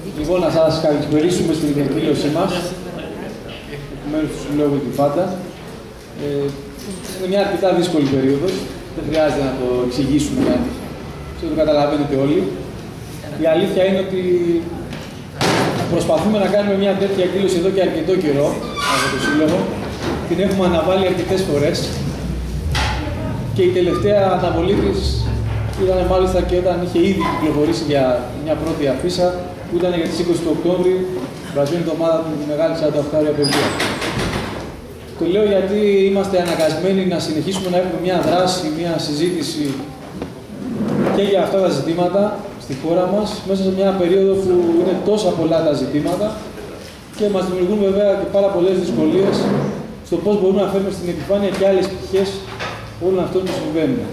Λοιπόν, να σας καλησπερίσουμε στην εκδήλωσή μας, εκ μέρους του Συλλόγου του Φάντα. Είναι μια αρκετά δύσκολη περίοδος, δεν χρειάζεται να το εξηγήσουμε, το καταλαβαίνετε όλοι. Η αλήθεια είναι ότι προσπαθούμε να κάνουμε μια τέτοια εκδήλωση εδώ και αρκετό καιρό από το Σύλλογο. Την έχουμε αναβάλει αρκετές φορές και η τελευταία αναβολή της ήταν μάλιστα και όταν είχε ήδη κυκλοφορήσει για μια πρώτη αφίσα που ήταν για τις 20 του Οκτώβρη, την περασμένη εβδομάδα του τη μεγάλη 48ωρια παιδεία. Το λέω γιατί είμαστε αναγκασμένοι να συνεχίσουμε να έχουμε μια δράση, μια συζήτηση και για αυτά τα ζητήματα στη χώρα μας, μέσα σε μια περίοδο που είναι τόσα πολλά τα ζητήματα και μας δημιουργούν βέβαια και πάρα πολλές δυσκολίες στο πώς μπορούμε να φέρουμε στην επιφάνεια και άλλες πτυχές όλων αυτών που συμβαίνουν.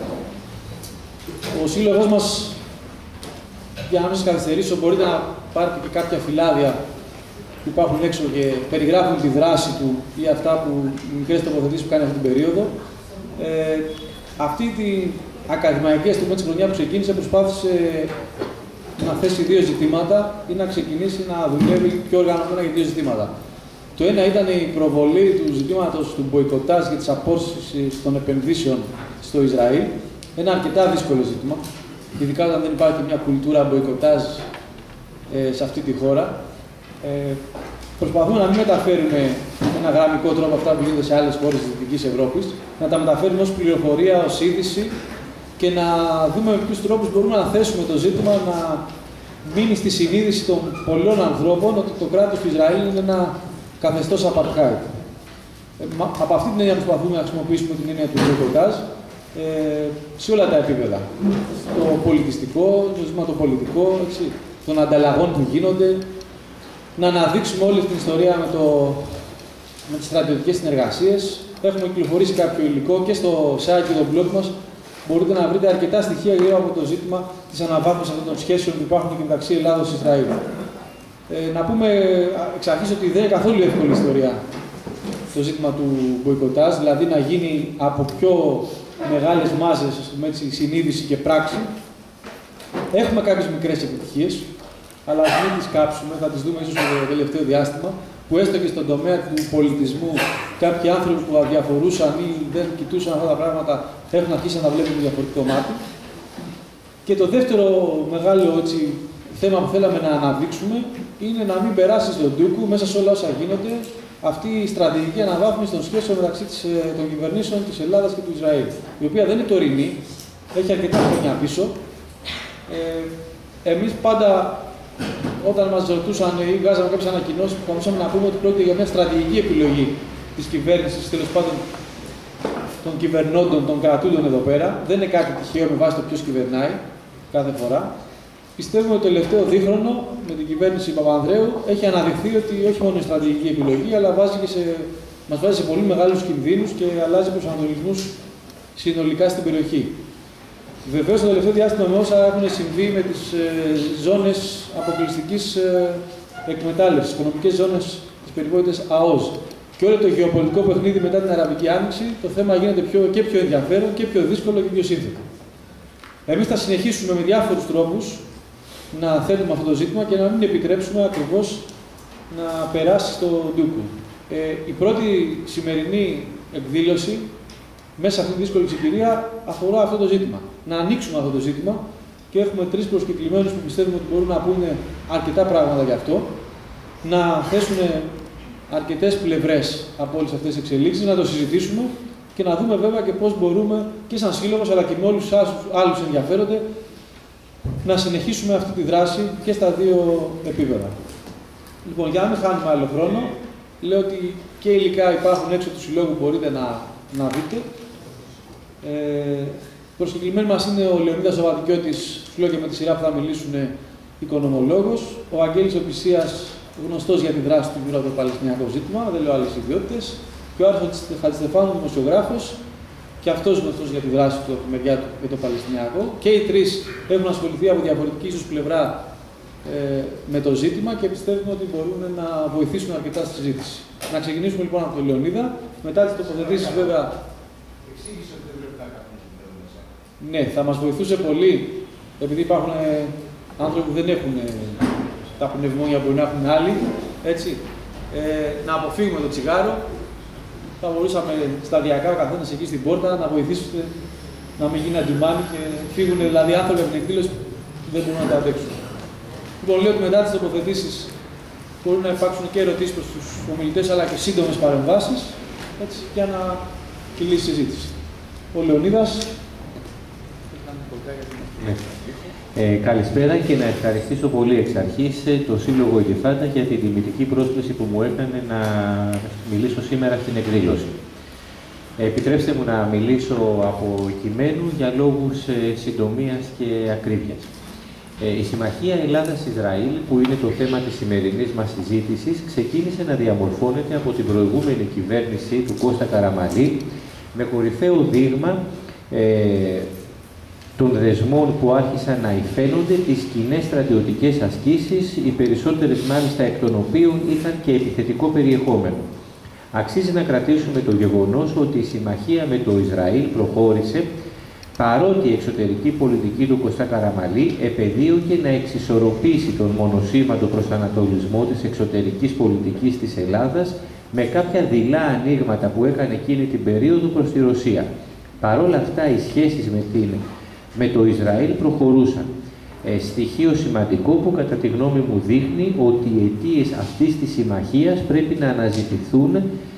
Ο σύλλογος μας, για να μην σας καθυστερήσω, μπορείτε να πάρετε και κάποια φυλάδια που υπάρχουν έξω και περιγράφουν τη δράση του ή αυτά που οι μικρές τοποθετήσεις που κάνει αυτή την περίοδο. Αυτή την ακαδημαϊκή αστυνομία της χρονιά που ξεκίνησε προσπάθησε να θέσει δύο ζητήματα ή να ξεκινήσει να δουλεύει πιο οργανωμένα για δύο ζητήματα. Το ένα ήταν η προβολή του ζητήματος του μποϊκοτάζ για τις απόσυρσεις των επενδύσεων στο Ισραήλ. Ένα αρκετά δύσκολο ζήτημα, ειδικά όταν δεν υπάρχει μια κουλτούρα μποϊκοτάζ σε αυτή τη χώρα. Προσπαθούμε να μην μεταφέρουμε με ένα γραμμικό τρόπο αυτά που γίνονται σε άλλες χώρες της Δυτικής Ευρώπης, να τα μεταφέρουμε ως πληροφορία, ως είδηση και να δούμε με ποιους τρόπους μπορούμε να θέσουμε το ζήτημα να μείνει στη συνείδηση των πολλών ανθρώπων ότι το κράτος του Ισραήλ είναι ένα καθεστώς apartheid. Από αυτή την έννοια προσπαθούμε να χρησιμοποιήσουμε την έννοια του μποϊκοτάζ σε όλα τα επίπεδα. Το πολιτιστικό, το ζητηματοπολιτικό, των ανταλλαγών που γίνονται, να αναδείξουμε όλη την ιστορία με τις στρατιωτικές συνεργασίες. Έχουμε κυκλοφορήσει κάποιο υλικό και στο site και το blog μας. Μπορείτε να βρείτε αρκετά στοιχεία γύρω από το ζήτημα της αναβάθμισης αυτών των σχέσεων που υπάρχουν και μεταξύ Ελλάδος και Ισραήλ. Να πούμε εξ αρχής ότι δεν είναι καθόλου εύκολη ιστορία το ζήτημα του μποϊκοτάζ, δηλαδή να γίνει από πιο μεγάλες μάζες με συνείδηση και πράξη. Έχουμε κάποιες μικρές επιτυχίες, αλλά ας μην τις κάψουμε, θα τις δούμε ίσως το τελευταίο διάστημα, που έστω και στον τομέα του πολιτισμού κάποιοι άνθρωποι που αδιαφορούσαν ή δεν κοιτούσαν αυτά τα πράγματα έχουν αρχίσει να τα βλέπουν με διαφορετικό μάτι. Και το δεύτερο μεγάλο θέμα που θέλαμε να αναδείξουμε είναι να μην περάσει στον ντούκου μέσα σε όλα όσα γίνονται αυτή η στρατηγική αναβάθμιση των σχέσεων μεταξύ των κυβερνήσεων της Ελλάδας και του Ισραήλ, η οποία δεν είναι τωρινή, έχει αρκετά χρόνια πίσω. Εμείς πάντα, όταν μας ρωτούσαν ή βγάζαμε κάποιες ανακοινώσεις, που μπορούσαμε να πούμε ότι πρόκειται για μια στρατηγική επιλογή της κυβέρνησης, τέλος πάντων των κυβερνώντων, των κρατούντων εδώ πέρα. Δεν είναι κάτι τυχαίο με βάση το ποιος κυβερνάει κάθε φορά. Πιστεύουμε ότι το τελευταίο δίχρονο με την κυβέρνηση Παπανδρέου έχει αναδειχθεί ότι όχι μόνο η στρατηγική επιλογή, αλλά μας βάζει σε πολύ μεγάλους κινδύνους και αλλάζει προσανατολισμούς συνολικά στην περιοχή. Βεβαίως, το τελευταίο διάστημα με όσα έχουν συμβεί με τις ζώνες αποκλειστικής εκμετάλλευσης, οικονομικές ζώνες της περιβόητης ΑΟΣ και όλο το γεωπολιτικό παιχνίδι μετά την Αραβική Άνοιξη, το θέμα γίνεται και πιο ενδιαφέρον και πιο δύσκολο και πιο σύνθετο. Εμείς θα συνεχίσουμε με διάφορους τρόπους να θέτουμε αυτό το ζήτημα και να μην επιτρέψουμε ακριβώς να περάσει στο ντούκου. Η πρώτη σημερινή εκδήλωση μέσα σε αυτή τη δύσκολη συγκυρία αφορά αυτό το ζήτημα. Να ανοίξουμε αυτό το ζήτημα και έχουμε τρεις προσκεκλημένους που πιστεύουμε ότι μπορούν να πούνε αρκετά πράγματα γι' αυτό, να θέσουν αρκετές πλευρές από όλες αυτές τις εξελίξεις, να το συζητήσουμε και να δούμε βέβαια και πώς μπορούμε και σαν σύλλογος αλλά και με όλους τους άλλους ενδιαφέρονται να συνεχίσουμε αυτή τη δράση και στα δύο επίπεδα. Λοιπόν, για να μην χάνουμε άλλο χρόνο, λέω ότι και υλικά υπάρχουν έξω του συλλόγου που μπορείτε να δείτε. Προσκεκλημένοι μας είναι ο Λεωνίδας Βατικιώτης, σου λέω και με τη σειρά που θα μιλήσουν, οικονομολόγος, ο Αγγέλης Οπισίας, γνωστός για τη δράση του γύρω από το Παλαιστινιακό ζήτημα, δεν λέω άλλες ιδιότητες, και ο Άρης Χατζηστεφάνου, δημοσιογράφος, και αυτός γνωστός για τη δράση του από τη μεριά του για το Παλαιστινιακό. Και οι τρεις έχουν ασχοληθεί από διαφορετική ίσως πλευρά με το ζήτημα και πιστεύουμε ότι μπορούν να βοηθήσουν αρκετά στη συζήτηση. Να ξεκινήσουμε λοιπόν από τον Λεωνίδα, μετά τις τοποθετήσεις βέβαια. Εξήγησε ότι δεν πρέπει να κάνουμε. Ναι, θα μας βοηθούσε πολύ, επειδή υπάρχουν άνθρωποι που δεν έχουν τα πνευμόνια που να έχουν άλλοι, έτσι. Να αποφύγουμε το τσιγάρο. Θα μπορούσαμε σταδιακά ο καθένας εκεί στην πόρτα να βοηθήσουν να μην γίνει αντιμάνι και φύγουν δηλαδή άνθρωποι από την εκδήλωση που δεν μπορούν να τα αντέξουν. Λοιπόν, λέω ότι μετά τις τοποθετήσεις μπορούν να υπάρξουν και ερωτήσεις προς τους ομιλητές αλλά και σύντομες παρεμβάσεις για να κυλήσει η συζήτηση. Ο Λεωνίδας. Ναι. Καλησπέρα και να ευχαριστήσω πολύ εξ αρχής το Σύλλογο Γεφάντα για την τιμητική πρόσκληση που μου έκανε να μιλήσω σήμερα στην εκδήλωση. Επιτρέψτε μου να μιλήσω από κειμένου για λόγους συντομίας και ακρίβειας. Η Συμμαχία Ελλάδας-Ισραήλ, που είναι το θέμα της σημερινής μας συζήτησης, ξεκίνησε να διαμορφώνεται από την προηγούμενη κυβέρνηση του Κώστα Καραμανλή με κορυφαίο δείγμα των δεσμών που άρχισαν να υφαίνονται τις κοινές στρατιωτικές ασκήσεις, οι περισσότερες μάλιστα εκ των οποίων είχαν και επιθετικό περιεχόμενο. Αξίζει να κρατήσουμε το γεγονός ότι η συμμαχία με το Ισραήλ προχώρησε παρότι η εξωτερική πολιτική του Κωστά Καραμανλή επεδίωκε να εξισορροπήσει τον μονοσήμαντο προσανατολισμό της εξωτερικής πολιτικής της Ελλάδας με κάποια δειλά ανοίγματα που έκανε εκείνη την περίοδο προς τη Ρωσία. Παρ' όλα αυτά, οι σχέσεις με το Ισραήλ προχωρούσαν. Στοιχείο σημαντικό που κατά τη γνώμη μου δείχνει ότι οι αιτίες αυτής της συμμαχίας πρέπει να αναζητηθούν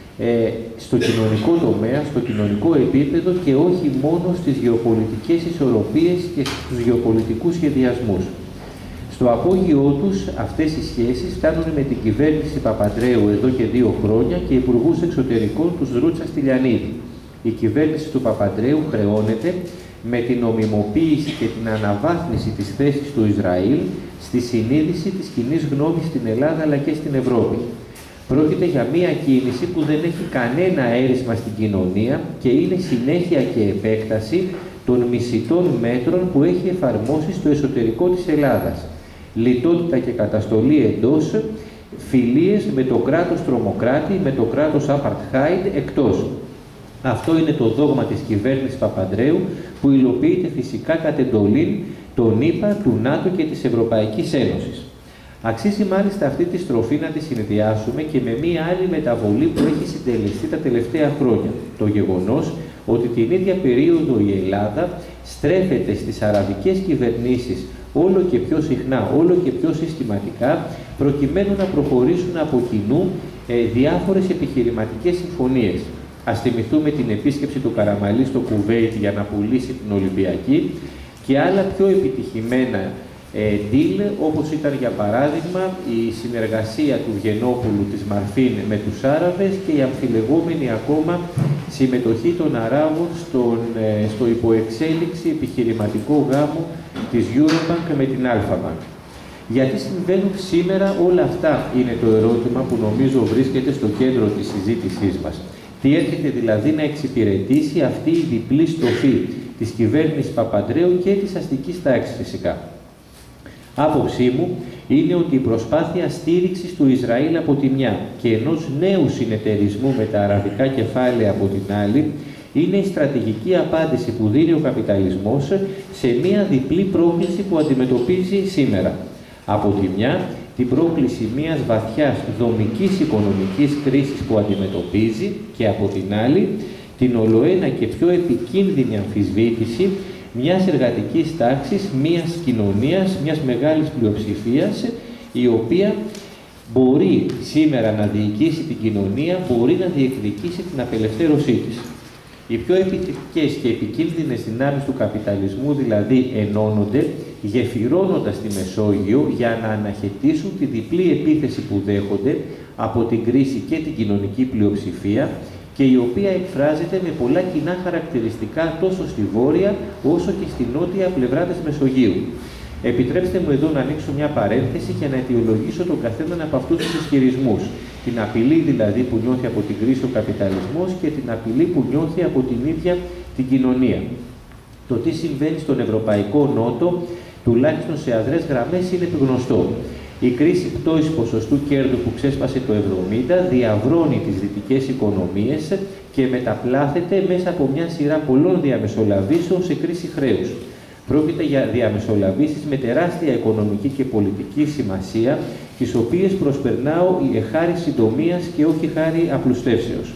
στο κοινωνικό τομέα, στο κοινωνικό επίπεδο και όχι μόνο στις γεωπολιτικές ισορροπίες και στους γεωπολιτικούς σχεδιασμούς. Στο απόγειό τους αυτές οι σχέσεις φτάνουν με την κυβέρνηση Παπαντρέου εδώ και 2 χρόνια και υπουργούς εξωτερικών τους Δρούτσα Στυλιανίδη. Η κυβέρνηση του Παπαντρέου χρεώνεται με την νομιμοποίηση και την αναβάθμιση της θέσης του Ισραήλ στη συνείδηση της κοινής γνώμης στην Ελλάδα αλλά και στην Ευρώπη. Πρόκειται για μία κίνηση που δεν έχει κανένα αίρισμα στην κοινωνία και είναι συνέχεια και επέκταση των μισητών μέτρων που έχει εφαρμόσει στο εσωτερικό της Ελλάδας. Λιτότητα και καταστολή εντός, φιλίες με το κράτος τρομοκράτη, με το κράτος Apartheid εκτός. Αυτό είναι το δόγμα της κυβέρνησης Παπαντρέου που υλοποιείται φυσικά κατ' εντολή των ΗΠΑ, του ΝΑΤΟ και της Ευρωπαϊκής Ένωσης. Αξίζει μάλιστα αυτή τη στροφή να τη συνδυάσουμε και με μία άλλη μεταβολή που έχει συντελεστεί τα τελευταία χρόνια. Το γεγονός ότι την ίδια περίοδο η Ελλάδα στρέφεται στις αραβικές κυβερνήσεις όλο και πιο συχνά, όλο και πιο συστηματικά, προκειμένου να προχωρήσουν από κοινού διάφορες επιχειρηματικές συμφωνίες. Ας θυμηθούμε την επίσκεψη του Καραμανλή στο Κουβέιτ για να πουλήσει την Ολυμπιακή και άλλα πιο επιτυχημένα deal, όπως ήταν για παράδειγμα η συνεργασία του Βγενόπουλου της Μαρφίν με τους Άραβες και η αμφιλεγόμενη ακόμα συμμετοχή των Αράβων στο υποεξέλιξη επιχειρηματικό γάμο της Eurobank με την Alphabank. Γιατί συμβαίνουν σήμερα όλα αυτά είναι το ερώτημα που νομίζω βρίσκεται στο κέντρο της συζήτησής μας. Τι έρχεται δηλαδή να εξυπηρετήσει αυτή η διπλή στροφή της κυβέρνησης Παπαντρέου και της αστικής τάξης φυσικά. Άποψή μου είναι ότι η προσπάθεια στήριξης του Ισραήλ από τη μια και ενός νέου συνεταιρισμού με τα αραβικά κεφάλαια από την άλλη είναι η στρατηγική απάντηση που δίνει ο καπιταλισμός σε μια διπλή πρόκληση που αντιμετωπίζει σήμερα. Από τη μια, την πρόκληση μιας βαθιάς δομικής οικονομικής κρίσης που αντιμετωπίζει και από την άλλη, την ολοένα και πιο επικίνδυνη αμφισβήτηση μιας εργατικής τάξης, μιας κοινωνίας, μιας μεγάλης πλειοψηφίας, η οποία μπορεί σήμερα να διοικήσει την κοινωνία, μπορεί να διεκδικήσει την απελευθέρωσή της. Οι πιο επιθετικές και επικίνδυνες δυνάμεις του καπιταλισμού δηλαδή ενώνονται, γεφυρώνοντας τη Μεσόγειο για να αναχαιτήσουν τη διπλή επίθεση που δέχονται από την κρίση και την κοινωνική πλειοψηφία και η οποία εκφράζεται με πολλά κοινά χαρακτηριστικά τόσο στη βόρεια όσο και στη νότια πλευρά της Μεσογείου. Επιτρέψτε μου εδώ να ανοίξω μια παρένθεση για να αιτιολογήσω τον καθέναν από αυτούς τους ισχυρισμούς. Την απειλή δηλαδή που νιώθει από την κρίση ο καπιταλισμός και την απειλή που νιώθει από την ίδια την κοινωνία. Το τι συμβαίνει στον Ευρωπαϊκό Νότο, τουλάχιστον σε αδρές γραμμές, είναι γνωστό. Η κρίση πτώσης ποσοστού κέρδου που ξέσπασε το 1970 διαβρώνει τις δυτικές οικονομίες και μεταπλάθεται μέσα από μια σειρά πολλών διαμεσολαβήσεων σε κρίση χρέους. Πρόκειται για διαμεσολαβήσεις με τεράστια οικονομική και πολιτική σημασία, τις οποίες προσπερνάω χάρη συντομίας και όχι χάρη απλουστεύσεως.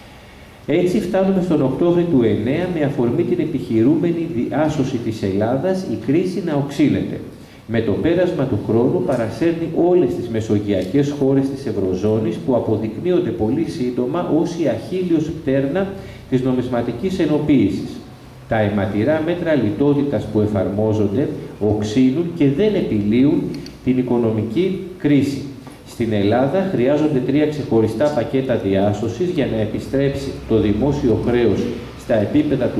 Έτσι φτάνουμε στον Οκτώβριο του 2009 με αφορμή την επιχειρούμενη διάσωση της Ελλάδας η κρίση να οξύνεται. Με το πέρασμα του χρόνου παρασέρνει όλες τις μεσογειακές χώρες της Ευρωζώνης που αποδεικνύονται πολύ σύντομα ως η αχίλλειος πτέρνα της νομισματικής ενοποίησης. Τα αιματηρά μέτρα λιτότητας που εφαρμόζονται οξύνουν και δεν επιλύουν την οικονομική κρίση. Στην Ελλάδα χρειάζονται 3 ξεχωριστά πακέτα διάσωσης για να επιστρέψει το δημόσιο χρέος στα επίπεδα του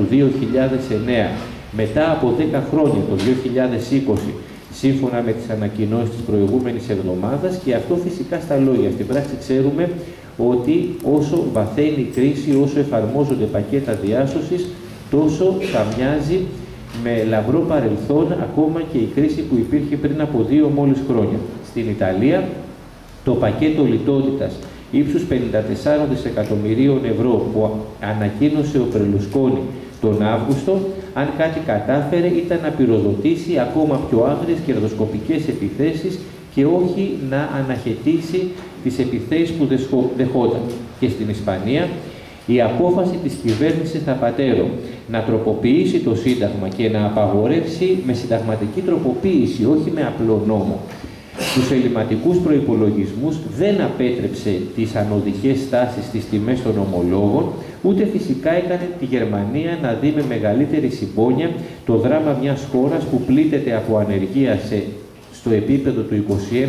2009 μετά από 10 χρόνια, το 2020, σύμφωνα με τις ανακοινώσεις της προηγούμενης εβδομάδας, και αυτό φυσικά στα λόγια. Στην πράξη ξέρουμε ότι όσο βαθαίνει η κρίση, όσο εφαρμόζονται πακέτα διάσωσης, τόσο θα μοιάζει με λαμπρό παρελθόν ακόμα και η κρίση που υπήρχε πριν από 2 μόλις χρόνια. Στην Ιταλία, το πακέτο λιτότητας ύψους 54 δισεκατομμυρίων ευρώ που ανακοίνωσε ο Μπερλουσκόνι τον Αύγουστο, αν κάτι κατάφερε, ήταν να πυροδοτήσει ακόμα πιο άγριες κερδοσκοπικές επιθέσεις και όχι να αναχαιτήσει τις επιθέσεις που δεχόταν. Και στην Ισπανία, η απόφαση της κυβέρνησης Θαπατέρο να τροποποιήσει το Σύνταγμα και να απαγορεύσει με συνταγματική τροποποίηση, όχι με απλό νόμο, τους ελληματικούς προϋπολογισμούς, δεν απέτρεψε τις ανωδικές στάσεις στις τιμές των ομολόγων, ούτε φυσικά έκανε τη Γερμανία να δει με μεγαλύτερη συμπόνια το δράμα μιας χώρας που πλήττεται από ανεργία στο επίπεδο του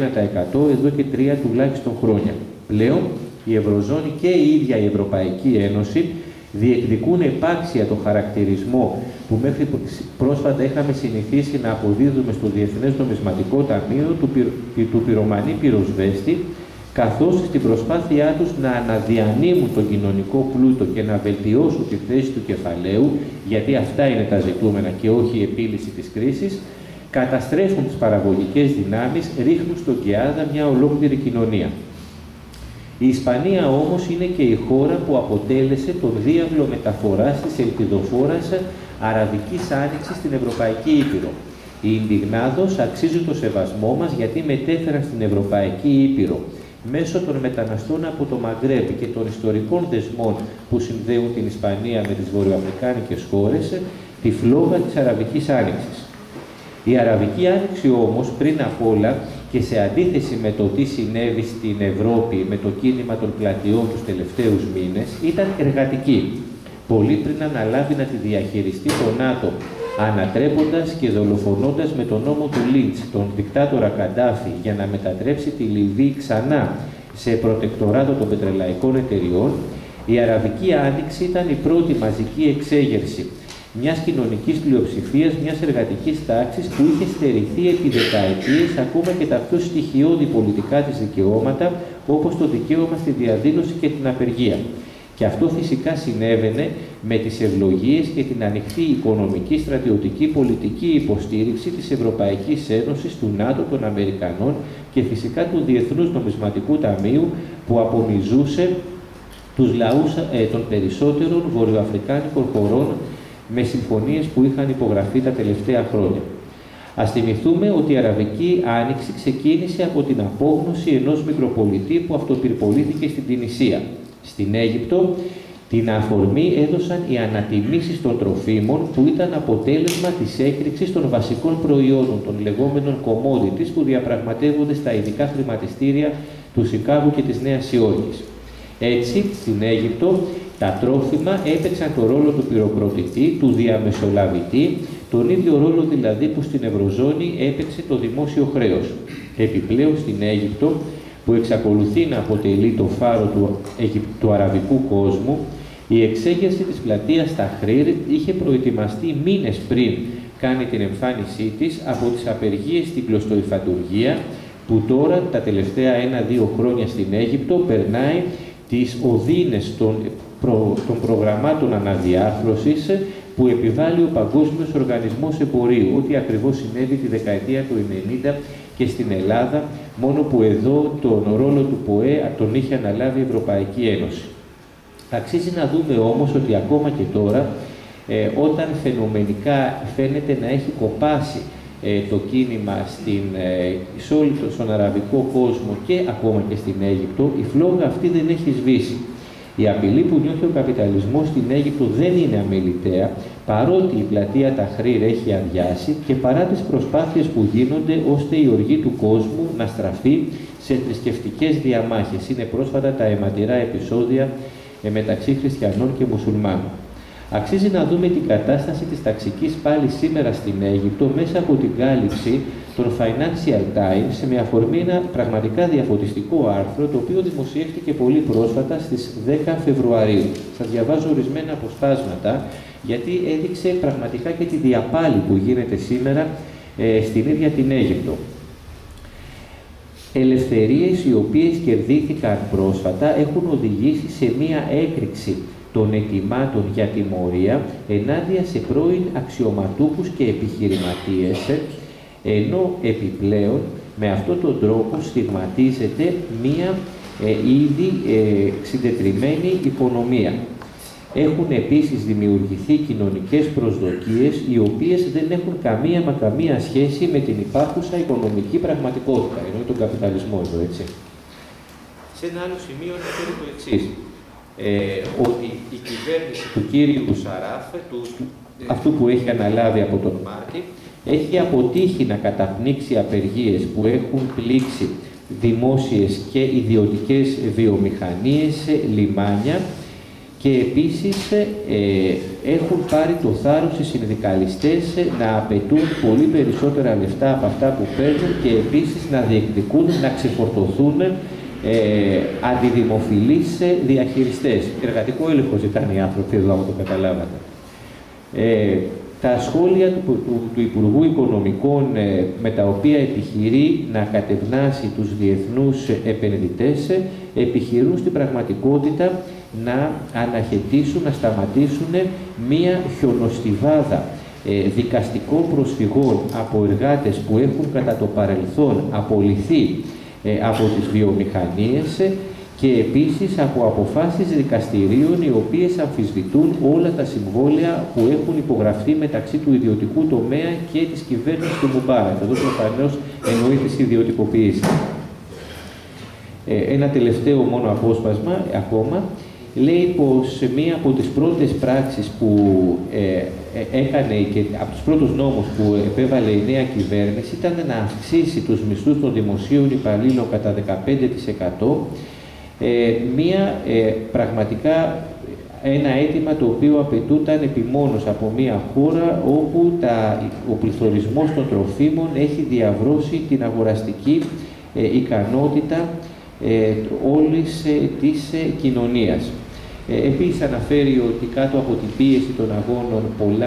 21% εδώ και 3 τουλάχιστον χρόνια. Πλέον, η Ευρωζώνη και η ίδια η Ευρωπαϊκή Ένωση διεκδικούν επάξια το χαρακτηρισμό που μέχρι πρόσφατα είχαμε συνηθίσει να αποδίδουμε στο Διεθνές Νομισματικό Ταμείο του πυρομανή πυροσβέστη, καθώς στην προσπάθειά τους να αναδιανύμουν τον κοινωνικό πλούτο και να βελτιώσουν τη θέση του κεφαλαίου, γιατί αυτά είναι τα ζητούμενα και όχι η επίλυση της κρίσης, καταστρέφουν τις παραγωγικές δυνάμεις, ρίχνουν στον κεάδα μια ολόκληρη κοινωνία. Η Ισπανία όμως είναι και η χώρα που αποτέλεσε τον διάβλο μεταφοράς της ελπιδοφόρας Αραβικής Άνοιξης στην Ευρωπαϊκή Ήπειρο. Οι Ινδιγνάδος αξίζουν το σεβασμό μας γιατί μετέφεραν στην Ευρωπαϊκή Ήπειρο μέσω των μεταναστών από το Μαγκρέμπ και των ιστορικών δεσμών που συνδέουν την Ισπανία με τις βορειοαφρικάνικες χώρες τη φλόγα της Αραβικής Άνοιξης. Η Αραβική Άνοιξη όμως, πριν απ' όλα, και σε αντίθεση με το τι συνέβη στην Ευρώπη με το κίνημα των πλατιών τους τελευταίους μήνες, ήταν εργατική. Πολύ πριν αναλάβει να τη διαχειριστεί το ΝΑΤΟ, ανατρέποντας και δολοφονώντας με τον νόμο του Λίντς τον δικτάτορα Καντάφη για να μετατρέψει τη Λιβύη ξανά σε προτεκτοράτο των πετρελαϊκών εταιριών, η Αραβική Άνοιξη ήταν η πρώτη μαζική εξέγερση μιας κοινωνικής πλειοψηφίας, μιας εργατικής τάξης που είχε στερηθεί επί δεκαετίες ακόμα και τα πιο στοιχειώδη πολιτικά της δικαιώματα, όπως το δικαίωμα στη διαδήλωση και την απεργία. Και αυτό φυσικά συνέβαινε με τις ευλογίες και την ανοιχτή οικονομική, στρατιωτική, πολιτική υποστήριξη της Ευρωπαϊκής Ένωσης, του ΝΑΤΟ, των Αμερικανών και φυσικά του Διεθνούς Νομισματικού Ταμείου, που απομυζούσε τους λαούς των περισσότερων βορειοαφρικάνικων χωρών με συμφωνίες που είχαν υπογραφεί τα τελευταία χρόνια. Ας θυμηθούμε ότι η Αραβική Άνοιξη ξεκίνησε από την απόγνωση ενός μικροπολιτή που αυτοπυρπολήθηκε στην Τινησία. Στην Αίγυπτο, την αφορμή έδωσαν οι ανατιμήσεις των τροφίμων που ήταν αποτέλεσμα της έκρηξης των βασικών προϊόντων, των λεγόμενων commodities που διαπραγματεύονται στα ειδικά χρηματιστήρια του Σικάγου και της Νέας Υόρκης. Έτσι, στην Αίγυπτο, τα τρόφιμα έπαιξαν το ρόλο του πυροκροτητή, του διαμεσολαβητή, τον ίδιο ρόλο δηλαδή που στην Ευρωζώνη έπαιξε το δημόσιο χρέος. Επιπλέον, στην Αίγυπτο, που εξακολουθεί να αποτελεί το φάρο του αραβικού κόσμου, η εξέγερση της πλατείας Ταχρήρ είχε προετοιμαστεί μήνες πριν κάνει την εμφάνισή της από τις απεργίες στην κλωστοϊφαντουργία, που τώρα τα τελευταία 1-2 χρόνια στην Αίγυπτο περνάει τις οδύνες των προγραμμάτων αναδιάρθρωσης που επιβάλλει ο Παγκόσμιος Οργανισμός Εμπορίου, ό,τι ακριβώς συνέβη τη δεκαετία του 90 και στην Ελλάδα, μόνο που εδώ τον ρόλο του ΠΟΕ τον είχε αναλάβει η Ευρωπαϊκή Ένωση. Αξίζει να δούμε όμως ότι ακόμα και τώρα όταν φαινομενικά φαίνεται να έχει κοπάσει το κίνημα σε όλο στον αραβικό κόσμο και ακόμα και στην Αίγυπτο, η φλόγα αυτή δεν έχει σβήσει. Η απειλή που νιώθει ο καπιταλισμός στην Αίγυπτο δεν είναι αμεληταία, παρότι η πλατεία Ταχρήρ έχει αδειάσει και παρά τις προσπάθειες που γίνονται ώστε η οργή του κόσμου να στραφεί σε θρησκευτικές διαμάχες. Είναι πρόσφατα τα αιματηρά επεισόδια μεταξύ χριστιανών και μουσουλμάνων. Αξίζει να δούμε την κατάσταση της ταξικής πάλι σήμερα στην Αίγυπτο μέσα από την κάλυψη των Financial Times με αφορμή ένα πραγματικά διαφωτιστικό άρθρο το οποίο δημοσιεύτηκε πολύ πρόσφατα στις 10 Φεβρουαρίου. Θα διαβάζω ορισμένα αποσπάσματα γιατί έδειξε πραγματικά και τη διαπάλη που γίνεται σήμερα στην ίδια την Αίγυπτο. Ελευθερίες οι οποίες κερδίθηκαν πρόσφατα έχουν οδηγήσει σε μία έκρηξη των αιτημάτων για τιμωρία ενάντια σε πρώην αξιωματούχους και επιχειρηματίες, ενώ επιπλέον με αυτόν τον τρόπο στιγματίζεται μία ήδη συντετριμμένη οικονομία. Έχουν επίσης δημιουργηθεί κοινωνικές προσδοκίες οι οποίες δεν έχουν καμία σχέση με την υπάρχουσα οικονομική πραγματικότητα, εννοεί τον καπιταλισμό εδώ, έτσι. Σε ένα άλλο σημείο αναφέρει το εξής, ότι η κυβέρνηση του κύριου Σαράφ, αυτού που έχει αναλάβει από τον Μάρτη, έχει αποτύχει να καταπνίξει απεργίες που έχουν πλήξει δημόσιες και ιδιωτικές βιομηχανίες, λιμάνια και επίσης έχουν πάρει το θάρρος οι συνδικαλιστές να απαιτούν πολύ περισσότερα λεφτά από αυτά που παίρνουν και επίσης να διεκδικούν, να ξεφορτωθούν αντιδημοφιλείς διαχειριστές. Εργατικό έλεγχο ζητάνε οι άνθρωποι εδώ, αν το καταλάβατε. Τα σχόλια του Υπουργού Οικονομικών με τα οποία επιχειρεί να κατευνάσει τους διεθνούς επενδυτές επιχειρούν στην πραγματικότητα να αναχαιτήσουν, να σταματήσουν μία χιονοστιβάδα δικαστικών προσφυγών από εργάτες που έχουν κατά το παρελθόν απολυθεί από τις βιομηχανίες και επίσης από αποφάσεις δικαστηρίων οι οποίες αμφισβητούν όλα τα συμβόλαια που έχουν υπογραφεί μεταξύ του ιδιωτικού τομέα και της κυβέρνησης του Μουμπάρακ. Εδώ προφανώς εννοεί τις ιδιωτικοποιήσεις. Ένα τελευταίο μόνο απόσπασμα ακόμα. Λέει πως μία από τις πρώτες πράξεις που έκανε και από τους πρώτους νόμους που επέβαλε η νέα κυβέρνηση ήταν να αυξήσει τους μισθούς των δημοσίων υπαλλήλων κατά 15%, πραγματικά ένα αίτημα το οποίο απαιτούταν επιμόνως από μία χώρα όπου ο πληθωρισμός των τροφίμων έχει διαβρώσει την αγοραστική ικανότητα όλης της κοινωνίας. Επίσης αναφέρει ότι κάτω από την πίεση των αγώνων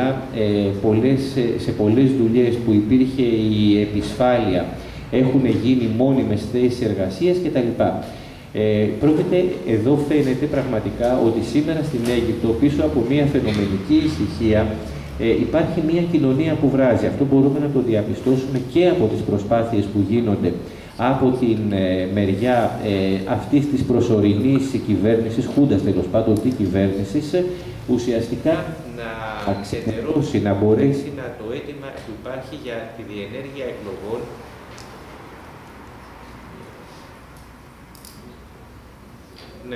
σε πολλές δουλειές που υπήρχε η επισφάλεια έχουν γίνει μόνιμες θέσεις εργασίας κτλ. Πρόκειται, εδώ φαίνεται πραγματικά ότι σήμερα στην Αίγυπτο πίσω από μια φαινομενική ησυχία υπάρχει μια κοινωνία που βράζει. Αυτό μπορούμε να το διαπιστώσουμε και από τις προσπάθειες που γίνονται από την μεριά αυτής της προσωρινής κυβέρνησης, χούντας τέλος πάντων της κυβέρνησης, ουσιαστικά να ξενερώσει, να μπορέσει το αίτημα που υπάρχει για τη διενέργεια εκλογών Ναι.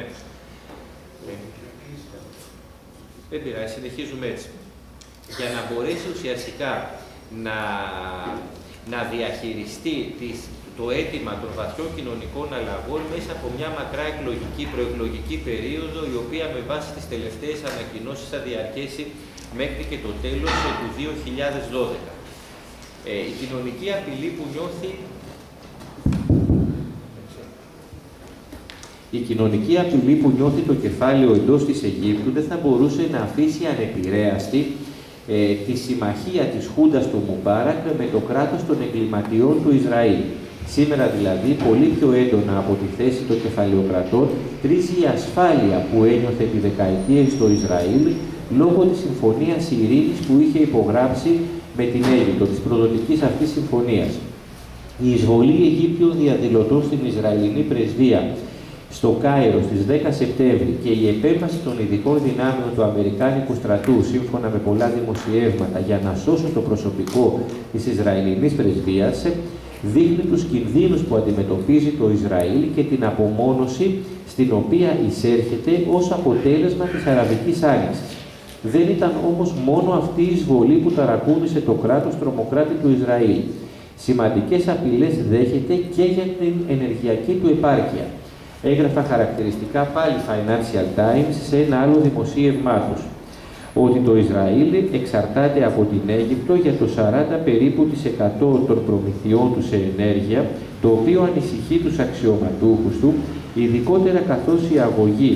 Δεν πειράζει, συνεχίζουμε έτσι. Για να μπορέσει ουσιαστικά να διαχειριστεί το αίτημα των βαθιών κοινωνικών αλλαγών μέσα από μια μακρά προεκλογική περίοδο, η οποία με βάση τις τελευταίες ανακοινώσεις θα διαρκέσει μέχρι και το τέλος του 2012. Η κοινωνική απειλή που νιώθει Η κοινωνική απειλή που νιώθει το κεφάλαιο εντός της Αιγύπτου δεν θα μπορούσε να αφήσει ανεπηρέαστη τη συμμαχία της Χούντας του Μουμπάρακ με το κράτος των εγκληματιών του Ισραήλ. Σήμερα δηλαδή, πολύ πιο έντονα από τη θέση των κεφαλαιοκρατών, τρίζει η ασφάλεια που ένιωθε επί δεκαετίες στο Ισραήλ λόγω της συμφωνίας ειρήνης που είχε υπογράψει με την Αίγυπτο, της προδοτικής αυτής συμφωνίας. Η εισβολή Αιγύπτιων διαδηλωτών στην Ισραηλινή πρεσβεία στο Κάιρο στις 10 Σεπτέμβρη και η επέμβαση των ειδικών δυνάμεων του Αμερικάνικου στρατού, σύμφωνα με πολλά δημοσιεύματα, για να σώσουν το προσωπικό της Ισραηλινής πρεσβείας, δείχνει τους κινδύνους που αντιμετωπίζει το Ισραήλ και την απομόνωση στην οποία εισέρχεται ως αποτέλεσμα της Αραβικής Άνοιξης. Δεν ήταν όμως μόνο αυτή η εισβολή που ταρακούνησε το κράτος τρομοκράτη του Ισραήλ. Σημαντικές απειλές δέχεται και για την ενεργειακή του επάρκεια. Έγραφα χαρακτηριστικά πάλι Financial Times σε ένα άλλο δημοσίευμά τους, ότι το Ισραήλ εξαρτάται από την Αίγυπτο για το 40 περίπου της 100 των προμηθειών του σε ενέργεια, το οποίο ανησυχεί τους αξιωματούχους του, ειδικότερα καθώς οι αγωγοί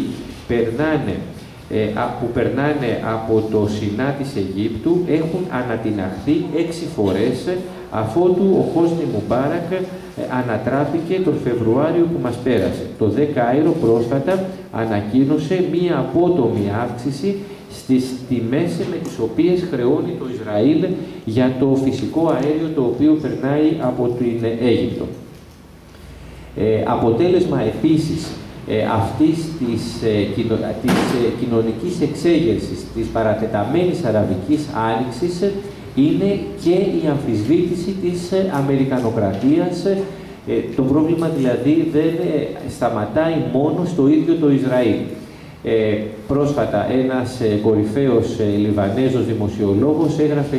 που περνάνε από το Σινά της Αιγύπτου έχουν ανατιναχθεί 6 φορές, αφότου ο Χόσνι Μουμπάρακ ανατράπηκε τον Φεβρουάριο που μας πέρασε. Το ΔΕ Κάιρο πρόσφατα ανακοίνωσε μία απότομη αύξηση στις τιμές με τις οποίες χρεώνει το Ισραήλ για το φυσικό αέριο το οποίο περνάει από την Αίγυπτο. Αποτέλεσμα επίσης αυτής της κοινωνικής εξέγερσης, της παρατεταμένης Αραβικής Άνοιξης, είναι και η αμφισβήτηση της Αμερικανοκρατίας. Το πρόβλημα δηλαδή δεν σταματάει μόνο στο ίδιο το Ισραήλ. Πρόσφατα ένας κορυφαίος Λιβανέζος δημοσιολόγος έγραφε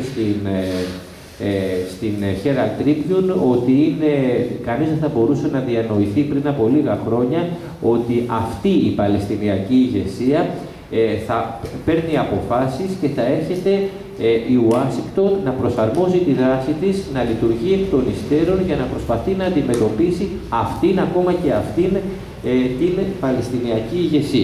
στην Herald Tribune ότι κανείς δεν θα μπορούσε να διανοηθεί πριν από λίγα χρόνια ότι αυτή η Παλαιστινιακή ηγεσία θα παίρνει αποφάσεις και θα έρχεται η Ουάσιγκτον να προσαρμόζει τη δράση της, να λειτουργεί εκ των υστέρων για να προσπαθεί να αντιμετωπίσει ακόμα και αυτήν την Παλαιστινιακή ηγεσία.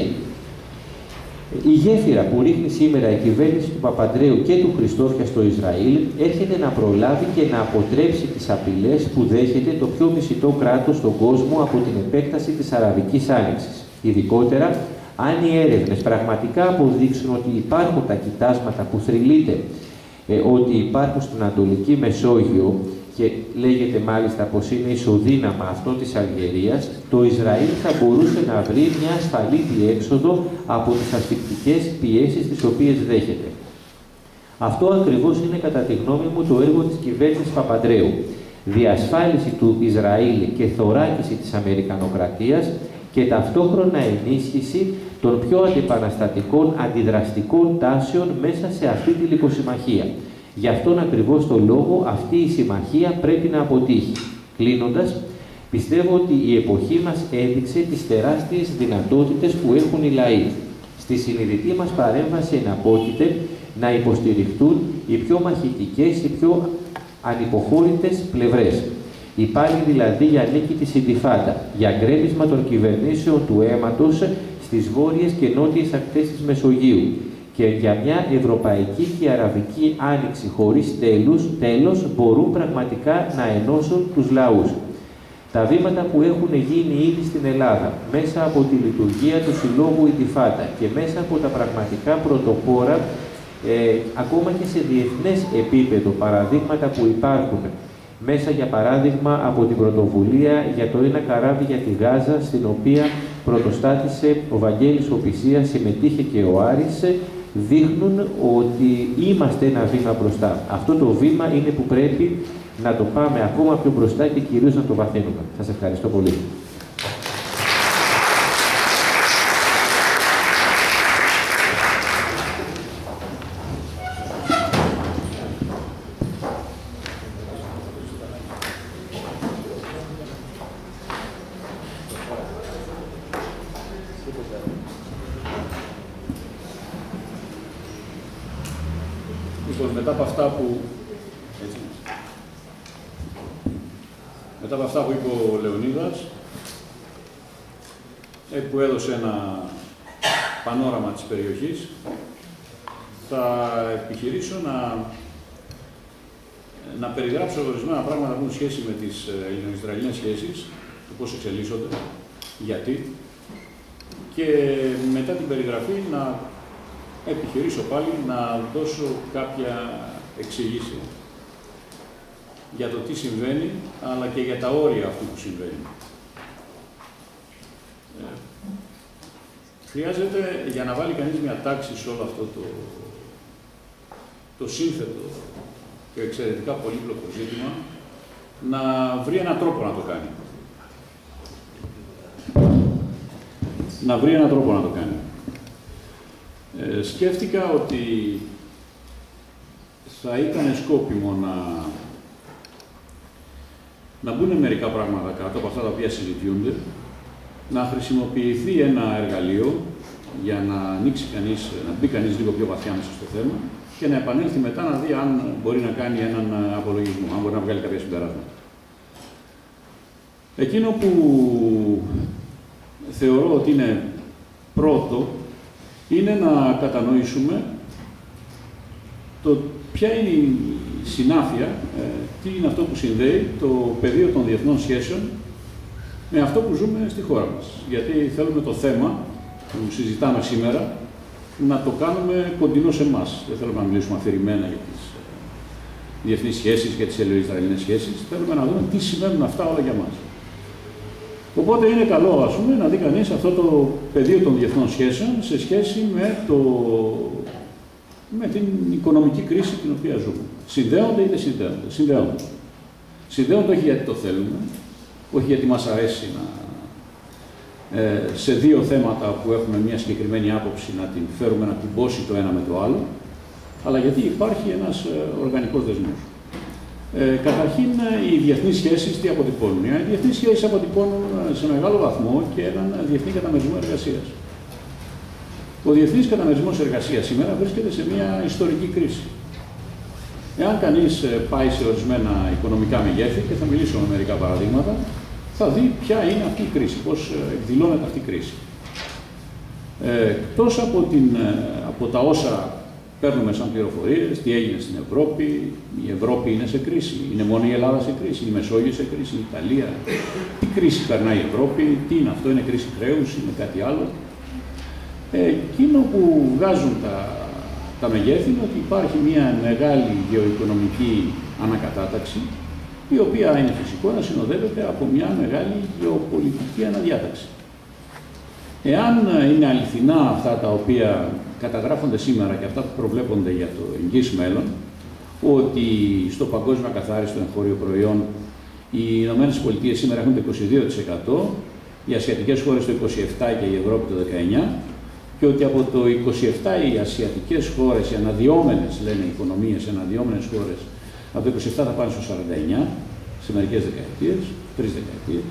Η γέφυρα που ρίχνει σήμερα η κυβέρνηση του Παπανδρέου και του Χριστόφια στο Ισραήλ έρχεται να προλάβει και να αποτρέψει τις απειλές που δέχεται το πιο μισητό κράτος στον κόσμο από την επέκταση της Αραβικής Άνοιξης. Ειδικότερα, αν οι έρευνες πραγματικά αποδείξουν ότι υπάρχουν τα κοιτάσματα που θρυλείται ότι υπάρχουν στην Ανατολική Μεσόγειο και λέγεται μάλιστα πως είναι ισοδύναμα αυτό της Αλγερίας, το Ισραήλ θα μπορούσε να βρει μια ασφαλή διέξοδο από τις ασφυκτικές πιέσεις τις οποίες δέχεται. Αυτό ακριβώς είναι κατά τη γνώμη μου το έργο της κυβέρνησης Παπανδρέου. Διασφάλιση του Ισραήλ και θωράκιση της Αμερικανοκρατίας και ταυτόχρονα ενίσχυση των πιο αντιπαναστατικών αντιδραστικών τάσεων μέσα σε αυτή τη λικοσυμμαχία. Γι' αυτόν ακριβώς τον λόγο αυτή η συμμαχία πρέπει να αποτύχει. Κλείνοντας, πιστεύω ότι η εποχή μας έδειξε τις τεράστιες δυνατότητες που έχουν οι λαοί. Στη συνειδητή μας παρέμβαση εναπόκειται να υποστηριχτούν οι πιο μαχητικές, οι πιο ανυποχώρητες πλευρές. Υπάρχει δηλαδή για νίκη της Ιντιφάντα, για γκρέμισμα των κυβερνήσεων του αίματος στις βόρειες και νότιες ακτές της Μεσογείου και για μια ευρωπαϊκή και αραβική άνοιξη χωρίς τέλος μπορούν πραγματικά να ενώσουν τους λαούς. Τα βήματα που έχουν γίνει ήδη στην Ελλάδα, μέσα από τη λειτουργία του Συλλόγου Ιντιφάντα και μέσα από τα πραγματικά πρωτοπόρα, ακόμα και σε διεθνές επίπεδο, παραδείγματα που υπάρχουν, μέσα για παράδειγμα από την πρωτοβουλία για το ένα καράβι για τη Γάζα, στην οποία πρωτοστάτησε ο Βαγγέλης Οπισίας, συμμετείχε και ο Άρης, δείχνουν ότι είμαστε ένα βήμα μπροστά. Αυτό το βήμα είναι που πρέπει να το πάμε ακόμα πιο μπροστά και κυρίως να το βαθύνουμε. Σας ευχαριστώ πολύ. Μετά από αυτά που είπε ο Λεωνίδας, που έδωσε ένα πανόραμα της περιοχής, θα επιχειρήσω να περιγράψω ορισμένα πράγματα που έχουν σχέση με τις ελληνο-ισραηλινές σχέσεις, το πώς εξελίσσονται, γιατί, και μετά την περιγραφή να επιχειρήσω πάλι να δώσω κάποια εξήγηση για το τι συμβαίνει, αλλά και για τα όρια αυτού που συμβαίνει. Χρειάζεται, για να βάλει κανείς μια τάξη σε όλο αυτό το σύνθετο και εξαιρετικά πολύπλοκο ζήτημα, να βρει έναν τρόπο να το κάνει. Να βρει έναν τρόπο να το κάνει. Σκέφτηκα ότι θα ήταν σκόπιμο να μπουν μερικά πράγματα κάτω από αυτά τα οποία συζητιούνται, να χρησιμοποιηθεί ένα εργαλείο για να ανοίξει κανείς, να μπει κανείς λίγο πιο βαθιά μέσα στο θέμα και να επανέλθει μετά να δει αν μπορεί να κάνει έναν απολογισμό, αν μπορεί να βγάλει κάποια συμπεράσματα. Εκείνο που θεωρώ ότι είναι πρώτο είναι να κατανοήσουμε ποια είναι η συνάφεια, τι είναι αυτό που συνδέει το πεδίο των διεθνών σχέσεων με αυτό που ζούμε στη χώρα μας. Γιατί θέλουμε το θέμα που συζητάμε σήμερα να το κάνουμε κοντινό σε εμάς. Δεν θέλουμε να μιλήσουμε αφηρημένα για τις διεθνείς σχέσεις, για τις ελληνοϊσραηλινές σχέσεις. Θέλουμε να δούμε τι σημαίνουν αυτά όλα για μας. Οπότε είναι καλό, ας πούμε, να δει κανείς αυτό το πεδίο των διεθνών σχέσεων σε σχέση με την οικονομική κρίση την οποία ζούμε. Συνδέονται ή δεν συνδέονται? Συνδέονται. Συνδέονται όχι γιατί το θέλουμε, όχι γιατί μας αρέσει σε δύο θέματα που έχουμε μια συγκεκριμένη άποψη να την φέρουμε να κουμπώσει το ένα με το άλλο, αλλά γιατί υπάρχει ένας οργανικός δεσμός. Καταρχήν, οι διεθνείς σχέσεις τι αποτυπώνουν? Οι διεθνείς σχέσεις αποτυπώνουν σε μεγάλο βαθμό και έναν διεθνή καταμερισμό εργασίας. Ο διεθνής καταμερισμός εργασίας σήμερα βρίσκεται σε μια ιστορική κρίση. Εάν κανείς πάει σε ορισμένα οικονομικά μεγέθη, και θα μιλήσω με μερικά παραδείγματα, θα δει ποια είναι αυτή η κρίση, πώς εκδηλώνεται αυτή η κρίση. Εκτός από τα όσα παίρνουμε σαν πληροφορίες, τι έγινε στην Ευρώπη, η Ευρώπη είναι σε κρίση, είναι μόνο η Ελλάδα σε κρίση, η Μεσόγειο σε κρίση, η Ιταλία, τι κρίση περνάει η Ευρώπη, τι είναι αυτό, είναι κρίση χρέους, είναι κάτι άλλο. Εκείνο που βγάζουν τα μεγέθη είναι ότι υπάρχει μια μεγάλη γεωοικονομική ανακατάταξη, η οποία είναι φυσικό να συνοδεύεται από μια μεγάλη γεωπολιτική αναδιάταξη. Εάν είναι αληθινά αυτά τα οποία καταγράφονται σήμερα και αυτά που προβλέπονται για το εγγύς μέλλον, ότι στο παγκόσμιο καθάριστο εγχώριο προϊόν οι Ηνωμένες Πολιτείες σήμερα έχουν το 22%, οι ασιατικές χώρες το 27% και η Ευρώπη το 19%, και ότι από το 27% οι ασιατικές χώρες, οι αναδυόμενες, λένε οι οικονομίες, οι αναδυόμενες χώρες, από το 27% θα πάνε στο 49%, σε μερικές δεκαετίες, 3 δεκαετίες.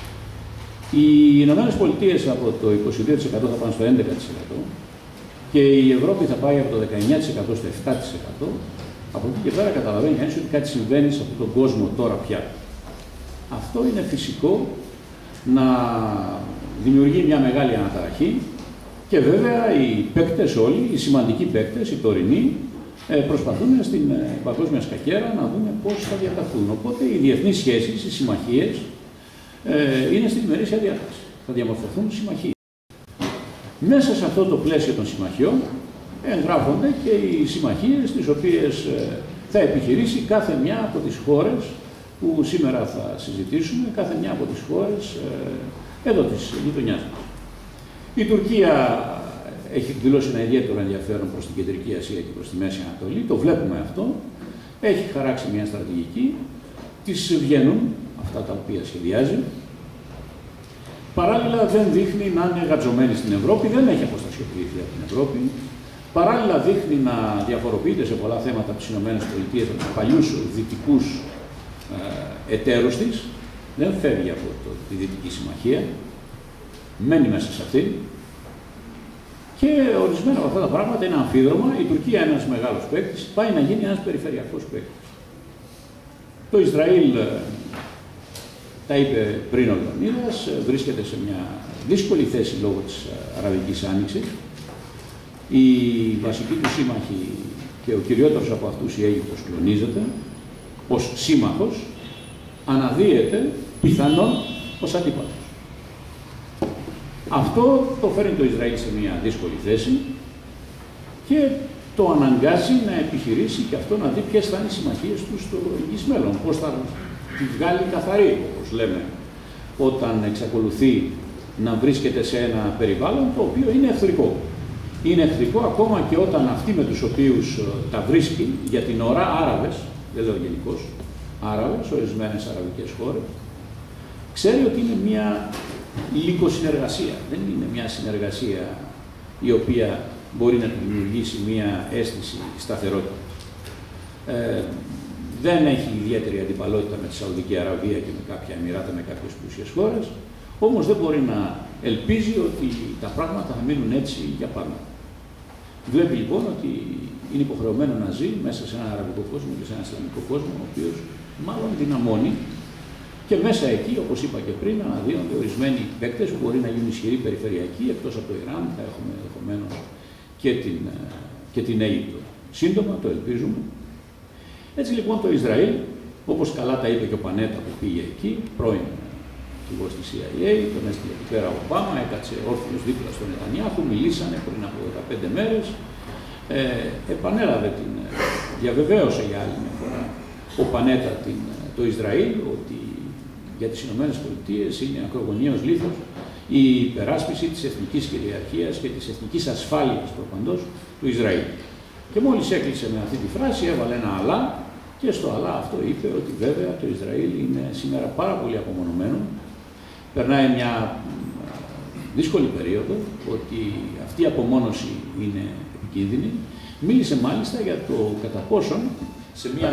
Οι Ηνωμένες Πολιτείες από το 22% θα πάνε στο 11% και η Ευρώπη θα πάει από το 19% στο 7%. Από εκεί και πέρα καταλαβαίνει κανείς ότι κάτι συμβαίνει σε αυτόν τον κόσμο τώρα πια. Αυτό είναι φυσικό να δημιουργεί μια μεγάλη αναταραχή και βέβαια οι παίκτες όλοι, οι σημαντικοί παίκτες, οι τωρινοί, προσπαθούν στην παγκόσμια σκακέρα να δούμε πώς θα διαταχθούν. Οπότε οι διεθνείς σχέσεις, οι συμμαχίες, είναι στην ημερήσια διάταξη. Θα διαμορφωθούν συμμαχίες. Μέσα σε αυτό το πλαίσιο των συμμαχιών εγγράφονται και οι συμμαχίες τις οποίες θα επιχειρήσει κάθε μια από τις χώρες που σήμερα θα συζητήσουμε, κάθε μια από τις χώρες εδώ της γειτονιάς μας. Η Τουρκία έχει δηλώσει ένα ιδιαίτερο ενδιαφέρον προς την Κεντρική Ασία και προς τη Μέση Ανατολή, το βλέπουμε αυτό, έχει χαράξει μια στρατηγική, τις βγαίνουν αυτά τα οποία σχεδιάζει. Παράλληλα δεν δείχνει να είναι γατζωμένη στην Ευρώπη, δεν έχει αποστασιοποιηθεί από την Ευρώπη. Παράλληλα δείχνει να διαφοροποιείται σε πολλά θέματα από τις ΗΠΑ, από τους παλιούς δυτικούς εταίρους της, δεν φεύγει από τη Δυτική Συμμαχία, μένει μέσα σε αυτή. Και ορισμένα από αυτά τα πράγματα είναι αμφίδρομα. Η Τουρκία, ένας μεγάλος παίκτης, πάει να γίνει ένας περιφερειακός παίκτης. Το Ισραήλ, τα είπε πριν ο Λεωνίδας, βρίσκεται σε μια δύσκολη θέση λόγω της Αραβικής Άνοιξης. Οι βασικοί του σύμμαχοι και ο κυριότερος από αυτούς, η Αίγυπτος, κλονίζεται ως σύμμαχος, αναδύεται πιθανόν ως αντίπαλος. Αυτό το φέρνει το Ισραήλ σε μια δύσκολη θέση και το αναγκάζει να επιχειρήσει και αυτό να δει ποιες θα είναι οι συμμαχίες του στο εγγύς μέλλον, πώς θα τη βγάλει καθαρή, όπως λέμε, όταν εξακολουθεί να βρίσκεται σε ένα περιβάλλον το οποίο είναι εχθρικό. Είναι εχθρικό ακόμα και όταν αυτοί με τους οποίους τα βρίσκει για την ώρα, Άραβες, δεν λέω γενικώς, Άραβες, ορισμένες αραβικές χώρες, ξέρει ότι είναι μια λυκοσυνεργασία. Δεν είναι μια συνεργασία η οποία μπορεί να του δημιουργήσει μια αίσθηση σταθερότητα. Δεν έχει ιδιαίτερη αντιπαλότητα με τη Σαουδική Αραβία και με κάποια Εμιράτα, με κάποιες πλούσιες χώρες, όμως δεν μπορεί να ελπίζει ότι τα πράγματα θα μείνουν έτσι για πάντα. Βλέπει λοιπόν ότι είναι υποχρεωμένο να ζει μέσα σε έναν αραβικό κόσμο και σε έναν ισλαμικό κόσμο, ο οποίος μάλλον δυναμώνει και μέσα εκεί, όπως είπα και πριν, αναδύονται ορισμένοι παίκτες που μπορεί να γίνουν ισχυροί περιφερειακοί, εκτός από το Ιράν, θα έχουμε ενδεχομένως και την Αίγυπτο. Σύντομα, το ελπίζουμε. Έτσι λοιπόν το Ισραήλ, όπως καλά τα είπε και ο Πανέτα που πήγε εκεί, πρώην αρχηγός της CIA, τον έστειλε εκεί πέρα ο Ομπάμα, έκατσε όρθιος δίπλα στον Νετανιάχου, μιλήσανε πριν από 15 μέρες, επανέλαβε διαβεβαίωσε για άλλη μια φορά ο Πανέτα το Ισραήλ ότι για τις Ηνωμένες Πολιτείες είναι ακρογωνιαίος λίθος η υπεράσπιση της εθνικής κυριαρχίας και της εθνικής ασφάλειας προπαντός του Ισραήλ. Και μόλις έκλεισε με αυτή τη φράση, έβαλε ένα αλλά και στο αλλά αυτό είπε ότι βέβαια το Ισραήλ είναι σήμερα πάρα πολύ απομονωμένο, περνάει μια δύσκολη περίοδο, ότι αυτή η απομόνωση είναι επικίνδυνη. Μίλησε μάλιστα για το κατά πόσον σε μια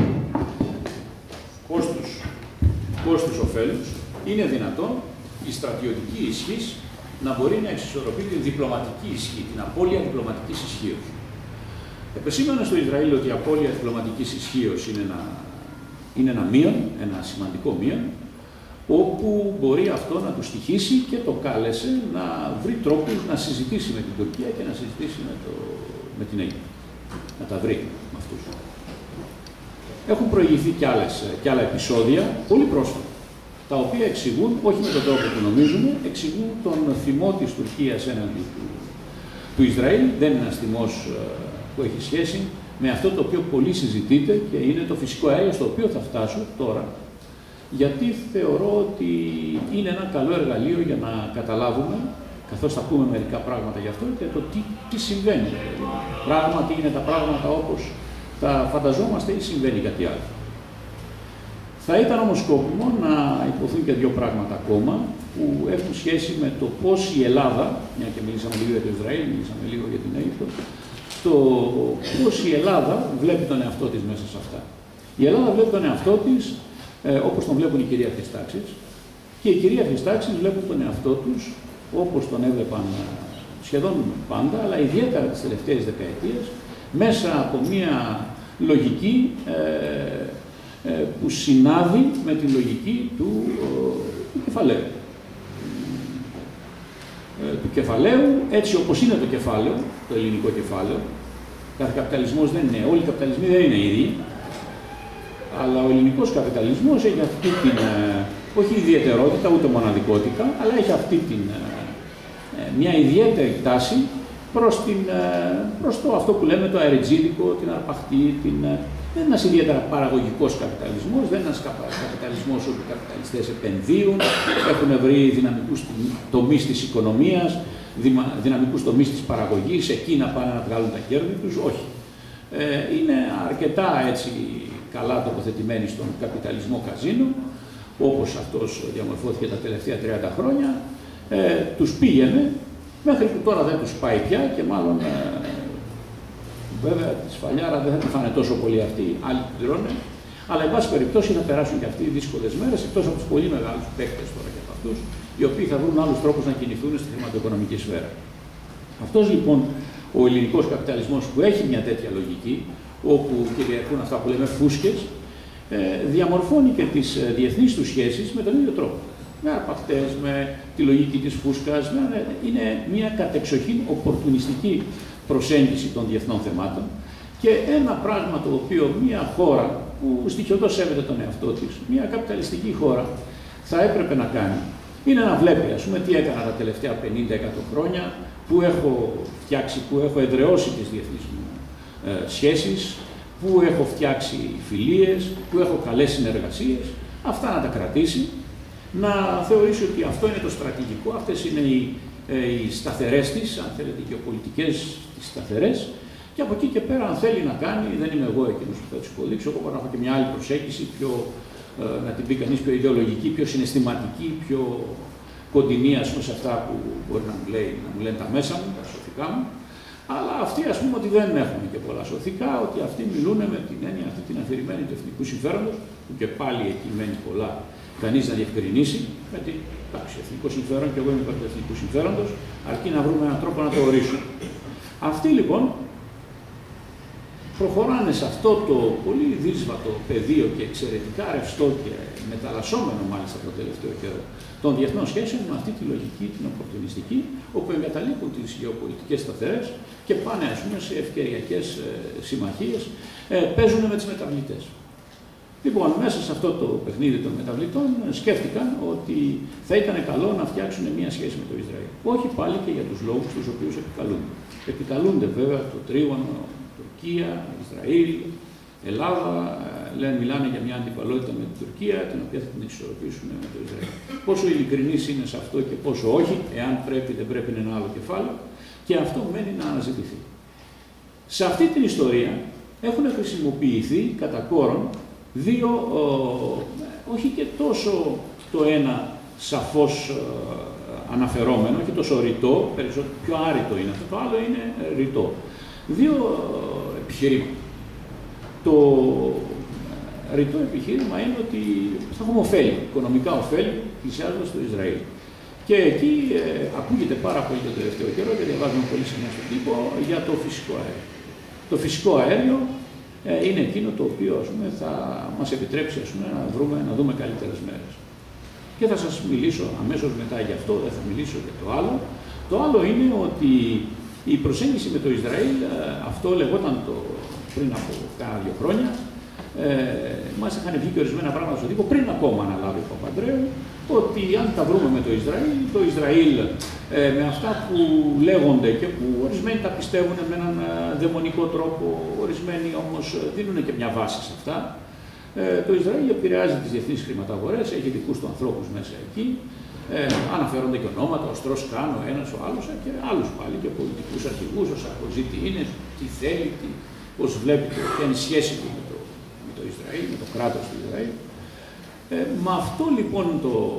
κόστους-οφέλους είναι δυνατόν η στρατιωτική ισχύς να μπορεί να εξισορροπεί την διπλωματική ισχύ, την απώλεια διπλωματικής ισχύως. Επεσήμανε στο Ισραήλ ότι η απώλεια διπλωματικής ισχύως είναι ένα μείον, ένα σημαντικό μείον, όπου μπορεί αυτό να του στοιχήσει και το κάλεσε να βρει τρόπους να συζητήσει με την Τουρκία και να συζητήσει με την Αίγυπτο. Να τα βρει με αυτούς. Έχουν προηγηθεί κι άλλα επεισόδια, πολύ πρόσφατα, τα οποία εξηγούν, όχι με τον τρόπο που νομίζουμε, εξηγούν τον θυμό της Τουρκίας έναντι του Ισραήλ. Δεν είναι ένας θυμός που έχει σχέση με αυτό το οποίο πολύ συζητείται και είναι το φυσικό αέριο, στο οποίο θα φτάσω τώρα, γιατί θεωρώ ότι είναι ένα καλό εργαλείο για να καταλάβουμε, καθώς θα πούμε μερικά πράγματα γι' αυτό, και το τι συμβαίνει. Πράγματι είναι τα πράγματα όπως τα φανταζόμαστε ή συμβαίνει κάτι άλλο. Θα ήταν όμως σκόπιμο να υποθούν και δύο πράγματα ακόμα που έχουν σχέση με το πώς η Ελλάδα, μια και μιλήσαμε λίγο για το Ισραήλ, μιλήσαμε λίγο για την Αίγυπτο, το πώς η Ελλάδα βλέπει τον εαυτό της μέσα σε αυτά. Η Ελλάδα βλέπει τον εαυτό της όπως τον βλέπουν οι κυρίαρχες τάξεις και οι κυρίαρχες τάξεις βλέπουν τον εαυτό τους όπως τον έβλεπαν σχεδόν πάντα, αλλά ιδιαίτερα τις τελευταίες δεκαετίες, μέσα από μια λογική που συνάδει με την λογική του κεφαλαίου. Του κεφαλαίου, έτσι όπως είναι το κεφάλαιο, το ελληνικό κεφάλαιο. Κάθε καπιταλισμός δεν είναι, όλοι οι καπιταλισμοί δεν είναι ίδιοι, αλλά ο ελληνικός καπιταλισμός έχει αυτή την, όχι ιδιαιτερότητα, ούτε μοναδικότητα, αλλά έχει αυτή την, μια ιδιαίτερη τάση προς το αυτό που λέμε το αεριτζίδικο, την αρπαχτή, δεν είναι ένας ιδιαίτερα παραγωγικός καπιταλισμός, δεν είναι ένας καπιταλισμός όπου οι καπιταλιστές επενδύουν, έχουν βρει δυναμικούς τομείς της οικονομίας, δυναμικούς τομείς της παραγωγής, εκεί να πάνε να βγάλουν τα κέρδη τους, όχι. Είναι αρκετά έτσι καλά τοποθετημένοι στον καπιταλισμό καζίνο, όπως αυτός διαμορφώθηκε τα τελευταία 30 χρόνια, τους πήγαινε, μέχρι που τώρα δεν τους πάει πια και μάλλον βέβαια τη σφαλιάρα δεν θα τη φάνε τόσο πολύ αυτοί, άλλοι την τρώνε, αλλά εν πάση περιπτώσει θα περάσουν και αυτοί οι δύσκολες μέρες, εκτός από τους πολύ μεγάλους παίκτες τώρα και από αυτούς, οι οποίοι θα βρουν άλλους τρόπους να κινηθούν στη χρηματοοικονομική σφαίρα. Αυτός λοιπόν ο ελληνικός καπιταλισμός που έχει μια τέτοια λογική, όπου κυριαρχούν αυτά που λέμε φούσκες, διαμορφώνει και τις διεθνείς του σχέσεις με τον ίδιο τρόπο. Με αρπακτές, με τη λογική της φούσκας, είναι μια κατεξοχήν οπορτουνιστική προσέγγιση των διεθνών θεμάτων και ένα πράγμα το οποίο μια χώρα που στοιχειωτός σέβεται τον εαυτό της, μια καπιταλιστική χώρα, θα έπρεπε να κάνει, είναι να βλέπει, ας πούμε, τι έκανα τα τελευταία 50-100 χρόνια, που έχω φτιάξει, που έχω εδραιώσει τις διεθνείς μου σχέσεις, που έχω φτιάξει φιλίες, που έχω καλές συνεργασίες, αυτά να τα κρατήσει να θεωρήσει ότι αυτό είναι το στρατηγικό, αυτές είναι οι σταθερές της, αν θέλετε, γεωπολιτικές σταθερές. Και από εκεί και πέρα, αν θέλει να κάνει, δεν είμαι εγώ εκείνος που θα τους υποδείξω, εγώ μπορώ να έχω και μια άλλη προσέγγιση, πιο, να την πει κανείς, πιο ιδεολογική, πιο συναισθηματική, πιο κοντινή, ας πούμε, σε αυτά που μπορεί να μου λένε τα μέσα μου, τα σωθικά μου. Αλλά αυτοί, ας πούμε, ότι δεν έχουν και πολλά σωθικά, ότι αυτοί μιλούν με την έννοια αυτή την αφηρημένη του εθνικού συμφέροντος, που και πάλι εκεί μένει πολλά κανείς να διευκρινίσει, γιατί εντάξει, εθνικό συμφέρον και εγώ είμαι υπέρ του εθνικού συμφέροντος, αρκεί να βρούμε έναν τρόπο να το ορίσουμε. Αυτοί λοιπόν προχωράνε σε αυτό το πολύ δύσβατο πεδίο και εξαιρετικά ρευστό και μεταλλασσόμενο μάλιστα το τελευταίο καιρό των διεθνών σχέσεων με αυτή τη λογική, την οπορτουνιστική, όπου εγκαταλείπουν τις γεωπολιτικές σταθερές και πάνε, ας πούμε, σε ευκαιριακές συμμαχίες, παίζουν με τις μεταβλητές. Λοιπόν, μέσα σε αυτό το παιχνίδι των μεταβλητών σκέφτηκαν ότι θα ήταν καλό να φτιάξουν μια σχέση με το Ισραήλ. Όχι πάλι και για τους λόγους τους οποίους επικαλούνται. Επικαλούνται βέβαια το τρίγωνο Τουρκία, Ισραήλ, Ελλάδα, μιλάνε για μια αντιπαλότητα με την Τουρκία, την οποία θα την εξισορροπήσουν με το Ισραήλ. Πόσο ειλικρινής είναι σε αυτό και πόσο όχι, εάν πρέπει δεν πρέπει είναι ένα άλλο κεφάλαιο, και αυτό μένει να αναζητηθεί. Σε αυτή την ιστορία έχουν χρησιμοποιηθεί κατά κόρον δύο, όχι και τόσο το ένα σαφώς αναφερόμενο, όχι τόσο ρητό, πιο άρρητο είναι αυτό, το άλλο είναι ρητό. Δύο επιχειρήματα. Το ρητό επιχείρημα είναι ότι θα έχουμε ωφέλη, οικονομικά ωφέλη, πλησιάζοντας στο Ισραήλ. Και εκεί ακούγεται πάρα πολύ το τελευταίο καιρό και διαβάζουμε πολύ συχνά στον τύπο για το φυσικό αέριο. Το φυσικό αέριο είναι εκείνο το οποίο, ας πούμε, θα μας επιτρέψει, ας πούμε, να δούμε καλύτερες μέρες. Και θα σας μιλήσω αμέσως μετά γι' αυτό, δεν θα μιλήσω για το άλλο. Το άλλο είναι ότι η προσέγγιση με το Ισραήλ, αυτό λεγόταν πριν από κάνα 2 χρόνια, μας είχαν βγει και ορισμένα πράγματα στον τύπο πριν ακόμα αναλάβει ο Παπανδρέου, ότι αν τα βρούμε με το Ισραήλ με αυτά που λέγονται και που ορισμένοι τα πιστεύουν με έναν δαιμονικό τρόπο, ορισμένοι όμως δίνουν και μια βάση σε αυτά. Το Ισραήλ επηρεάζει τις διεθνείς χρηματαγορές, έχει δικούς του ανθρώπους μέσα εκεί. Αναφέρονται και ονόματα, ο Στρος Καν, ο ένας, ο άλλος, και άλλους πάλι και πολιτικούς αρχηγούς, ο Σαρκοζή τι είναι, τι θέλει, πώς βλέπει, ποια είναι η σχέση του με το Ισραήλ, με το κράτος του Ισραήλ. Με αυτό λοιπόν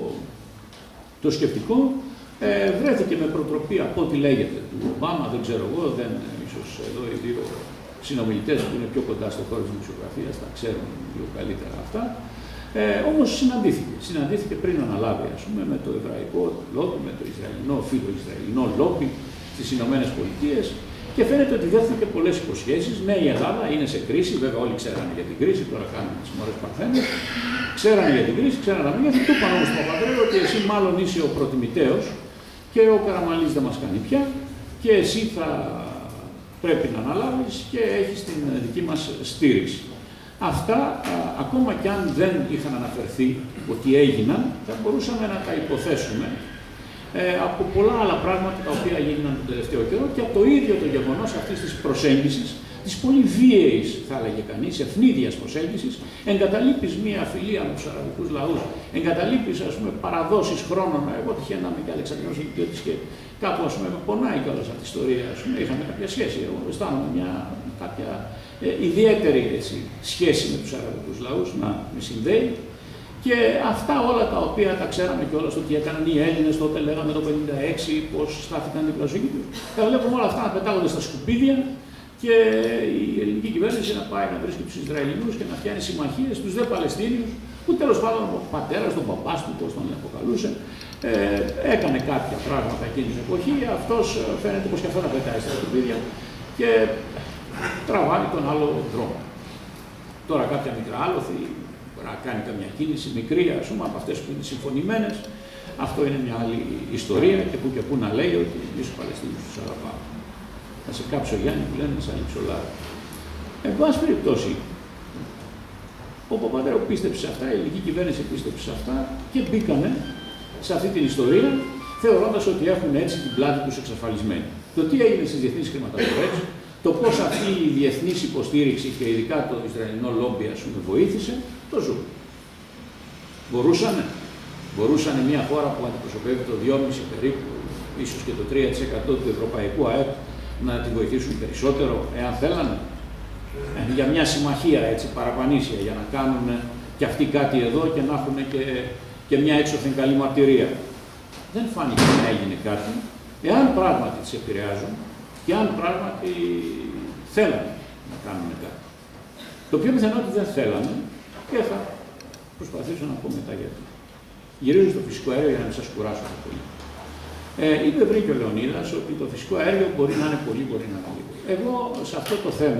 το σκεπτικό βρέθηκε με προτροπή από ό,τι λέγεται του Ομπάμα, δεν ξέρω εγώ, ίσως εδώ οι δύο συνομιλητές που είναι πιο κοντά στο χώρο της δημοσιογραφίας θα ξέρουν λίγο καλύτερα αυτά. Όμως συναντήθηκε πριν αναλάβει, ας πούμε, με το εβραϊκό λόμπι, με το φιλο-ισραηλινό λόμπι στις Ηνωμένες Πολιτείες και φαίνεται ότι δόθηκε πολλές υποσχέσεις. Ναι, η Ελλάδα είναι σε κρίση, βέβαια όλοι ξέρανε για την κρίση, τώρα κάνουν τις μορές παρθένες. Ξέρανε για την κρίση, ξέρανε τα μεγέθη. Του είπαν όμως στον Παπανδρέου ότι εσύ μάλλον είσαι ο προτιμητέος και ο Καραμανλής δεν μας κάνει πια και εσύ θα πρέπει να αναλάβεις και έχεις την δική μας στήριξη. Αυτά, ακόμα κι αν δεν είχαν αναφερθεί ότι έγιναν, θα μπορούσαμε να τα υποθέσουμε από πολλά άλλα πράγματα τα οποία έγιναν τον τελευταίο καιρό και από το ίδιο το γεγονός αυτής της προσέγγισης, της πολύ βίαιης, θα έλεγε κανείς, ευνίδιας προσέγγισης, εγκαταλείπεις μία φιλία με τους αραβικούς λαούς, εγκαταλείπεις, ας πούμε, παραδόσεις χρόνων. Εγώ τυχαία να είμαι και Αλεξανδρός Λυκειώτης και κάπου, ας πούμε, με πονάει κιόλας αυτή η ιστορία. Ας πούμε, είχαμε κάποια σχέση. Εγώ αισθάνομαι κάποια ιδιαίτερη σχέση με τους αραβικούς λαούς να με συνδέει. Και αυτά όλα τα οποία τα ξέραμε κιόλας ότι έκαναν οι Έλληνες τότε, λέγαμε το 1956, πώς στάθηκαν την πλασογή τους. Τα βλέπουμε όλα αυτά να πετάγονται στα σκουπίδια και η ελληνική κυβέρνηση να πάει να βρίσκει τους Ισραηλινούς και να φτιάνει συμμαχίες στους δε Παλαιστίνιους, που τέλος πάντων ο πατέρας, τον παπάς του, πώς τον αποκαλούσε, έκανε κάποια πράγματα εκείνη την εποχή. Αυτός φαίνεται πως και αυτό να πετάει στα σκουπίδια και τραβάει τον άλλο δρόμο. Τώρα κάποια μικρά άλοθη, να κάνει καμιά κίνηση μικρή, ας πούμε, από αυτές που είναι συμφωνημένες. Αυτό είναι μια άλλη ιστορία και που να λέει ότι εμείς τους Παλαιστίνιους τους αγαπάμε. Θα σε κάψω Γιάννη που λένε, σαν λιψολάρι. Εν πάση περιπτώσει, ο Παπανδρέου πίστεψε σε αυτά, η ελληνική κυβέρνηση πίστεψε σε αυτά και μπήκανε σε αυτή την ιστορία, θεωρώντας ότι έχουν έτσι την πλάτη τους εξασφαλισμένη. Το τι έγινε στις διεθνείς χρηματαγορές, το πώς αυτή η διεθνής υποστήριξη και ειδικά το Ισραηλινό λόμπι, ας πούμε, βοήθησε, το ζούμε. Μπορούσανε. Μπορούσαν μια χώρα που αντιπροσωπεύει το 2,5 περίπου, ίσως και το 3% του ευρωπαϊκού ΑΕΠ, να τη βοηθήσουν περισσότερο, εάν θέλανε. Για μια συμμαχία έτσι παραπανήσια, για να κάνουν και αυτοί κάτι εδώ και να έχουν και μια έξωθεν καλή μαρτυρία. Δεν φάνηκε να έγινε κάτι, εάν πράγματι τις επηρεάζουν και αν πράγματι θέλανε να κάνουν κάτι. Το πιο πιθανό ότι δεν θέλανε και θα προσπαθήσω να πω μετά γιατί. Γυρίζω στο φυσικό αέριο για να μην σας κουράσω πολύ. Είπε πριν και ο Λεωνίδας ότι το φυσικό αέριο μπορεί να είναι πολύ, μπορεί να είναι λίγο. Εγώ σε αυτό το θέμα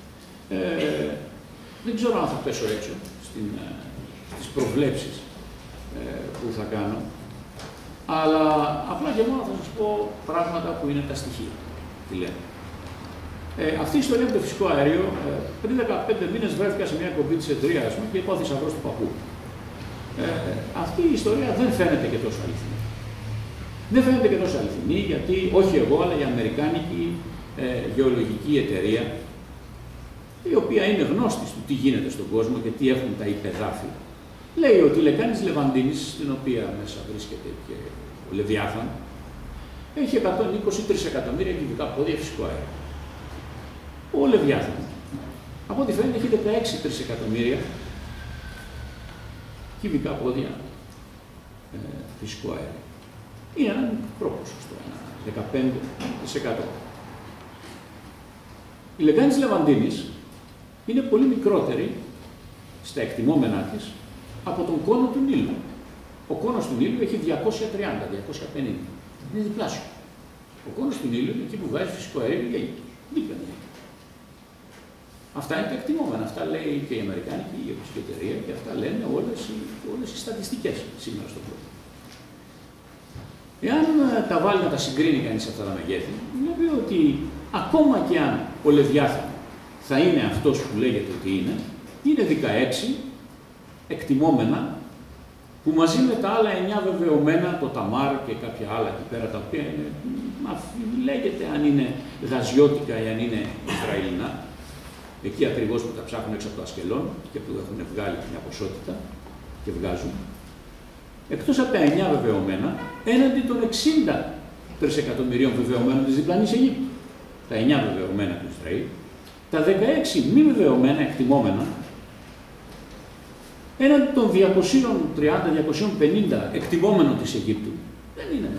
δεν ξέρω αν θα πέσω έξω στις προβλέψεις που θα κάνω, αλλά απλά και μόνο θα σας πω πράγματα που είναι τα στοιχεία. Τι λέμε. Αυτή η ιστορία με το φυσικό αέριο, πριν 15 μήνες βρέθηκα σε μια εκπομπή της εταιρείας μου και είπα ο θησαυρός του παππού. Αυτή η ιστορία δεν φαίνεται και τόσο αληθινή. Δεν φαίνεται και τόσο αληθινή γιατί, όχι εγώ, αλλά η αμερικάνικη γεωλογική εταιρεία, η οποία είναι γνώστη του τι γίνεται στον κόσμο και τι έχουν τα υπεδάφη, λέει ότι η λεκάνη της Λεβαντίνης, στην οποία μέσα βρίσκεται και ο Λεβιάθαν, έχει 120 τρισεκατομμύρια κυβικά πόδια φυσικό αέριο. Ο Λεβιάθαν, από ό,τι φαίνεται, έχει 16 τρισεκατομμύρια κυβικά πόδια φυσικό αέριο. Είναι ένα μικρό ποσοστό, 15%. Η λεκάνη της Λεβαντίνης είναι πολύ μικρότερη στα εκτιμόμενά της από τον κόνο του Νείλου. Ο κόνος του Νείλου έχει 230-250. Είναι διπλάσιο. Ο κόνος του Νείλου είναι εκεί που βγάζει φυσικό αέριο για Αίγυπτος. Δίπλα είναι. Αυτά είναι τα εκτιμόμενα. Αυτά λέει και η Αμερικάνικη η Ευρωπαϊκή Εταιρεία και αυτά λένε όλες οι στατιστικές σήμερα στον κόσμο. Εάν τα βάλει να τα συγκρίνει κανείς αυτά τα μεγέθη, βλέπει ότι ακόμα και αν ο Λεβιάθαν θα είναι αυτός που λέγεται ότι είναι 16 εκτιμόμενα που μαζί με τα άλλα 9 βεβαιωμένα, το Ταμάρ και κάποια άλλα εκεί πέρα, τα οποία είναι, λέγεται αν είναι γαζιώτικα ή αν είναι Ισραηλινά, εκεί ακριβώς που τα ψάχνουν έξω από το Ασκελόν και που έχουν βγάλει μια ποσότητα και βγάζουν. Εκτός από τα 9 βεβαιωμένα, έναντι των 60 τρισεκατομμυρίων βεβαιωμένων της διπλανής Αιγύπτου. Τα 9 βεβαιωμένα του Ισραήλ, τα 16 μη βεβαιωμένα εκτιμόμενα, έναντι των 230-250 εκτιμόμενων της Αιγύπτου, δεν είναι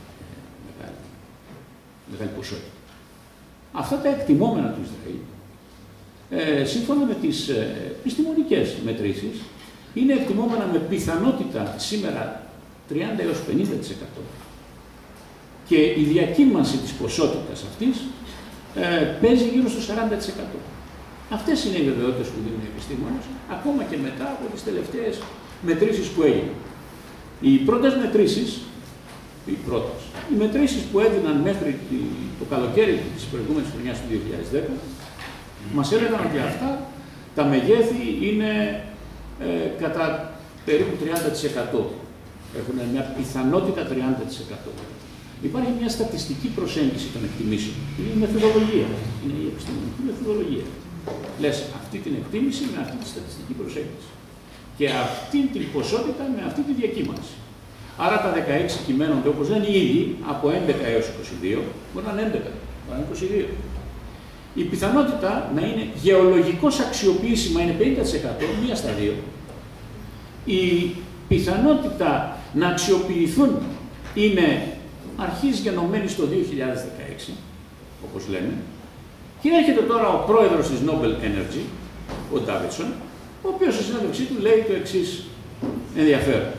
μεγάλη ποσότητα. Αυτά τα εκτιμόμενα του Ισραήλ, σύμφωνα με τις επιστημονικές μετρήσεις, είναι εκτιμόμενα με πιθανότητα σήμερα 30 έως 50%. Και η διακύμανση της ποσότητας αυτής παίζει γύρω στο 40%. Αυτές είναι οι βεβαιότητες που δίνουν οι επιστήμονες, ακόμα και μετά από τις τελευταίες μετρήσεις που έγιναν. Οι πρώτες μετρήσεις, οι μετρήσεις που έδιναν μέχρι το καλοκαίρι της προηγούμενης χρονιάς του 2010, μας έλεγαν ότι αυτά τα μεγέθη είναι κατά περίπου 30%. Έχουν μια πιθανότητα 30%. Υπάρχει μια στατιστική προσέγγιση των εκτιμήσεων. Είναι η μεθοδολογία. Είναι η επιστημονική μεθοδολογία. Λες αυτή την εκτίμηση με αυτή τη στατιστική προσέγγιση. Και αυτή την ποσότητα με αυτή τη διακύμανση. Άρα τα 16 κυμαίνονται όπως λένε οι ίδιοι από 11 έως 22, μπορεί να είναι 11, μπορεί να είναι 22. Η πιθανότητα να είναι γεωλογικώς αξιοποιήσιμα είναι 50%, μία στα δύο. Η πιθανότητα να αξιοποιηθούν είναι αρχής γενομένη στο 2016, όπως λένε, και έρχεται τώρα ο πρόεδρος της Nobel Energy, ο Davidson, ο οποίος στη συνέντευξή του λέει το εξής ενδιαφέρον.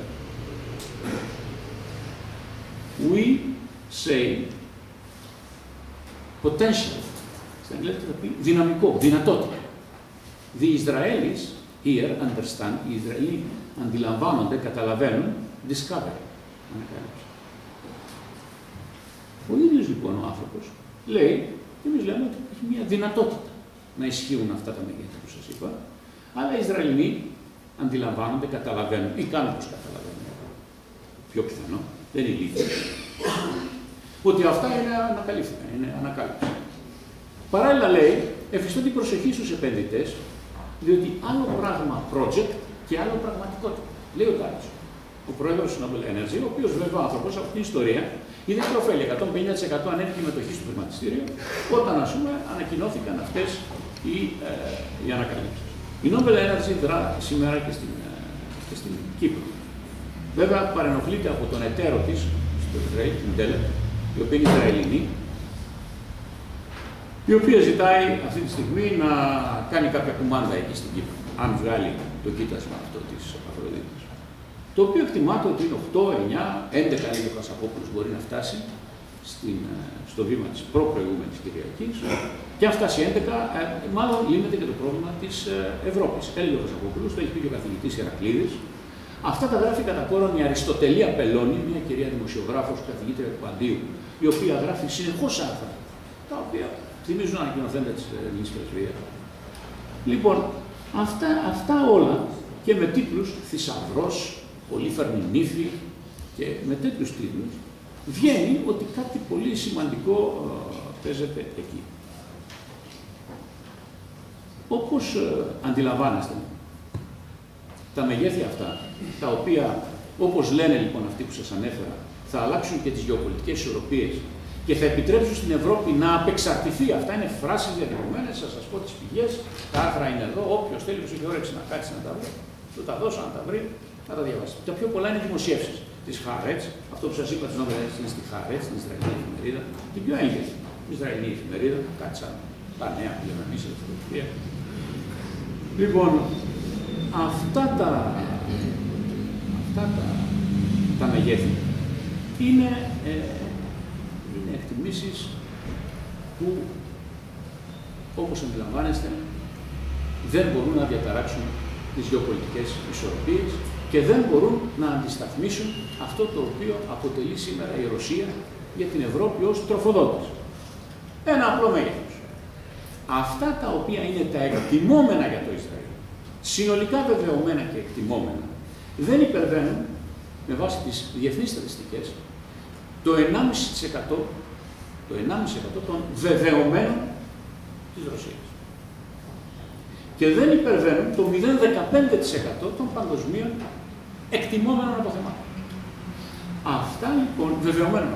We say potential. Στα αγγλικά θα πει δυναμικό, δυνατότητα. The Israelis here understand, οι Ισραηλοί αντιλαμβάνονται, καταλαβαίνουν, discovery. Ανακάλυψη. Ο ίδιος λοιπόν ο άνθρωπος λέει, και εμείς λέμε ότι έχει μια δυνατότητα να ισχύουν αυτά τα μεγέθη που σας είπα, αλλά οι Ισραηλοί αντιλαμβάνονται, καταλαβαίνουν ή κάνουν πως καταλαβαίνουν. Πιο πιθανό, δεν είναι ηλίθιο. Ότι αυτά είναι ανακαλύφθηκαν, είναι ανακάλυψη. Παράλληλα λέει, εφιστώ την προσοχή στους επενδυτές, διότι άλλο πράγμα project και άλλο πραγματικότητα. Λέει ο Davidson. ο πρόεδρος του Nobel Energy, ο οποίος βέβαια άνθρωπος από την ιστορία είδε και ωφέλη. 150% ανέβηκε η μετοχή στο χρηματιστήριο, όταν ας πούμε ανακοινώθηκαν αυτές οι ανακαλύψεις. Η Nobel Energy δρά σήμερα και στην Κύπρο. Βέβαια παρενοχλείται από τον εταίρο της στο Ισραήλ, την Delek, η οποία είναι Ισραηλινή, η οποία ζητάει αυτή τη στιγμή να κάνει κάποια κουμάντα εκεί στην Κύπρο, αν βγάλει το κοίτασμα αυτό της Αφροδίτης. Το οποίο εκτιμάται ότι είναι 8, 9, 11 λέει ο Χασαπόπουλος μπορεί να φτάσει στο βήμα της προπροηγούμενης Κυριακής. Και αν φτάσει 11, μάλλον λύνεται και το πρόβλημα της Ευρώπης. Έλεγε ο Χασαπόπουλος, το έχει πει και ο καθηγητής Ηρακλήδης. Αυτά τα γράφει κατά κόρον η Αριστοτελία Πελώνη, μια κυρία δημοσιογράφος, καθηγήτρια του Παντίου, η οποία γράφει συνεχώς άρθρα, τα οποία θυμίζουν ανακοινωθέντα της ελληνικής πρεσβείας. Λοιπόν, αυτά όλα και με τίτλους θησαυρός, πολύφερμη νύφη και με τέτοιους τίτλους, βγαίνει ότι κάτι πολύ σημαντικό παίζεται εκεί. Όπως αντιλαμβάνεστε, τα μεγέθη αυτά, τα οποία, όπως λένε λοιπόν αυτοί που σας ανέφερα, θα αλλάξουν και τις γεωπολιτικές ισορροπίες και θα επιτρέψουν στην Ευρώπη να απεξαρτηθεί. Αυτά είναι φράσεις διατυπωμένες, θα σας πω τις πηγές, τα άρθρα είναι εδώ, όποιος θέλει έχει όρεξη να κάτσει να τα βρει, του τα δώσω να τα βρει, να τα διαβάσει. Τα πιο πολλά είναι δημοσίευσεις της Χάρετς, αυτό που σας είπα της Νόβελ είναι στη Χάρετς, την Ισραηλινή εφημερίδα, την πιο έγκαιρη. Η Ισραηλινή εφημερίδα, κάτσαν τα νέα που λέμε εμείς εδώ. Λοιπόν, αυτά τα μεγέθη είναι εκτιμήσεις που, όπως αντιλαμβάνεστε, δεν μπορούν να διαταράξουν τις γεωπολιτικές ισορροπίες και δεν μπορούν να αντισταθμίσουν αυτό το οποίο αποτελεί σήμερα η Ρωσία για την Ευρώπη ως τροφοδότης. Ένα απλό μέγεθος. Αυτά τα οποία είναι τα εκτιμόμενα για το Ισραήλ, συνολικά βεβαιωμένα και εκτιμόμενα, δεν υπερβαίνουν, με βάση τις διεθνείς στατιστικές, το 1,5% των βεβαιωμένων της Ρωσίας. Και δεν υπερβαίνουν το 0,15% των παγκοσμίων εκτιμόμενων αποθεμάτων. Αυτά λοιπόν, βεβαιωμένων.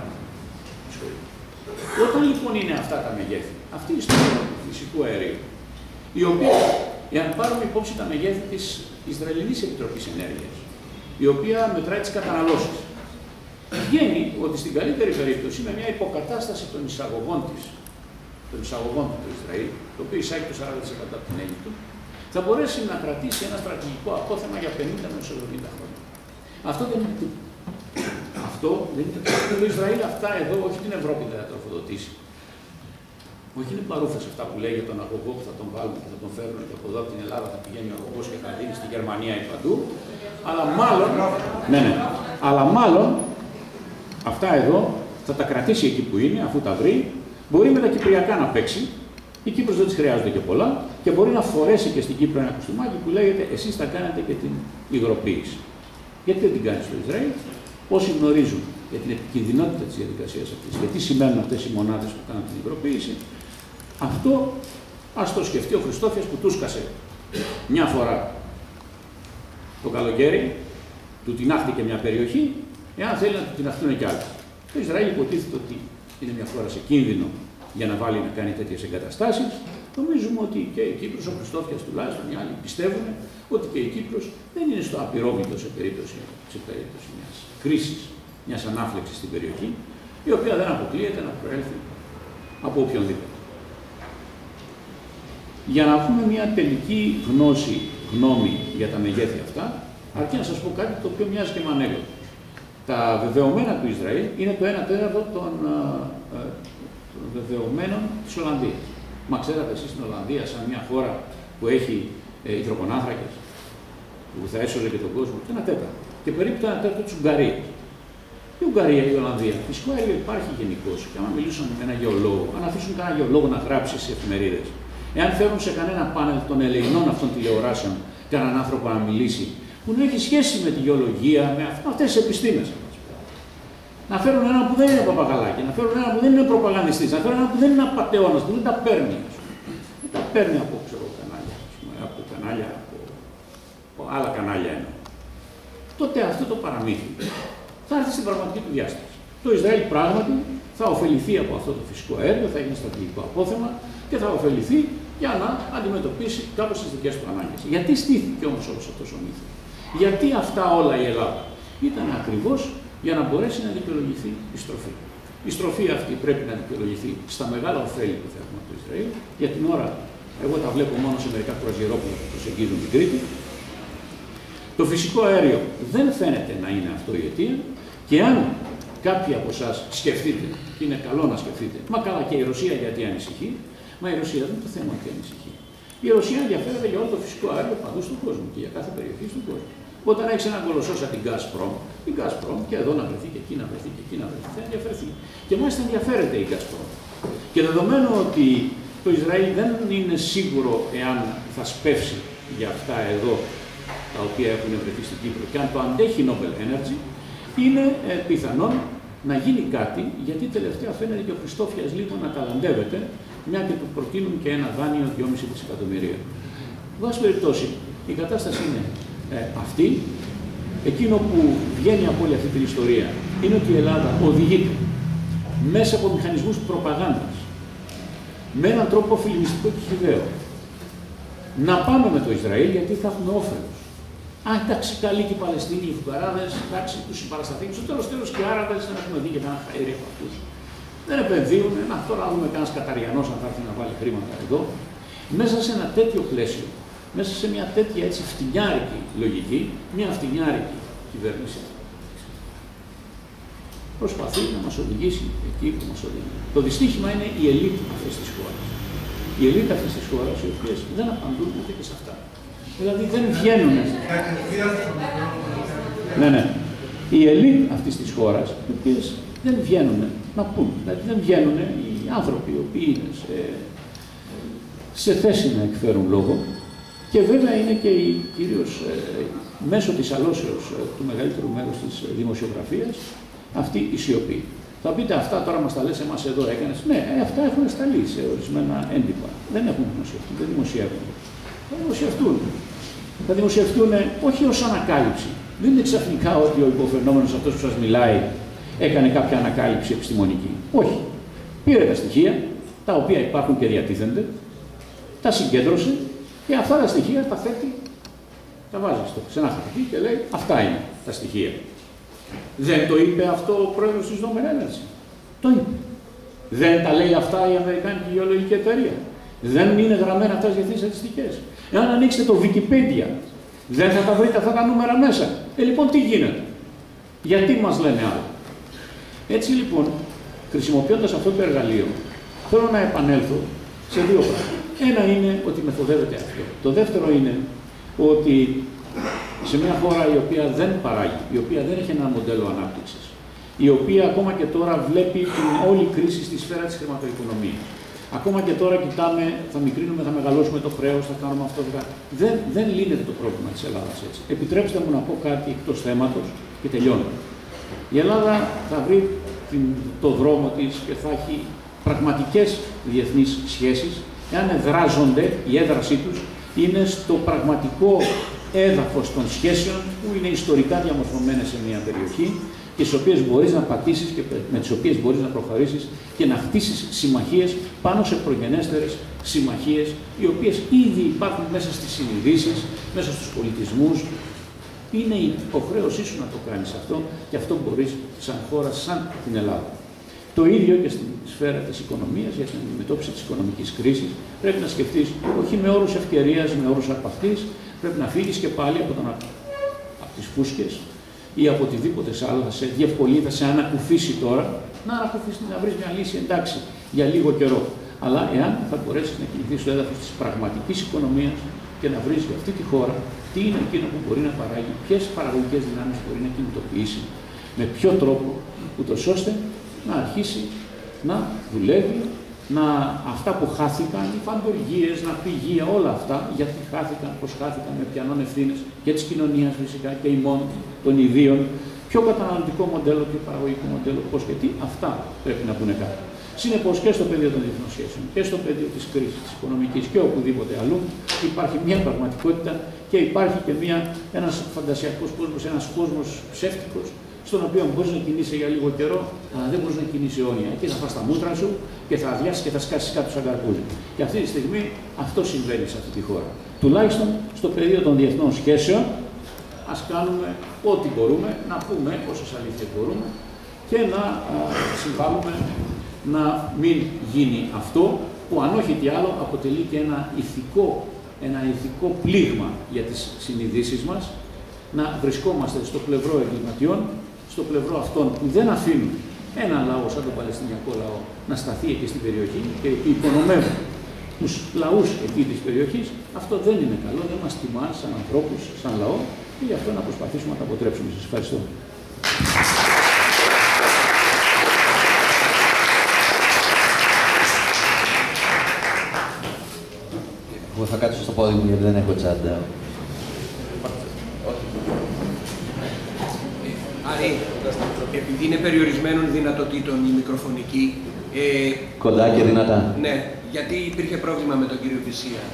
Όταν λοιπόν είναι αυτά τα μεγέθη, αυτή η ιστορία του φυσικού αερίου, η οποία, εάν πάρουμε υπόψη τα μεγέθη της Ισραηλινής Επιτροπής Ενέργειας, η οποία μετράει τις καταναλώσεις, βγαίνει ότι στην καλύτερη περίπτωση, με μια υποκατάσταση των εισαγωγών του Ισραήλ, το οποίο εισάγει το 40% από την Αίγυπτο, θα μπορέσει να κρατήσει ένα στρατηγικό απόθεμα για 50 με 70 χρόνια. Αυτό δεν είναι τίποτα. Αυτό δεν είναι τίποτα. Το Ισραήλ αυτά εδώ, όχι την Ευρώπη δεν θα τροφοδοτήσει. Όχι είναι παρούφες αυτά που λέει για τον αγωγό που θα τον βάλουν και θα τον φέρουν και από εδώ από την Ελλάδα θα πηγαίνει ο αγωγός και θα δίνει στη Γερμανία ή παντού. Αλλά μάλλον, αλλά μάλλον αυτά εδώ θα τα κρατήσει εκεί που είναι, αφού τα βρει. Μπορεί με τα κυπριακά να παίξει. Η Κύπρος δεν της χρειάζονται και πολλά και μπορεί να φορέσει και στην Κύπρο ένα κουστούμάκι που λέγεται εσείς θα κάνετε και την υγροποίηση. Γιατί δεν την κάνει στο Ισραήλ? Όσοι γνωρίζουν για την επικινδυνότητα της διαδικασίας αυτής και τι σημαίνουν αυτές οι μονάδες που κάνουν την υγροποίηση, αυτό ας το σκεφτεί ο Χριστόφιας που τούσκασε μια φορά το καλοκαίρι, του τινάχτηκε μια περιοχή, εάν θέλει να του τιναχτούν κι άλλες. Το Ισραήλ υποτίθεται ότι είναι μια χώρα σε κίνδυνο για να βάλει να κάνει τέτοιες εγκαταστάσεις. Νομίζουμε ότι και η Κύπρος, ο Χριστόφιας τουλάχιστον, οι άλλοι πιστεύουν ότι και η Κύπρος δεν είναι στο απειρόβλητο σε περίπτωση μιας κρίσης, μιας ανάφλεξης στην περιοχή, η οποία δεν αποκλείεται να προέλθει από οποιονδήποτε. Για να έχουμε μια τελική γνώμη για τα μεγέθη αυτά, αρκεί να σας πω κάτι το οποίο μοιάζει και με ανέκδοτο. Τα βεβαιωμένα του Ισραήλ είναι το 1/4 των βεβαιωμένων της Ολλανδίας. Μα ξέρατε εσείς την Ολλανδία σαν μια χώρα που έχει υδρογονάνθρακες, που θα έσωζε και τον κόσμο, το 1/4. Και περίπου το 1/4 της Ουγγαρίας. Η Ουγγαρία, η Ολλανδία, φυσικό αέριο υπάρχει γενικώς. Και άμα μιλούσαν με έναν γεωλόγο, αν αφήσουν κανένα γεωλόγο να γράψει στις εφημερίδες, εάν φέρουν σε κανένα πάνελ των ελεηνών αυτών τηλεοράσεων κανέναν άνθρωπο να μιλήσει, που να έχει σχέση με τη γεωλογία, με αυτές τις επιστήμες. Να φέρουν έναν που δεν είναι παπαγαλάκι, να φέρουν έναν που δεν είναι προπαγανδιστής, να φέρουν έναν που δεν είναι απατεώνας, που δεν τα παίρνει. Δεν τα παίρνει από κανάλια, από άλλα κανάλια εννοώ. τότε αυτό το παραμύθι θα έρθει στην πραγματική του διάσταση. Το Ισραήλ πράγματι θα ωφεληθεί από αυτό το φυσικό αέριο, θα γίνει στρατηγικό απόθεμα και θα ωφεληθεί για να αντιμετωπίσει κάπως τις δικές του ανάγκες. Γιατί στήθηκε όμως όλος αυτός ο μύθος? Γιατί αυτά όλα η Ελλάδα? Ήταν ακριβώς για να μπορέσει να δικαιολογηθεί η στροφή. Η στροφή αυτή πρέπει να δικαιολογηθεί στα μεγάλα ωφέλη που θα έχουμε από το Ισραήλ. Για την ώρα, εγώ τα βλέπω μόνο σε μερικά κρουαζιερόπλαια που προσεγγίζουν την Κρήτη. Το φυσικό αέριο δεν φαίνεται να είναι αυτό η αιτία, και αν κάποιοι από εσάς σκεφτείτε, και είναι καλό να σκεφτείτε, μα καλά και η Ρωσία γιατί ανησυχεί? Μα η Ρωσία δεν είναι το θέμα ότι ανησυχεί. Η Ρωσία ενδιαφέρεται για όλο το φυσικό αέριο παντού στον κόσμο και για κάθε περιοχή στον κόσμο. Όταν έχει έναν κολοσσό σαν την Gazprom, η Gazprom και εδώ να βρεθεί και εκεί να βρεθεί και εκεί να βρεθεί, θα ενδιαφερθεί. Και μάλιστα ενδιαφέρεται η Gazprom. Και δεδομένου ότι το Ισραήλ δεν είναι σίγουρο εάν θα σπεύσει για αυτά εδώ τα οποία έχουν βρεθεί στην Κύπρο και αν το αντέχει η Nobel Energy, είναι πιθανόν να γίνει κάτι, γιατί τελευταία φαίνεται και ο Χριστόφιας λίγο να ταλαντεύεται, μια και του προτείνουν και ένα δάνειο 2,5 δισεκατομμυρίων. Εν πάση περιπτώσει, η κατάσταση είναι αυτή. Εκείνο που βγαίνει από όλη αυτή την ιστορία είναι ότι η Ελλάδα οδηγείται μέσα από μηχανισμούς προπαγάνδας, με έναν τρόπο φιλινιστικό και χυδαίο, να πάμε με το Ισραήλ γιατί θα έχουμε όφελος. Αν εντάξει, καλοί και οι Παλαιστίνοι, οι φουκαράδες, εντάξει, τους συμπαρασταθήκους, στο τέλος και οι Άραβες δεν έχουμε δει και κανένα χαΐρι από αυτούς. Δεν επενδύουν, τώρα δούμε κανένας Καταριανός αν θα έρθει να βάλει χρήματα εδώ. Μέσα σε ένα τέτοιο πλαίσιο, μέσα σε μια τέτοια έτσι φτηνιάρικη λογική, μια φτηνιάρικη κυβέρνηση προσπαθεί να μας οδηγήσει εκεί που μας οδηγεί. Το δυστύχημα είναι η ελίτ αυτής της χώρας. Οι ελίτ αυτής της χώρας, οι οποίες δεν απαντούν ούτε και σε αυτά. Δηλαδή δεν βγαίνουν. Ναι. Οι ελίτ αυτής της χώρας, οι οποίες δεν βγαίνουν να πούν. Δηλαδή δεν βγαίνουν οι άνθρωποι οι οποίοι είναι σε θέση να εκφέρουν λόγο. Και βέβαια είναι και κυρίως μέσω της αλώσεως του μεγαλύτερου μέρους της δημοσιογραφίας αυτή η σιωπή. Θα πείτε αυτά τώρα μας τα λες εμάς εδώ έκανες. Ναι, αυτά έχουν σταλεί σε ορισμένα έντυπα. Δεν έχουν δημοσιευτεί, δεν δημοσιεύονται. Θα δημοσιευτούν. Θα δημοσιευτούν όχι ως ανακάλυψη. Δεν είναι ξαφνικά ότι ο υποφαινόμενος αυτός που σας μιλάει έκανε κάποια ανακάλυψη επιστημονική. Όχι. Πήρε τα στοιχεία, τα οποία υπάρχουν και διατίθενται, τα συγκέντρωσε και αυτά τα στοιχεία τα θέτει, τα βάζει σε ένα χαρτί και λέει αυτά είναι τα στοιχεία. Δεν το είπε αυτό ο πρόεδρος της Nobel Energy? Το είπε. Δεν τα λέει αυτά η Αμερικάνικη Γεωλογική Εταιρεία? Δεν είναι γραμμένα αυτά στις διεθνείς στατιστικές? Εάν ανοίξετε το Wikipedia, δεν θα τα βρείτε αυτά τα νούμερα μέσα? Λοιπόν, τι γίνεται? Γιατί μας λένε άλλο? Έτσι λοιπόν, χρησιμοποιώντας αυτό το εργαλείο, θέλω να επανέλθω σε δύο πράγματα. Ένα είναι ότι μεθοδεύεται αυτό. Το δεύτερο είναι ότι σε μια χώρα η οποία δεν παράγει, η οποία δεν έχει ένα μοντέλο ανάπτυξης, η οποία ακόμα και τώρα βλέπει την όλη κρίση στη σφαίρα της χρηματοοικονομίας. Ακόμα και τώρα κοιτάμε, θα μικρύνουμε, θα μεγαλώσουμε το χρέος, θα κάνουμε αυτό. Δεν λύνεται το πρόβλημα της Ελλάδας έτσι. Επιτρέψτε μου να πω κάτι εκτός θέματος και τελειώνω. Η Ελλάδα θα βρει το δρόμο της και θα έχει πραγματικές διεθνείς σχέσεις, εάν εδράζονται, η έδρασή τους είναι στο πραγματικό έδαφος των σχέσεων που είναι ιστορικά διαμορφωμένες σε μια περιοχή και στις οποίες μπορείς να πατήσεις και με τις οποίες μπορείς να προχωρήσεις και να χτίσεις συμμαχίες πάνω σε προγενέστερες συμμαχίες, οι οποίες ήδη υπάρχουν μέσα στις συνειδήσεις, μέσα στους πολιτισμούς. Είναι η υποχρέωσή σου να το κάνεις αυτό και αυτό μπορείς σαν χώρα, σαν την Ελλάδα. Το ίδιο και στην σφαίρα της οικονομίας, για την αντιμετώπιση της οικονομικής κρίσης, πρέπει να σκεφτείς όχι με όρους ευκαιρίας, με όρους αρπακτής, πρέπει να φύγεις και πάλι από τις φούσκες ή από οτιδήποτε άλλο, θα σε διευκολύνει, θα σε ανακουφίσει τώρα, να βρεις μια λύση εντάξει για λίγο καιρό. Αλλά εάν θα μπορέσεις να κινηθείς στο έδαφος της πραγματικής οικονομίας και να βρεις για αυτή τη χώρα τι είναι εκείνο που μπορεί να παράγει, ποιες παραγωγικές δυνάμεις μπορεί να κινητοποιήσει, με ποιο τρόπο, ούτως ώστε να αρχίσει να δουλεύει, αυτά που χάθηκαν, οι φαντουργίες, να πει υγεία, όλα αυτά, γιατί χάθηκαν, πώς χάθηκαν, με ποιανών ευθύνες και της κοινωνίας φυσικά και ημών των ιδίων, πιο καταναλωτικό μοντέλο, πιο παραγωγικό μοντέλο, πώς και τι, αυτά πρέπει να πούνε κάτι. Συνεπώς και στο πεδίο των διεθνών σχέσεων και στο πεδίο της κρίσης, της οικονομικής και οπουδήποτε αλλού υπάρχει μια πραγματικότητα και υπάρχει και ένας φαντασιακός κόσμος, ένας κόσμος ψεύτικος, στον οποίο μπορείς να κινείσαι για λίγο καιρό, αλλά δεν μπορείς να κινείσαι αιώνια. Εκεί θα φας τα μούτρα σου και θα αδειάσεις και θα σκάσεις κάτω σαν καρπούζι. Και αυτή τη στιγμή αυτό συμβαίνει σε αυτή τη χώρα. Τουλάχιστον στο πεδίο των διεθνών σχέσεων, ας κάνουμε ό,τι μπορούμε, να πούμε όσες αλήθειες μπορούμε και να συμβάλλουμε να μην γίνει αυτό που αν όχι τι άλλο αποτελεί και ένα ηθικό πλήγμα για τις συνειδήσεις μας, να βρισκόμαστε στο πλευρό εγκληματιών, στο πλευρό αυτών που δεν αφήνουν ένα λαό σαν τον Παλαιστινιακό λαό να σταθεί εκεί στην περιοχή και υπονομεύουν τους λαούς εκεί της περιοχής. Αυτό δεν είναι καλό, δεν μας τιμά σαν ανθρώπους, σαν λαό και γι' αυτό να προσπαθήσουμε να τα αποτρέψουμε. Σας ευχαριστώ. Εγώ θα κάτσω στο πόδι μου γιατί δεν έχω τσάντα. Άρη, επειδή είναι περιορισμένων δυνατοτήτων η μικροφωνική... Κοντά και δυνατά. Ναι, γιατί υπήρχε πρόβλημα με τον κύριο Βυσία.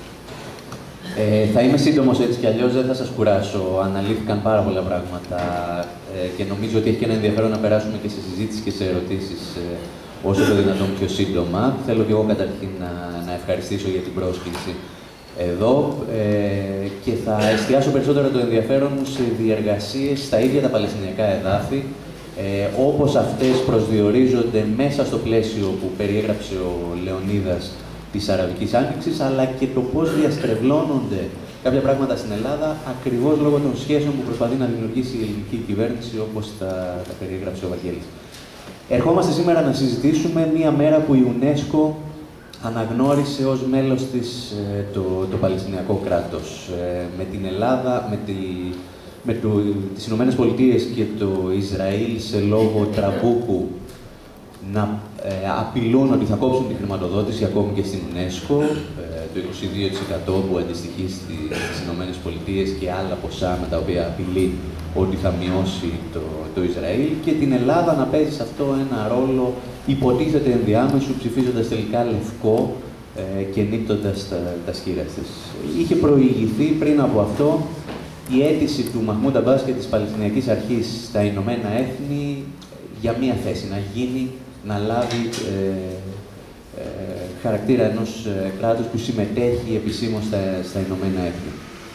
Θα είμαι σύντομος έτσι κι αλλιώς, δεν θα σας κουράσω. Αναλύθηκαν πάρα πολλά πράγματα και νομίζω ότι έχει και ένα ενδιαφέρον να περάσουμε και σε συζήτηση και σε ερωτήσεις όσο το δυνατόν πιο σύντομα. Θέλω και εγώ καταρχήν να ευχαριστήσω για την πρόσκληση εδώ και θα εστιάσω περισσότερο το ενδιαφέρον μου σε διεργασίες στα ίδια τα Παλαιστινιακά εδάφη, όπως αυτές προσδιορίζονται μέσα στο πλαίσιο που περιέγραψε ο Λεωνίδας της Αραβικής Άνοιξης, αλλά και το πώς διαστρεβλώνονται κάποια πράγματα στην Ελλάδα ακριβώς λόγω των σχέσεων που προσπαθεί να δημιουργήσει η ελληνική κυβέρνηση, όπως τα περιέγραψε ο Βαγγέλης. Ερχόμαστε σήμερα να συζητήσουμε μία μέρα που η UNESCO αναγνώρισε ως μέλος της το Παλαιστινιακό κράτος. Με την Ελλάδα, τις Ηνωμένες Πολιτείες και το Ισραήλ σε λόγο τραμπούκου να απειλούν ότι θα κόψουν τη χρηματοδότηση ακόμη και στην UNESCO, το 22% που αντιστοιχεί στις Ηνωμένες Πολιτείες και άλλα ποσά με τα οποία απειλεί ότι θα μειώσει το Ισραήλ, και την Ελλάδα να παίζει σε αυτό ένα ρόλο υποτίθεται ενδιάμεσου, ψηφίζοντας τελικά λευκό και νύπτοντας τα σκύρα της. Είχε προηγηθεί πριν από αυτό η αίτηση του Μαχμούντ Αμπάς και της Παλαιστινιακής Αρχής στα Ηνωμένα Έθνη για μία θέση, να λάβει χαρακτήρα ενός κράτους που συμμετέχει επισήμως στα Ηνωμένα Έθνη.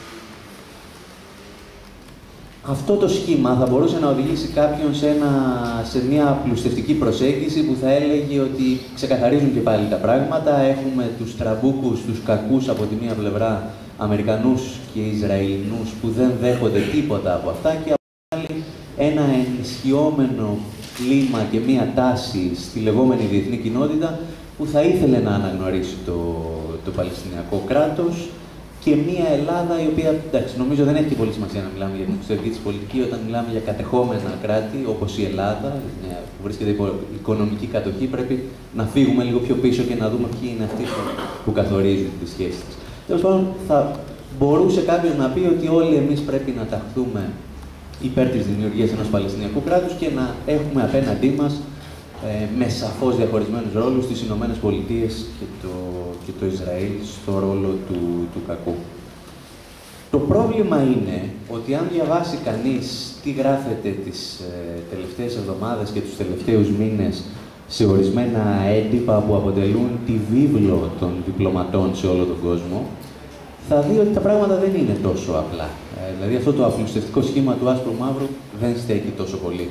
Αυτό το σχήμα θα μπορούσε να οδηγήσει κάποιον σε μια πλουστευτική προσέγγιση που θα έλεγε ότι ξεκαθαρίζουν και πάλι τα πράγματα. Έχουμε τους τραμπούκους, τους κακούς από τη μία πλευρά, Αμερικανούς και Ισραηλινούς που δεν δέχονται τίποτα από αυτά, και από την άλλη ένα ενισχυόμενο κλίμα και μία τάση στη λεγόμενη διεθνή κοινότητα που θα ήθελε να αναγνωρίσει το Παλαιστινιακό κράτος, και μια Ελλάδα η οποία, εντάξει, νομίζω δεν έχει και πολύ σημασία να μιλάμε για την εξωτερική της πολιτική όταν μιλάμε για κατεχόμενα κράτη όπως η Ελλάδα, που βρίσκεται υπό οικονομική κατοχή. Πρέπει να φύγουμε λίγο πιο πίσω και να δούμε ποιοι είναι αυτοί που καθορίζουν τις σχέσεις της. Τέλος πάντων, θα μπορούσε κάποιος να πει ότι όλοι εμείς πρέπει να ταχθούμε υπέρ της δημιουργίας ενός Παλαιστινιακού κράτους και να έχουμε απέναντί μας με σαφώς διαχωρισμένους ρόλους τις Ηνωμένες Πολιτείες και το Ισραήλ στο ρόλο του κακού. Το πρόβλημα είναι ότι αν διαβάσει κανείς τι γράφεται τις τελευταίες εβδομάδες και τους τελευταίους μήνες σε ορισμένα έντυπα που αποτελούν τη βίβλο των διπλωματών σε όλο τον κόσμο, θα δει ότι τα πράγματα δεν είναι τόσο απλά. Δηλαδή αυτό το απλουστευτικό σχήμα του άσπρου-μαύρου δεν στέκει τόσο πολύ.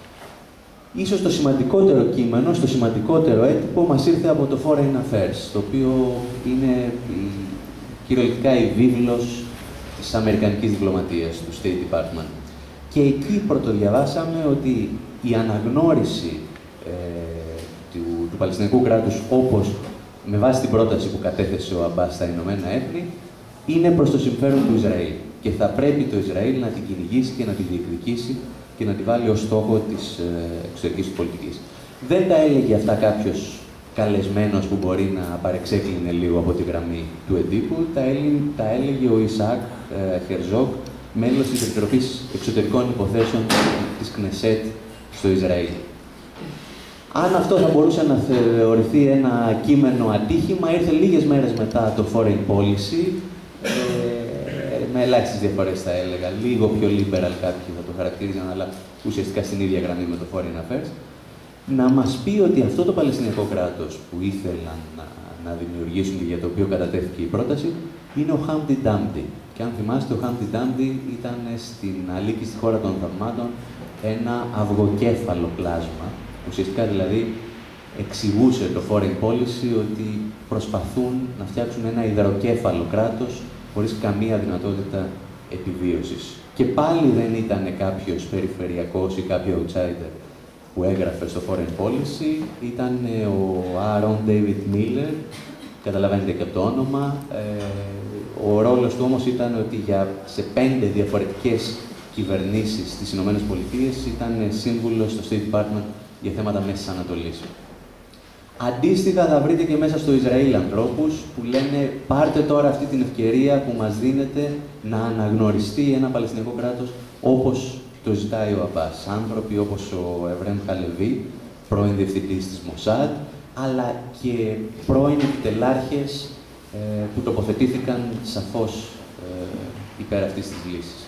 Ίσως το σημαντικότερο κείμενο, στο σημαντικότερο έντυπο, μας ήρθε από το Foreign Affairs, το οποίο είναι κυριολεκτικά η βίβλος της Αμερικανικής διπλωματίας, του State Department. Και εκεί πρωτοδιαβάσαμε ότι η αναγνώριση του Παλαιστινιακού κράτους, όπως με βάση την πρόταση που κατέθεσε ο Αμπάς στα Ηνωμένα Έθνη, είναι προς το συμφέρον του Ισραήλ. Και θα πρέπει το Ισραήλ να την κυνηγήσει και να την διεκδικήσει και να τη βάλει ως στόχο της εξωτερικής του πολιτικής. Δεν τα έλεγε αυτά κάποιος καλεσμένος που μπορεί να παρεξέκλεινε λίγο από τη γραμμή του εντύπου, τα έλεγε ο Ισαάκ Χερζόγκ, μέλος της Επιτροπής Εξωτερικών Υποθέσεων της Κνεσέτ στο Ισραήλ. Αν αυτό θα μπορούσε να θεωρηθεί ένα κείμενο ατύχημα, ήρθε λίγες μέρες μετά το Foreign Policy, με ελάχιστες διαφορές θα έλεγα, λίγο πιο liberal κάποιοι θα το χαρακτήριζαν, αλλά ουσιαστικά στην ίδια γραμμή με το Foreign Affairs, να μας πει ότι αυτό το Παλαιστινιακό κράτος που ήθελαν να δημιουργήσουν και για το οποίο κατατέθηκε η πρόταση, είναι ο Humpty Dumpty. Και αν θυμάστε, ο Humpty Dumpty ήταν στην Αλίκη, στη χώρα των θαυμάτων, ένα αυγοκέφαλο πλάσμα. Ουσιαστικά δηλαδή εξηγούσε το Foreign Policy ότι προσπαθούν να φτιάξουν ένα υδροκέφαλο κράτος χωρίς καμία δυνατότητα επιβίωσης. Και πάλι δεν ήταν κάποιος περιφερειακός ή κάποιο outsider που έγραφε στο Foreign Policy, ήταν ο Aaron David Miller, καταλαβαίνετε και από το όνομα. Ο ρόλος του όμως ήταν ότι σε 5 διαφορετικές κυβερνήσεις στις Ηνωμένες Πολιτείες ήταν σύμβουλος στο State Department για θέματα Μέσης Ανατολής. Αντίστοιχα θα βρείτε και μέσα στο Ισραήλ ανθρώπους που λένε πάρτε τώρα αυτή την ευκαιρία που μας δίνεται να αναγνωριστεί ένα Παλαιστινιακό κράτος όπως το ζητάει ο Αμπάς. Άνθρωποι όπως ο Ευρέμ Χαλεβί, πρώην διευθυντής της Μοσάντ, αλλά και πρώην επιτελάρχες που τοποθετήθηκαν σαφώς υπέρ αυτής της λύσης.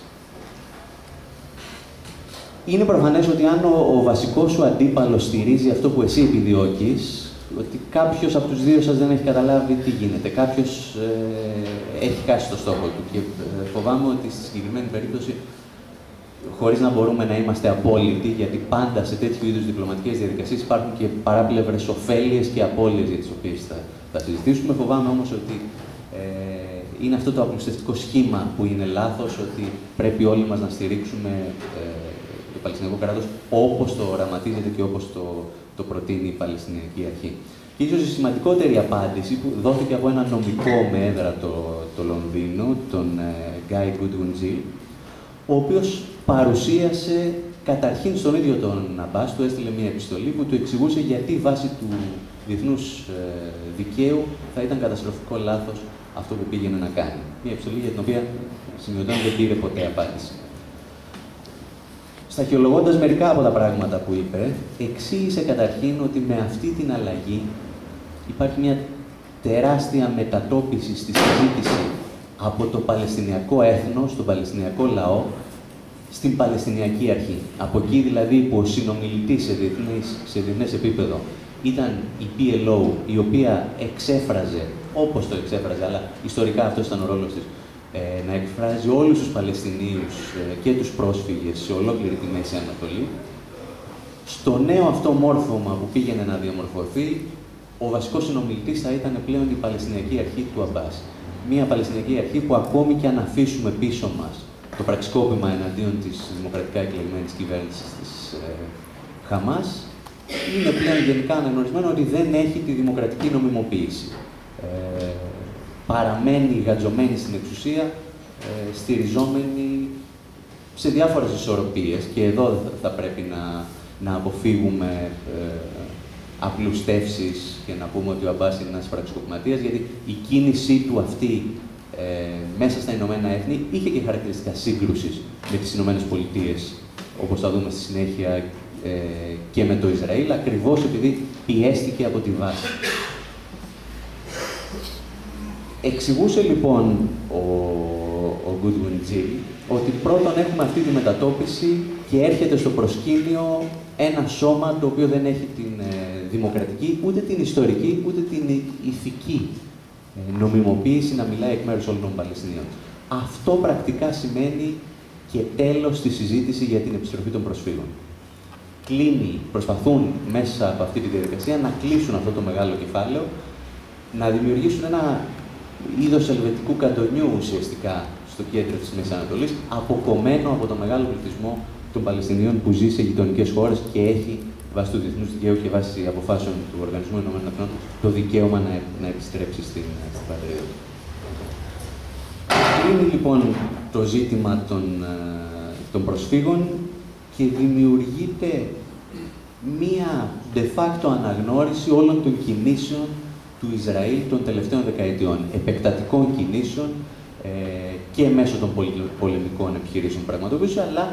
Είναι προφανές ότι αν ο βασικός σου αντίπαλος στηρίζει αυτό που εσύ επιδιώκεις, ότι κάποιος από τους δύο σας δεν έχει καταλάβει τι γίνεται. Κάποιος έχει χάσει το στόχο του και φοβάμαι ότι στη συγκεκριμένη περίπτωση, χωρίς να μπορούμε να είμαστε απόλυτοι, γιατί πάντα σε τέτοιου είδους διπλωματικές διαδικασίες υπάρχουν και παράπλευρες ωφέλειες και απώλειες για τις οποίες θα συζητήσουμε. Φοβάμαι όμως ότι είναι αυτό το απλουστευτικό σχήμα που είναι λάθος, ότι πρέπει όλοι μας να στηρίξουμε το Παλαιστινιακό κράτος όπως το οραματίζεται και όπως το προτείνει η Παλαιστινιακή Αρχή. Και ίσως η σημαντικότερη απάντηση που δόθηκε από ένα νομικό με έδρα το Λονδίνο, τον Guy Goodwin Gill, ο οποίος παρουσίασε καταρχήν στον ίδιο τον Αμπάς, του έστειλε μια επιστολή που του εξηγούσε γιατί βάσει του διεθνούς δικαίου θα ήταν καταστροφικό λάθος αυτό που πήγαινε να κάνει. Μια επιστολή για την οποία σημειωτών δεν πήρε ποτέ απάντηση. Σταχυολογώντας μερικά από τα πράγματα που είπε, εξήγησε καταρχήν ότι με αυτή την αλλαγή υπάρχει μια τεράστια μετατόπιση στη συζήτηση από το Παλαιστινιακό έθνος, τον Παλαιστινιακό λαό, στην Παλαιστινιακή Αρχή. Από εκεί δηλαδή που ο συνομιλητής σε διεθνές επίπεδο ήταν η PLO, η οποία εξέφραζε, όπως το εξέφραζε, αλλά ιστορικά αυτός ήταν ο ρόλος της, να εκφράζει όλους τους Παλαιστινίους και τους πρόσφυγες σε ολόκληρη τη Μέση Ανατολή. Στο νέο αυτό μόρφωμα που πήγαινε να διαμορφωθεί, ο βασικός συνομιλητής θα ήταν πλέον η Παλαιστινιακή Αρχή του Αμπάς. Μια Παλαιστινιακή Αρχή που ακόμη και αν αφήσουμε πίσω μας το πραξικόπημα εναντίον της δημοκρατικά εκλεγμένης κυβέρνησης της Χαμάς, είναι πλέον γενικά αναγνωρισμένο ότι δεν έχει τη δημοκρατική νομιμοποίηση. Παραμένει γατζωμένη στην εξουσία, στηριζόμενη σε διάφορες ισορροπίες. Και εδώ θα πρέπει να αποφύγουμε απλουστεύσεις και να πούμε ότι ο Αμπάς είναι ένας πραξικοπηματίας, γιατί η κίνησή του αυτή μέσα στα Ηνωμένα Έθνη είχε και χαρακτηριστικά σύγκρουσης με τις Ηνωμένες Πολιτείες, όπως θα δούμε στη συνέχεια και με το Ισραήλ, ακριβώς επειδή πιέστηκε από τη βάση. Εξηγούσε λοιπόν ο Goodwin Gill ότι πρώτον έχουμε αυτή τη μετατόπιση και έρχεται στο προσκήνιο ένα σώμα το οποίο δεν έχει την δημοκρατική, ούτε την ιστορική, ούτε την ηθική νομιμοποίηση να μιλάει εκ μέρους όλων των Παλαιστινίων. Αυτό πρακτικά σημαίνει και τέλος στη συζήτηση για την επιστροφή των προσφύγων. Προσπαθούν μέσα από αυτή τη διαδικασία να κλείσουν αυτό το μεγάλο κεφάλαιο, να δημιουργήσουν ένα είδος ελβετικού καντονιού ουσιαστικά στο κέντρο της Μέσης Ανατολής, αποκομμένο από το μεγάλο πληθυσμό των Παλαιστινίων που ζει σε γειτονικές χώρες και έχει βάσει του διεθνούς δικαίου και βάσει αποφάσεων του Οργανισμού Ηνωμένων Εθνών το δικαίωμα να επιστρέψει στην πατρίδα του. Κλείνει λοιπόν το ζήτημα των προσφύγων και δημιουργείται μία de facto αναγνώριση όλων των κινήσεων του Ισραήλ των τελευταίων δεκαετιών, επεκτατικών κινήσεων και μέσω των πολεμικών επιχειρήσεων πραγματοποιήσεων, αλλά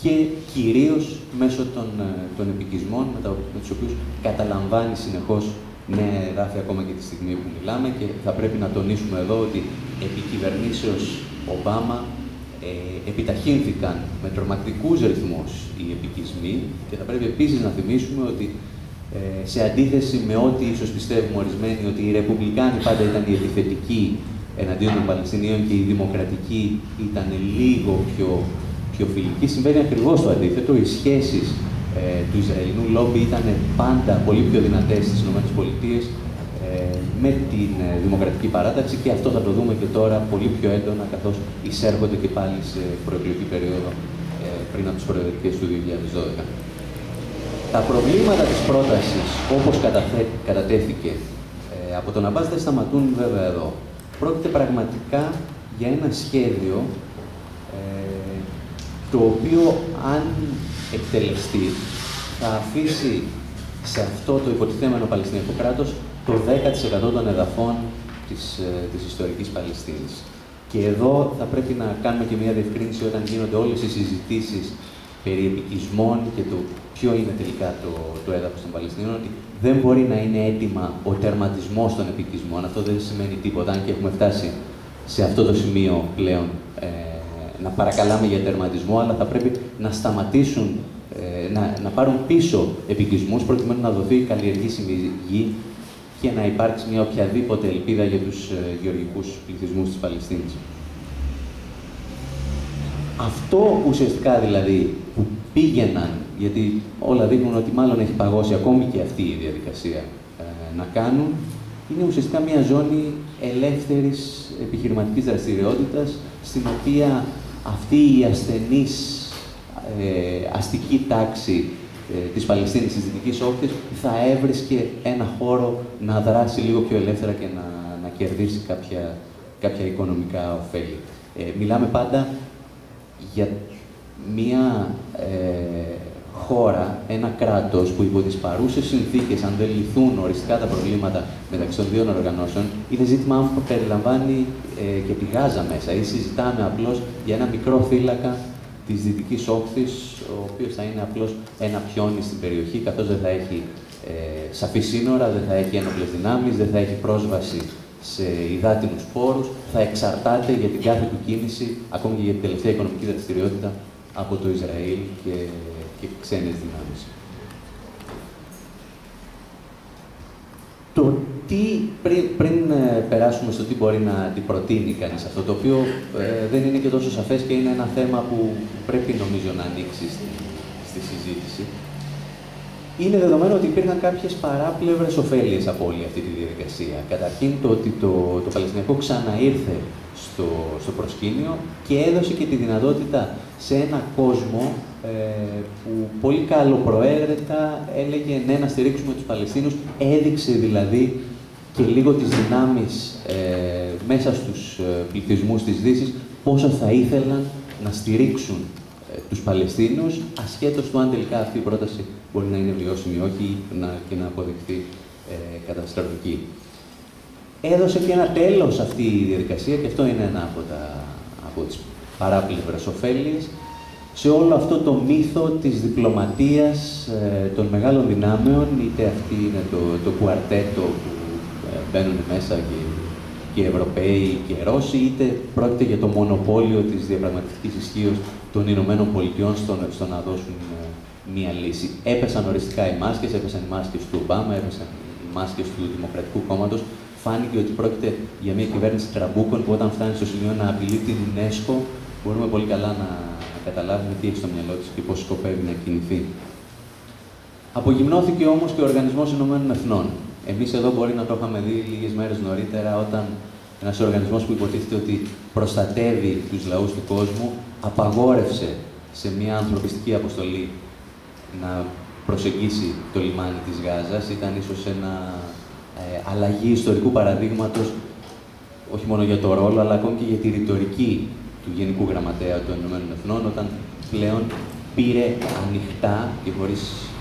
και κυρίως μέσω των επικισμών με τους οποίους καταλαμβάνει συνεχώς νέα εδάφια ακόμα και τη στιγμή που μιλάμε, και θα πρέπει να τονίσουμε εδώ ότι επί κυβερνήσεως Ομπάμα επιταχύνθηκαν με τρομακτικούς ρυθμούς οι επικισμοί, και θα πρέπει επίσης να θυμίσουμε ότι σε αντίθεση με ό,τι ίσως πιστεύουμε ορισμένοι, ότι οι Ρεπουμπλικάνοι πάντα ήταν οι επιθετικοί εναντίον των Παλαιστινίων και οι Δημοκρατικοί ήταν λίγο πιο φιλικοί, συμβαίνει ακριβώς το αντίθετο. Οι σχέσεις του Ισραηλινού λόμπι ήταν πάντα πολύ πιο δυνατές στις ΗΠΑ με την Δημοκρατική Παράταξη, και αυτό θα το δούμε και τώρα πολύ πιο έντονα, καθώς εισέρχονται και πάλι σε προεκλογική περίοδο πριν από τις προεδρικές του 2012. Τα προβλήματα της πρότασης, όπως κατατέθηκε από τον Αμπάς, δεν σταματούν βέβαια εδώ. Πρόκειται πραγματικά για ένα σχέδιο το οποίο, αν εκτελεστεί, θα αφήσει σε αυτό το υποτιθέμενο Παλαιστινιακό κράτος το 10% των εδαφών της ιστορικής Παλαιστίνης. Και εδώ θα πρέπει να κάνουμε και μια διευκρίνηση όταν γίνονται όλες οι συζητήσεις περί επικισμών και το ποιο είναι τελικά το έδαφος των Παλαιστινίων, ότι δεν μπορεί να είναι έτοιμα ο τερματισμός των επικισμών. Αυτό δεν σημαίνει τίποτα, αν και έχουμε φτάσει σε αυτό το σημείο πλέον να παρακαλάμε για τερματισμό, αλλά θα πρέπει να σταματήσουν, να πάρουν πίσω επικισμούς, προκειμένου να δοθεί καλλιεργήσιμη γη και να υπάρξει μια οποιαδήποτε ελπίδα για τους γεωργικούς πληθυσμούς της Παλαιστίνης. Αυτό ουσιαστικά δηλαδή που πήγαιναν, γιατί όλα δείχνουν ότι μάλλον έχει παγώσει ακόμη και αυτή η διαδικασία να κάνουν, είναι ουσιαστικά μια ζώνη ελεύθερης επιχειρηματικής δραστηριότητας, στην οποία αυτή η ασθενής αστική τάξη της Παλαιστίνης, της Δυτικής Όχθης, θα έβρισκε ένα χώρο να δράσει λίγο πιο ελεύθερα και να κερδίσει κάποια οικονομικά ωφέλη. Μιλάμε πάντα για μια χώρα, ένα κράτος που υπό τις παρούσες συνθήκες, αν δεν λυθούν οριστικά τα προβλήματα μεταξύ των δύο οργανώσεων, είναι ζήτημα αν περιλαμβάνει και τη Γάζα μέσα, ή συζητάμε απλώς για ένα μικρό θύλακα της Δυτικής Όχθης, ο οποίος θα είναι απλώς ένα πιόνι στην περιοχή, καθώς δεν θα έχει σαφή σύνορα, δεν θα έχει ένοπλες δυνάμεις, δεν θα έχει πρόσβαση σε υδάτινους πόρους, θα εξαρτάται για την κάθε του κίνηση, ακόμη και για την τελευταία οικονομική δραστηριότητα, από το Ισραήλ και ξένες δυνάμεις. Το τι, πριν περάσουμε στο τι μπορεί να αντιπροτείνει κανείς αυτό, το οποίο δεν είναι και τόσο σαφές και είναι ένα θέμα που πρέπει νομίζω να ανοίξει στη συζήτηση, είναι δεδομένο ότι υπήρχαν κάποιες παράπλευρες ωφέλειες από όλη αυτή τη διαδικασία. Καταρχήν το ότι το Παλαιστινιακό ξαναήρθε στο προσκήνιο και έδωσε και τη δυνατότητα σε ένα κόσμο που πολύ καλοπροαίρετα έλεγε ναι, να στηρίξουμε τους Παλαιστίνους, έδειξε δηλαδή και λίγο τις δυνάμεις μέσα στους πληθυσμούς της Δύσης πόσο θα ήθελαν να στηρίξουν τους Παλαιστίνους, ασχέτως του αν τελικά αυτή η πρόταση μπορεί να είναι βιώσιμη ή όχι και να αποδειχθεί καταστροφική. Έδωσε και ένα τέλος αυτή η διαδικασία, και αυτό είναι ένα από τις παράπλευρες ωφέλειες, σε όλο αυτό το μύθο της διπλωματίας των μεγάλων δυνάμεων, είτε αυτή είναι το κουαρτέτο που μπαίνουν μέσα και οι Ευρωπαίοι και οι Ρώσοι, είτε πρόκειται για το μονοπόλιο της διαπραγματευτικής ισχύως των Ηνωμένων Πολιτειών στο να δώσουν μία λύση. Έπεσαν οριστικά οι μάσκες, έπεσαν οι μάσκες του Ομπάμα, έπεσαν οι μάσκες του Δημοκρατικού Κόμματος. Φάνηκε ότι πρόκειται για μια κυβέρνηση τραμπούκων που όταν φτάνει στο σημείο να απειλεί την UNESCO, μπορούμε πολύ καλά να καταλάβουμε τι έχει στο μυαλό της και πώς σκοπεύει να κινηθεί. Απογυμνώθηκε όμως και ο Οργανισμός Ηνωμένων Εθνών. Εμείς εδώ μπορεί να το είχαμε δει λίγες μέρες νωρίτερα, όταν ένας οργανισμός που υποτίθεται ότι προστατεύει τους λαούς του κόσμου, απαγόρευσε σε μια ανθρωπιστική αποστολή να προσεγγίσει το λιμάνι της Γάζας. Ήταν ίσως ένα αλλαγή ιστορικού παραδείγματος, όχι μόνο για το ρόλο, αλλά ακόμη και για τη ρητορική του Γενικού Γραμματέα των Ηνωμένων Εθνών, όταν πλέον πήρε ανοιχτά και χωρίς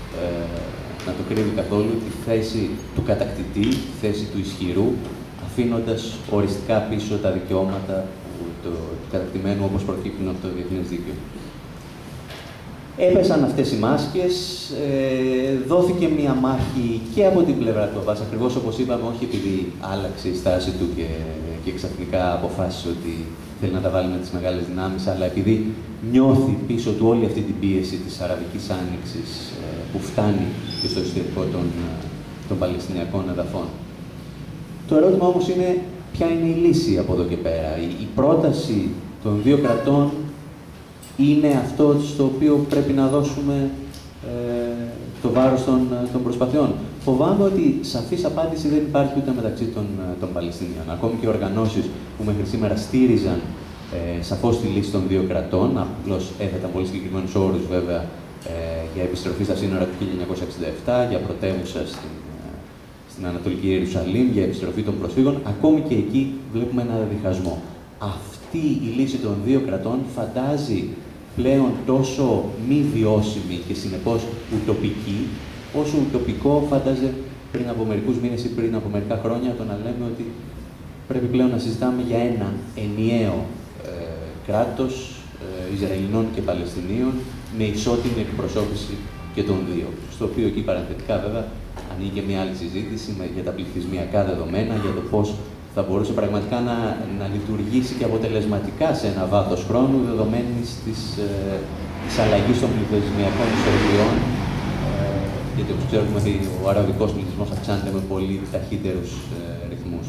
να το κρύβει καθόλου τη θέση του κατακτητή, τη θέση του ισχυρού, αφήνοντας οριστικά πίσω τα δικαιώματα του κατακτημένου όπως προκύπτουν από το διεθνές δίκαιο. Έπεσαν αυτές οι μάσκες, δόθηκε μία μάχη και από την πλευρά του Αμπάς, ακριβώς όπως είπαμε, όχι επειδή άλλαξε η στάση του και ξαφνικά αποφάσισε ότι θέλει να τα βάλει με τις μεγάλες δυνάμεις, αλλά επειδή νιώθει πίσω του όλη αυτή την πίεση της Αραβικής Άνοιξης που φτάνει και στο εσωτερικό των Παλαιστινιακών εδαφών. Το ερώτημα όμως είναι ποια είναι η λύση από εδώ και πέρα. Η πρόταση των δύο κρατών είναι αυτό στο οποίο πρέπει να δώσουμε το βάρος των προσπαθειών. Φοβάμαι ότι σαφής απάντηση δεν υπάρχει ούτε μεταξύ των Παλαιστινίων. Ακόμη και οργανώσεις που μέχρι σήμερα στήριζαν σαφώς τη λύση των δύο κρατών, απλώς έθεταν πολύ συγκεκριμένους όρους βέβαια για επιστροφή στα σύνορα του 1967, για πρωτεύουσα στην Ανατολική Ιερουσαλήμ, για επιστροφή των προσφύγων, ακόμη και εκεί βλέπουμε ένα διχασμό. Αυτή η λύση των δύο κρατών φαντάζει πλέον τόσο μη βιώσιμη και συνεπώς ουτοπική, όσο ουτοπικό φάνταζε πριν από μερικούς μήνες ή πριν από μερικά χρόνια το να λέμε ότι πρέπει πλέον να συζητάμε για ένα ενιαίο κράτος Ισραηλινών και Παλαιστινίων με ισότιμη εκπροσώπηση και των δύο. Στο οποίο εκεί παρενθετικά βέβαια ανοίγει και μια άλλη συζήτηση για τα πληθυσμιακά δεδομένα, για το πώς θα μπορούσε πραγματικά να λειτουργήσει και αποτελεσματικά σε ένα βάθος χρόνου, δεδομένης της αλλαγής των πληθυσμιακών ισορροπιών, γιατί όπως ξέρουμε ο αραβικός πληθυσμός αυξάνεται με πολύ ταχύτερους ρυθμούς.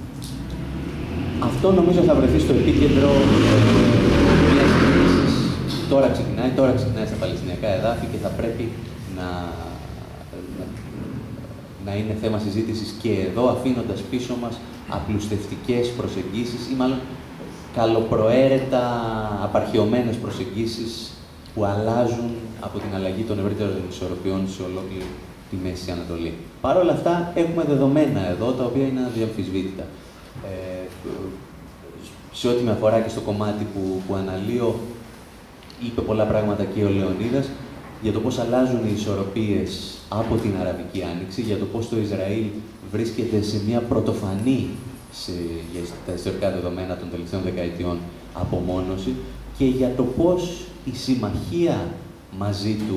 Αυτό νομίζω θα βρεθεί στο επίκεντρο μιας κρίσης. Τώρα ξεκινάει στα Παλαιστινιακά εδάφη και θα πρέπει να είναι θέμα συζήτησης και εδώ, αφήνοντας πίσω μας απλουστευτικές προσεγγίσεις ή μάλλον καλοπροαίρετα απαρχιωμένες προσεγγίσεις που αλλάζουν από την αλλαγή των ευρύτερων ισορροπιών σε ολόκληρη τη Μέση Ανατολή. Παρ' όλα αυτά, έχουμε δεδομένα εδώ, τα οποία είναι αδιαμφισβήτητα. Σε ό,τι με αφορά και στο κομμάτι που αναλύω, είπε πολλά πράγματα και ο Λεωνίδας για το πώς αλλάζουν οι ισορροπίες από την Αραβική Άνοιξη, για το πώς το Ισραήλ βρίσκεται σε μια πρωτοφανή για τα ιστορικά δεδομένα των τελευταίων δεκαετιών απομόνωση και για το πώς η συμμαχία μαζί του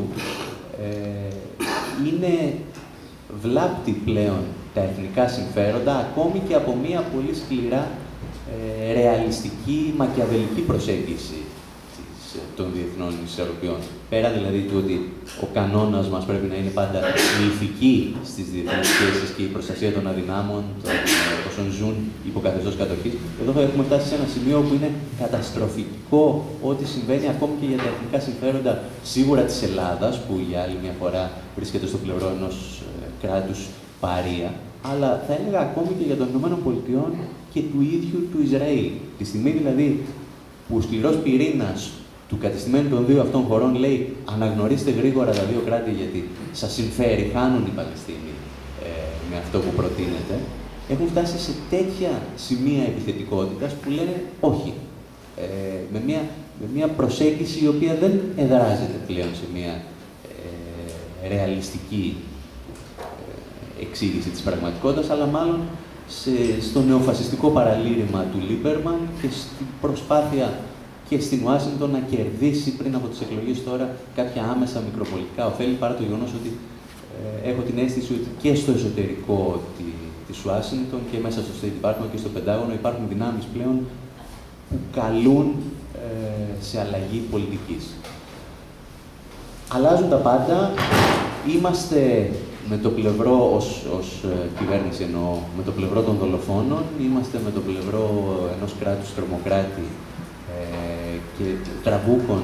είναι βλάπτει πλέον τα εθνικά συμφέροντα, ακόμη και από μια πολύ σκληρά ρεαλιστική, μακιαβελική προσέγγιση των διεθνών ισορροπιών. Πέρα δηλαδή του ότι ο κανόνας μας πρέπει να είναι πάντα η ηθική στις διεθνείς σχέσεις και η προστασία των αδυνάμων, των όσων ζουν υποκαθεστώς κατοχής, εδώ θα έχουμε φτάσει σε ένα σημείο που είναι καταστροφικό ό,τι συμβαίνει ακόμη και για τα εθνικά συμφέροντα σίγουρα της Ελλάδας, που για άλλη μια φορά βρίσκεται στο πλευρό ενός κράτους παρία, αλλά θα έλεγα ακόμη και για των ΗΠΑ και του ίδιου του Ισραήλ. Τη στιγμή δηλαδή που ο σκληρός πυρήνας του κατεστημένου των δύο αυτών χωρών λέει αναγνωρίστε γρήγορα τα δύο κράτη γιατί σας συμφέρει, χάνουν οι Παλαιστίνοι με αυτό που προτείνεται, έχουν φτάσει σε τέτοια σημεία επιθετικότητας που λένε όχι. Με μια προσέγγιση η οποία δεν εδράζεται πλέον σε μια ρεαλιστική εξήγηση της πραγματικότητας, αλλά μάλλον στο νεοφασιστικό παραλήρημα του Λίμπερμαν και στην προσπάθεια και στην Ουάσιγκτον να κερδίσει πριν από τις εκλογές τώρα κάποια άμεσα μικροπολιτικά ωφέλη, παρά το γεγονός ότι έχω την αίσθηση ότι και στο εσωτερικό της Ουάσιγκτον και μέσα στο State Department και στο Πεντάγωνο υπάρχουν δυνάμεις πλέον που καλούν σε αλλαγή πολιτικής. Αλλάζουν τα πάντα. Είμαστε με το πλευρό, ως κυβέρνηση εννοώ, με το πλευρό των δολοφόνων, είμαστε με το πλευρό ενός κράτους τρομοκράτη και τραμπούκων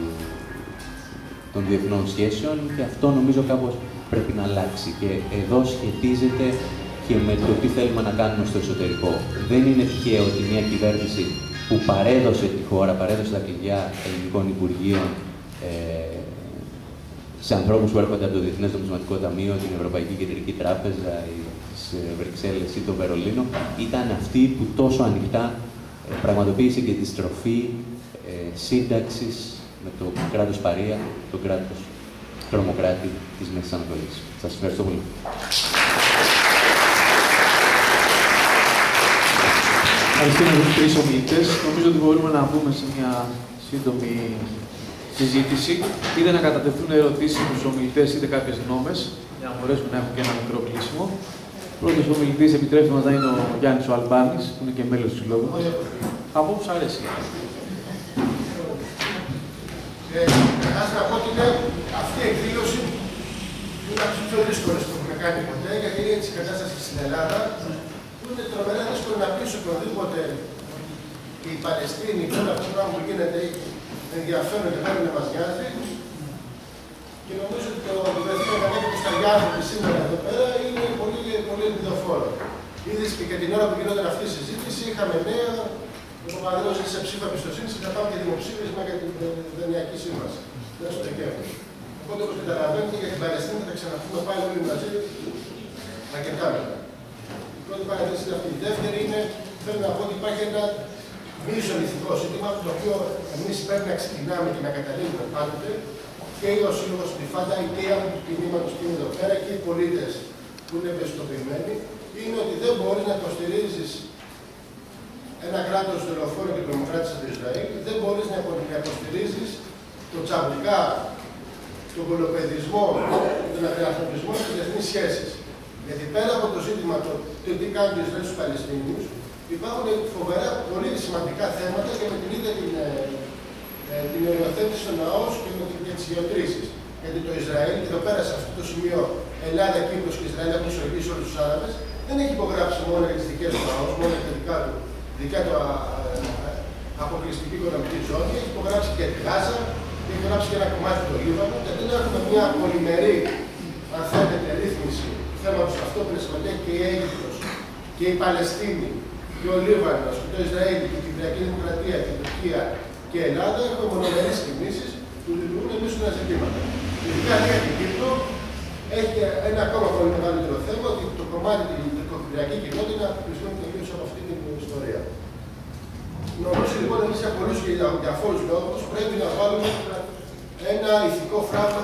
των διεθνών σχέσεων και αυτό νομίζω κάπως πρέπει να αλλάξει. Και εδώ σχετίζεται και με το τι θέλουμε να κάνουμε στο εσωτερικό. Δεν είναι τυχαίο ότι μια κυβέρνηση που παρέδωσε τη χώρα, παρέδωσε τα κλειδιά ελληνικών υπουργείων σε ανθρώπους που έρχονται από το Διεθνές Νομισματικό Ταμείο, την Ευρωπαϊκή Κεντρική Τράπεζα, τις Βρυξέλλες ή το Βερολίνο, ήταν αυτή που τόσο ανοιχτά πραγματοποίησε και τη στροφή σύνταξης με το κράτος παρία, το κράτος τρομοκράτη της Μέσης Ανατολής. Σας ευχαριστώ πολύ. Ευχαριστούμε τους τρεις ομιλητές. Νομίζω ότι μπορούμε να μπούμε σε μια σύντομη συζήτηση, είτε να κατατεθούν ερωτήσεις στους ομιλητές, είτε κάποιες γνώμες, για να μπορέσουμε να έχουμε και ένα μικρό κλείσιμο. Πρώτος ομιλητής, επιτρέψτε μας, να είναι ο Γιάννης ο Αλμπάνης, που είναι και μέλος του συλλόγου μας. Από όπου σας αρέσει. Καταρχάς να πω ότι είναι αυτή η εκδήλωση είναι από τις πιο δύσκολες που έχουμε κάνει ποτέ, γιατί είναι της κατάστασης στην Ελλάδα, που είναι τρομερά δύσκολο να πείσει οποιοδήποτε η Παλαιστίνη και όλα αυτά τα πράγματα που γίνεται ενδιαφέρον και πρέπει να μας νοιάζει. Και νομίζω ότι το βρεθήκαμε να ανέβει στα Γιάννη σήμερα εδώ πέρα είναι πολύ, πολύ ελπιδοφόρο. Είδες και την ώρα που γινόταν αυτή η συζήτηση, είχαμε νέα. Ο Παπαδρέος σε ψήφα εμπιστοσύνη και θα πάμε και δημοψήφισμα για την Δανειακή Σύμβαση. Μέσα στο Δεκέμβριο. Οπότε, όπως καταλαβαίνετε, για την Παλαιστίνη θα ξαναπούμε πάλι όλοι μαζί αρκετά μετά. Η πρώτη παρατήρηση είναι αυτή. Η δεύτερη είναι, θέλω να πω ότι υπάρχει ένα μείζον ηθικό ζήτημα, το οποίο εμείς πρέπει να ξεκινάμε και να καταλήγουμε πάντοτε, και ο Σύλλογος Τριφάντα, και οι άνθρωποι του κινήματος που είναι εδώ πέρα, και οι πολίτες που είναι ευαισθητοποιημένοι, είναι ότι δεν μπορεί να υποστηρίζει ένα κράτος δολοφόνο και τρομοκράτης του Ισραήλ, δεν μπορείς να υποστηρίζεις τον τσαμπουκά, τον κολοπεδισμό, τον απειρατισμό και τις διεθνείς σχέσεις. Γιατί πέρα από το ζήτημα του τι κάνει το Ισραήλ στους Παλαιστίνιους, υπάρχουν φοβερά πολύ σημαντικά θέματα και με την ίδια την οριοθέτηση των ναών και τις γεωτρήσεις. Γιατί το Ισραήλ, και εδώ πέρα σε αυτό το σημείο, Ελλάδα, Κύπρος και Ισραήλ έχουν ισορροπήσει όλους τους Άραβες, δεν έχει υπογράψει μόνο για τις δικές του ναούς, μόνο για τα δικά του αποκλειστική οικονομική ζώνη, έχει υπογράψει και τη Γάζα, έχει υπογράψει και ένα κομμάτι του Λίβανο, και δεν έχουμε μια πολυμερή, αν θέλετε, ρύθμιση του θέματος αυτό που συμμετέχει και η Αίγυπτος και η Παλαιστίνη και ο Λίβανος και το Ισραήλ και η Κυπριακή Δημοκρατία και η Τουρκία και η Ελλάδα. Έχουμε μονομερείς κινήσεις που δημιουργούν εμίσουνα ζητήματα. Ειδικά για την Κύπρο έχει ένα ακόμα πολύ μεγαλύτερο θέμα, ότι το κομμάτι του Κυπριακή κοινότητα είναι αποκλεισμένο τελείως από αυτή την ιστορία. Νομίζω λοιπόν εμείς για πολλούς και για διαφόρους λόγους πρέπει να βάλουμε ένα ηθικό φράγμα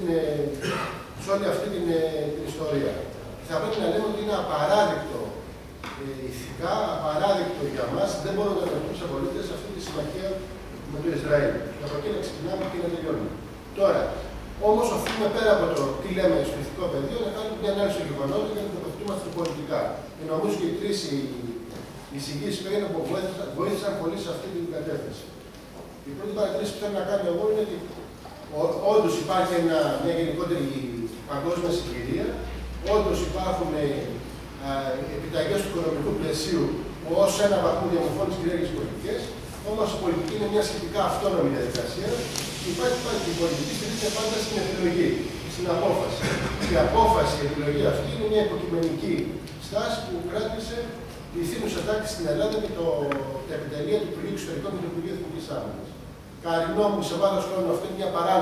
σε όλη αυτή την ιστορία. Θα πρέπει να λέμε ότι είναι απαράδεκτο ηθικά, απαράδεκτο για μας, δεν μπορούμε να δεχτούμε σαν πολίτες αυτή τη συμμαχία με το Ισραήλ. Και από εκεί να ξεκινάμε και να τελειώνουμε. Τώρα, όμως οφείλουμε πέρα από το τι λέμε στο ηθικό πεδίο να κάνουμε μια ανάλυση των γεγονότων και να τοποθετούμαστε πολιτικά. Και νομίζω και οι τρεις εισηγήσεις που έγιναν βοήθησαν πολύ σε αυτή την κατεύθυνση. Η πρώτη παρατήρηση που θέλω να κάνω εγώ είναι ότι όντως υπάρχει μια γενικότερη παγκόσμια συγκυρία, όντως υπάρχουν επιταγές του οικονομικού πλαισίου που ως ένα βαθμό διαμορφώνουν τις κυρίαρχες πολιτικές, όμως η πολιτική είναι μια σχετικά αυτόνομη διαδικασία. Υπάρχει η πολιτική στηρίζεται πάντα στην επιλογή, στην απόφαση. Η απόφαση, η επιλογή αυτή είναι μια υποκειμενική στάση που κράτησε η θύμουσα τάξη στην Ελλάδα με τα επιτελεία του Υπουργείου Εξωτερικών και του Υπουργείου Εθνικής Άμυνας. Κατά τη γνώμη μου, σε βάθος χρόνου αυτό είναι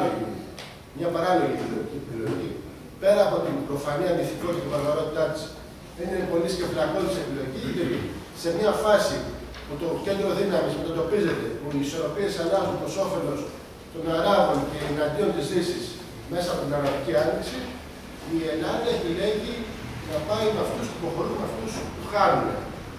μια παράλογη επιλογή. Πέρα από την προφανή ανηθικότητα και βαρβαρότητά της, είναι πολύ σκεφτλακώδης επιλογή, γιατί σε μια φάση που το κέντρο δύναμης μετατοπίζεται, που οι ισορροπίες αλλάζουν προς όφελος των Αράβων και εναντίον της Δύσης μέσα από την Αραβική Άνοιξη, η Ελλάδα επιλέγει να πάει με αυτούς που προχωρούν, με αυτούς που χάνουν.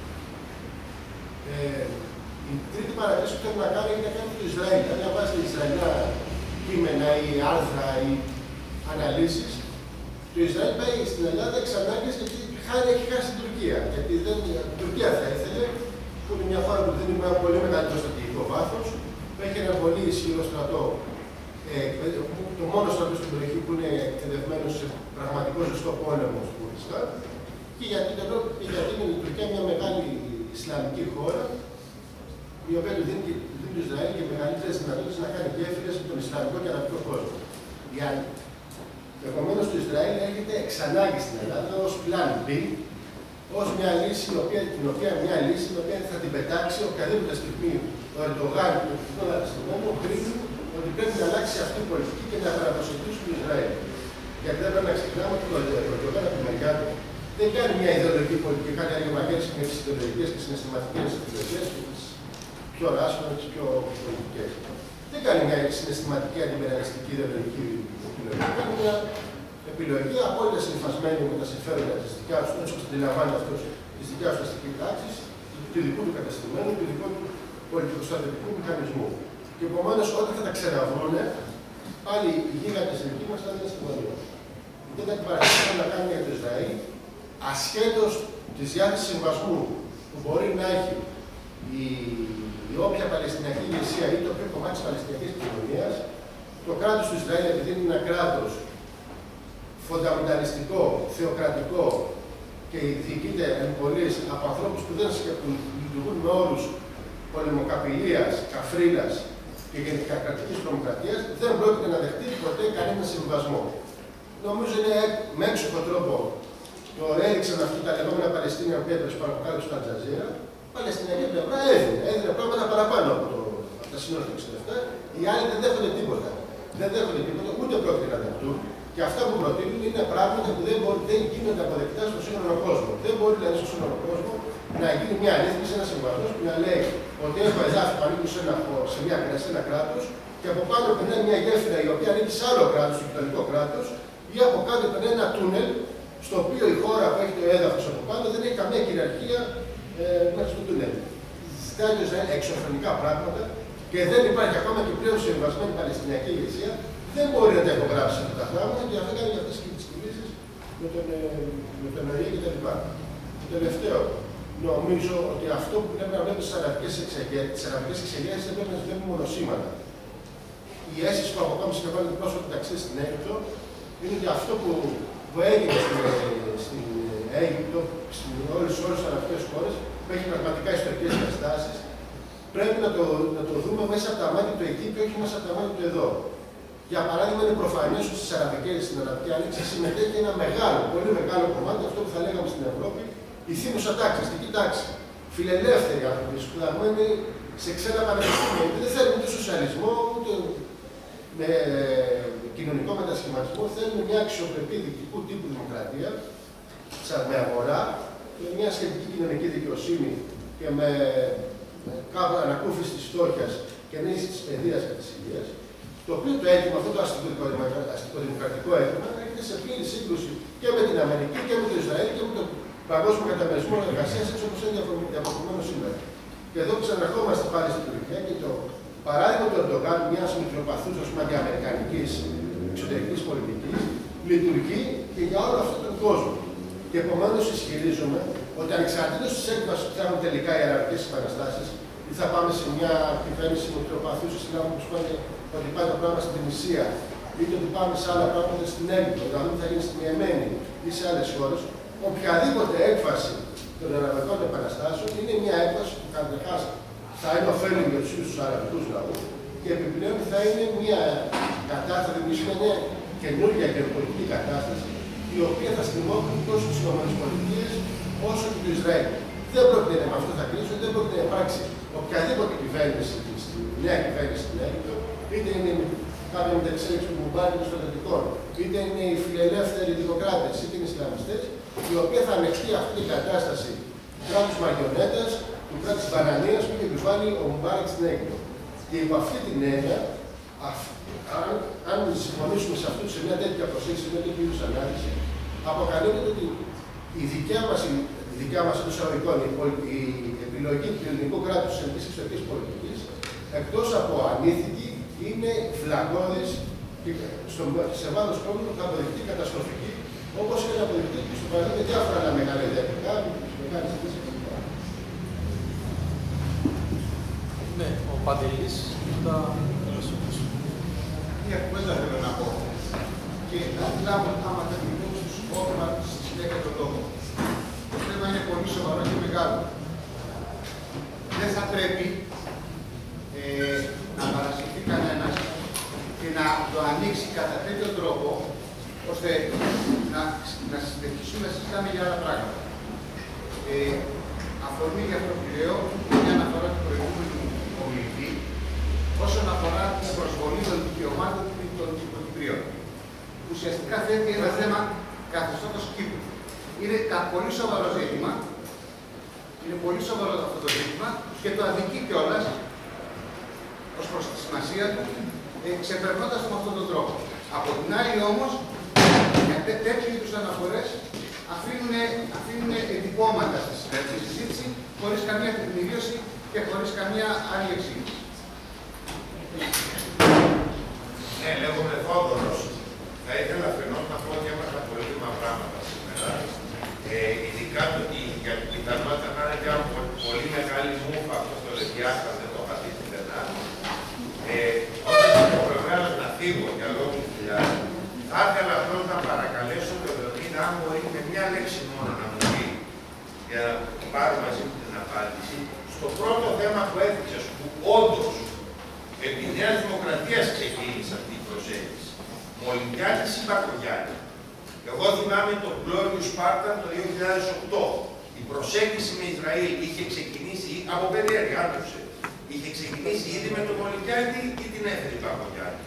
Η τρίτη παρατήρηση που θέλω να κάνω είναι να κάνω το Ισραήλ. Αν διαβάσετε Ισραηλινά κείμενα ή άρθρα ή αναλύσεις, το Ισραήλ πάει στην Ελλάδα εξ ανάγκης γιατί έχει χάσει την Τουρκία. Γιατί η Τουρκία θα ήθελε, που είναι μια χώρα που δίνει ένα πολύ μεγαλύτερο στρατηγικό βάθος, που έχει ένα πολύ ισχυρό στρατό, το μόνο στρατό στην περιοχή που είναι εκπαιδευμένο σε πραγματικό ζεστό πόλεμο του Κουρδιστάν, και γιατί είναι η Τουρκία μια μεγάλη Ισλαμική χώρα, η οποία του δίνει του Ισραήλ και μεγαλύτερες δυνατότητες να κάνει γέφυρες με τον Ισλαμικό και Αραβικό κόσμο. Επομένως, το Ισραήλ έρχεται εξ ανάγκης στην Ελλάδα ως plan B, ως μια λύση, την οποία θα την πετάξει οποιαδήποτε στιγμή ο Ερντογάν και το κοινό λατιστημένο κρίνουν ότι πρέπει να αλλάξει αυτή η πολιτική και να παραπροσωπήσει το Ισραήλ. Γιατί δεν πρέπει να ξεχνάμε ότι ο Ερντογάν από τη μεριά του δεν κάνει μια ιδεολογική πολιτική, κάνει αλληλομαγές με τις ιδεολογικές και συναισθηματικές επιλογές και τις πιο ράσιονες, τις πιο πολιτικές. Δεν κάνει μια συναισθηματική αντιπεραλιστική ιδεολογική επιλογή. Κάνει μια επιλογή απόλυτα συμφασμένη με τα συμφέροντα της δικιάς του, έτσι όπως αντιλαμβάνει αυτός, της δικιάς του αστικής τάξης, του δικού του καταστημένου, του δικού του πολιτικοστρατιωτικού μηχανισμού. Και επομένως, όταν θα τα ξαναβρούνε, πάλι οι γίγαντες εκεί μας θα είναι στην πορεία. Και δεν παρακολουθούν να κάνουν για το Ισραήλ, ασχέτως της διάθεσης συμβασμού που μπορεί να έχει η όποια Παλαιστινιακή ηγεσία ή το οποίο κομμάτι της Παλαιστινιακής κοινωνίας, το κράτος του Ισραήλ, επειδή είναι ένα κράτος φονταμενταλιστικό, θεοκρατικό και διοικείται εν πολλής από ανθρώπους που δεν λειτουργούν με όρους πολεμοκαπηλείας, καφρίλας και γενικά κρατικής τρομοκρατίας, δεν πρόκειται να δεχτεί ποτέ κανένα συμβασμό. Νομίζω είναι με έξοχο τρόπο το έδειξαν αυτοί τα λεγόμενα Παλαιστίνια Papers που αποκάλυψε το Αλτζαζίρα. Η Παλαιστινιακή πλευρά έδινε πράγματα παραπάνω από τα σύνορα του 67. Οι άλλοι δεν δέχονται τίποτα. Δεν δέχονται τίποτα, ούτε πρόκειται να δεχτούν. Και αυτά που προτείνουν είναι πράγματα που δεν γίνονται αποδεκτά στο σύγχρονο κόσμο. Δεν μπορεί δηλαδή στο σύγχρονο κόσμο να γίνει μια ρύθμιση, ένα συμβασμό που να λέει ότι έχω εδάφη που ανήκουν σε ένα κράτος και από πάνω περνάει μια γέφυρα η οποία ανήκει σε άλλο κράτος, το γειτονικό κράτος, ή από κάτω περνάει ένα τούνελ στο οποίο η χώρα που έχει το έδαφος από πάνω δεν έχει καμία κυριαρχία μέσα στο τούνελ. Ζητάει το Ισραήλ εξωφρενικά πράγματα και δεν υπάρχει ακόμα και πλέον συμβασμένη Παλαιστινιακή ηγεσία. Δεν μπορεί να τα υπογράψει αυτά τα πράγματα και αυτό κάνει και αυτές τις κινήσεις με τον ΟΗΕ κτλ. Το τελευταίο, νομίζω ότι αυτό που πρέπει να βλέπουμε στις αραβικές εξεγέρσεις δεν πρέπει να τις βλέπουμε μονοσήματα. Η αίσθηση που αποκόμισε και πάλι πρόσωπο ταξίδι στην Αίγυπτο είναι ότι αυτό που έγινε στην Αίγυπτο, σε όλες τις αραβικές χώρες, που έχει πραγματικά ιστορικές διαστάσεις, πρέπει να το δούμε μέσα από τα μάτια του εκεί και όχι μέσα από τα μάτια του εδώ. Για παράδειγμα, είναι προφανές ότι στην Αραβική Άνοιξη συμμετέχει ένα μεγάλο, πολύ μεγάλο κομμάτι, αυτό που θα λέγαμε στην Ευρώπη, η θύμουσα τάξη, αστική τάξη. Φιλελεύθεροι άνθρωποι, σπουδαγμένοι σε ξένα πανεπιστήμια, που δεν θέλουν ούτε σοσιαλισμό, ούτε με κοινωνικό μετασχηματισμό, θέλουν μια αξιοπρεπή διοικητικού τύπου δημοκρατία, με αγορά, με μια σχετική κοινωνική δικαιοσύνη και με ανακούφιση της φτώχειας και ενίσχυση της παιδείας και της υγείας. Το οποίο το αίτημα, αυτό το αστικοδημοκρατικό αίτημα, έρχεται σε πλήρη σύγκρουση και με την Αμερική και με το Ισραήλ και με τον παγκόσμιο καταμερισμό εργασίας, έτσι όπως είναι διαποκριμένο σήμερα. Και εδώ ξαναρχόμαστε πάλι στην Τουρκία και το παράδειγμα του Ερντογάν, μιας μικροπαθούς αντιαμερικανικής εξωτερικής πολιτικής, λειτουργεί και για όλο αυτόν τον κόσμο. Και επομένως ισχυρίζομαι ότι ανεξαρτήτως της έκβασης που θα έχουν τελικά οι αραβικές επαναστάσεις, ή θα πάμε σε μια κυβέρνηση μικροπαθούς Ισλάμου που σπάνε ότι πάει το πράγμα στην Τινησία, είτε ότι πάμε σε άλλα πράγματα στην Αίγυπτο, να δούμε τι θα γίνει στην Ιεμένη ή σε άλλες χώρες, οποιαδήποτε έκφαση των αραβικών επαναστάσεων είναι μια έκφαση που καταρχάς θα είναι ωφέλιμη για τους ίδιους τους αραβικούς λαούς και επιπλέον θα είναι μια κατάσταση, μια καινούργια γεωπολιτική κατάσταση, η οποία θα στριμώχνει τόσο τις ΗΠΑ όσο και το Ισραήλ. Δεν πρόκειται με αυτό θα κλείσω, δεν πρόκειται να υπάρξει οποιαδήποτε κυβέρνηση, νέα κυβέρνηση στην Αίγυπτο, είτε είναι κάποια μεταξέλιξη του Μουμπάρη των στρατιωτικών, είτε είναι οι φιλελεύθεροι δημοκράτες, είτε είναι οι Ισλαμιστές, η οποία θα ανεχτεί αυτή την κατάσταση του κράτους μαριονέτας, του κράτους μπανανίας που είχε επιβάλει ο Μουμπάρη στην Αίγυπτο. Και υπό αυτή την έννοια, αν συμφωνήσουμε σε μια τέτοια προσέγγιση, σε μια τέτοια είδους ανάλυση, αποκαλύπτεται ότι η δικιά μας εντός εισαγωγικών η επιλογή του ελληνικού κράτους της εξωτερικής πολιτικής, εκτός από ανήθικη, είναι φλακώδης και σε βάθος χρόνου θα αποδειχτεί καταστροφική, όπως και να αποδειχτεί και στο παρελθόν με διάφορα άλλα μεγάλα ιδεατικά, μεγάλες θέσεις κλπ. Ναι, ο Παντελής, μετά μια κουβέντα θέλω να πω. Και αντιλάβω άμα θα μιλούν στους όφημα στη συνέχεια των λόγων. Το θέμα είναι πολύ σοβαρό και μεγάλο. Δεν θα πρέπει να παρασυρθεί κανένας και να το ανοίξει κατά τέτοιο τρόπο, ώστε να συνεχίσουμε να συζητάμε για άλλα πράγματα. Αφορμή για αυτό που λέω είναι μια αναφορά του προηγούμενου ομιλητή όσον αφορά την προσβολή των δικαιωμάτων των Κυπρίων. Ουσιαστικά θέτει ένα θέμα καθεστώτος Κύπρου. Είναι πολύ σοβαρό ζήτημα. Είναι πολύ σοβαρό αυτό το ζήτημα και το αδικεί κιόλας ως προς τη σημασία του, ξεπερνώντας το με αυτόν τον τρόπο. Από την άλλη όμως, για τέτοιου είδους αναφορές αφήνουν εντυπώματα στη συζήτηση, χωρίς καμία τεκμηρίωση και χωρίς καμία άλλη εξήγηση. Ειδικά το ότι για την πιθανότητα να είναι μια πολύ μεγάλη μούφα αυτό το διάστημα, δεν το είχα δει πουθενά. Όταν είμαι υποχρεωμένος να φύγω για λόγους δουλειάς, θα ήθελα απλώς να παρακαλέσω τον Λεωνίδα, αν μπορεί με μια λέξη μόνο να μου πει, για να πάρω μαζί μου την απάντηση, στο πρώτο θέμα που έθιξες, που όντως επί Νέας Δημοκρατίας ξεκίνησε αυτή η προσέγγιση. Μολυμπιάδης ή Μπακογιάννη. Εγώ θυμάμαι το Glorious Spartan το 2008. Η προσέγγιση με Ισραήλ είχε ξεκινήσει, από περιέργεια άκουσε, είχε ξεκινήσει ήδη με τον Μολυμπιάδη ή την έφερε η Μπακογιάννη.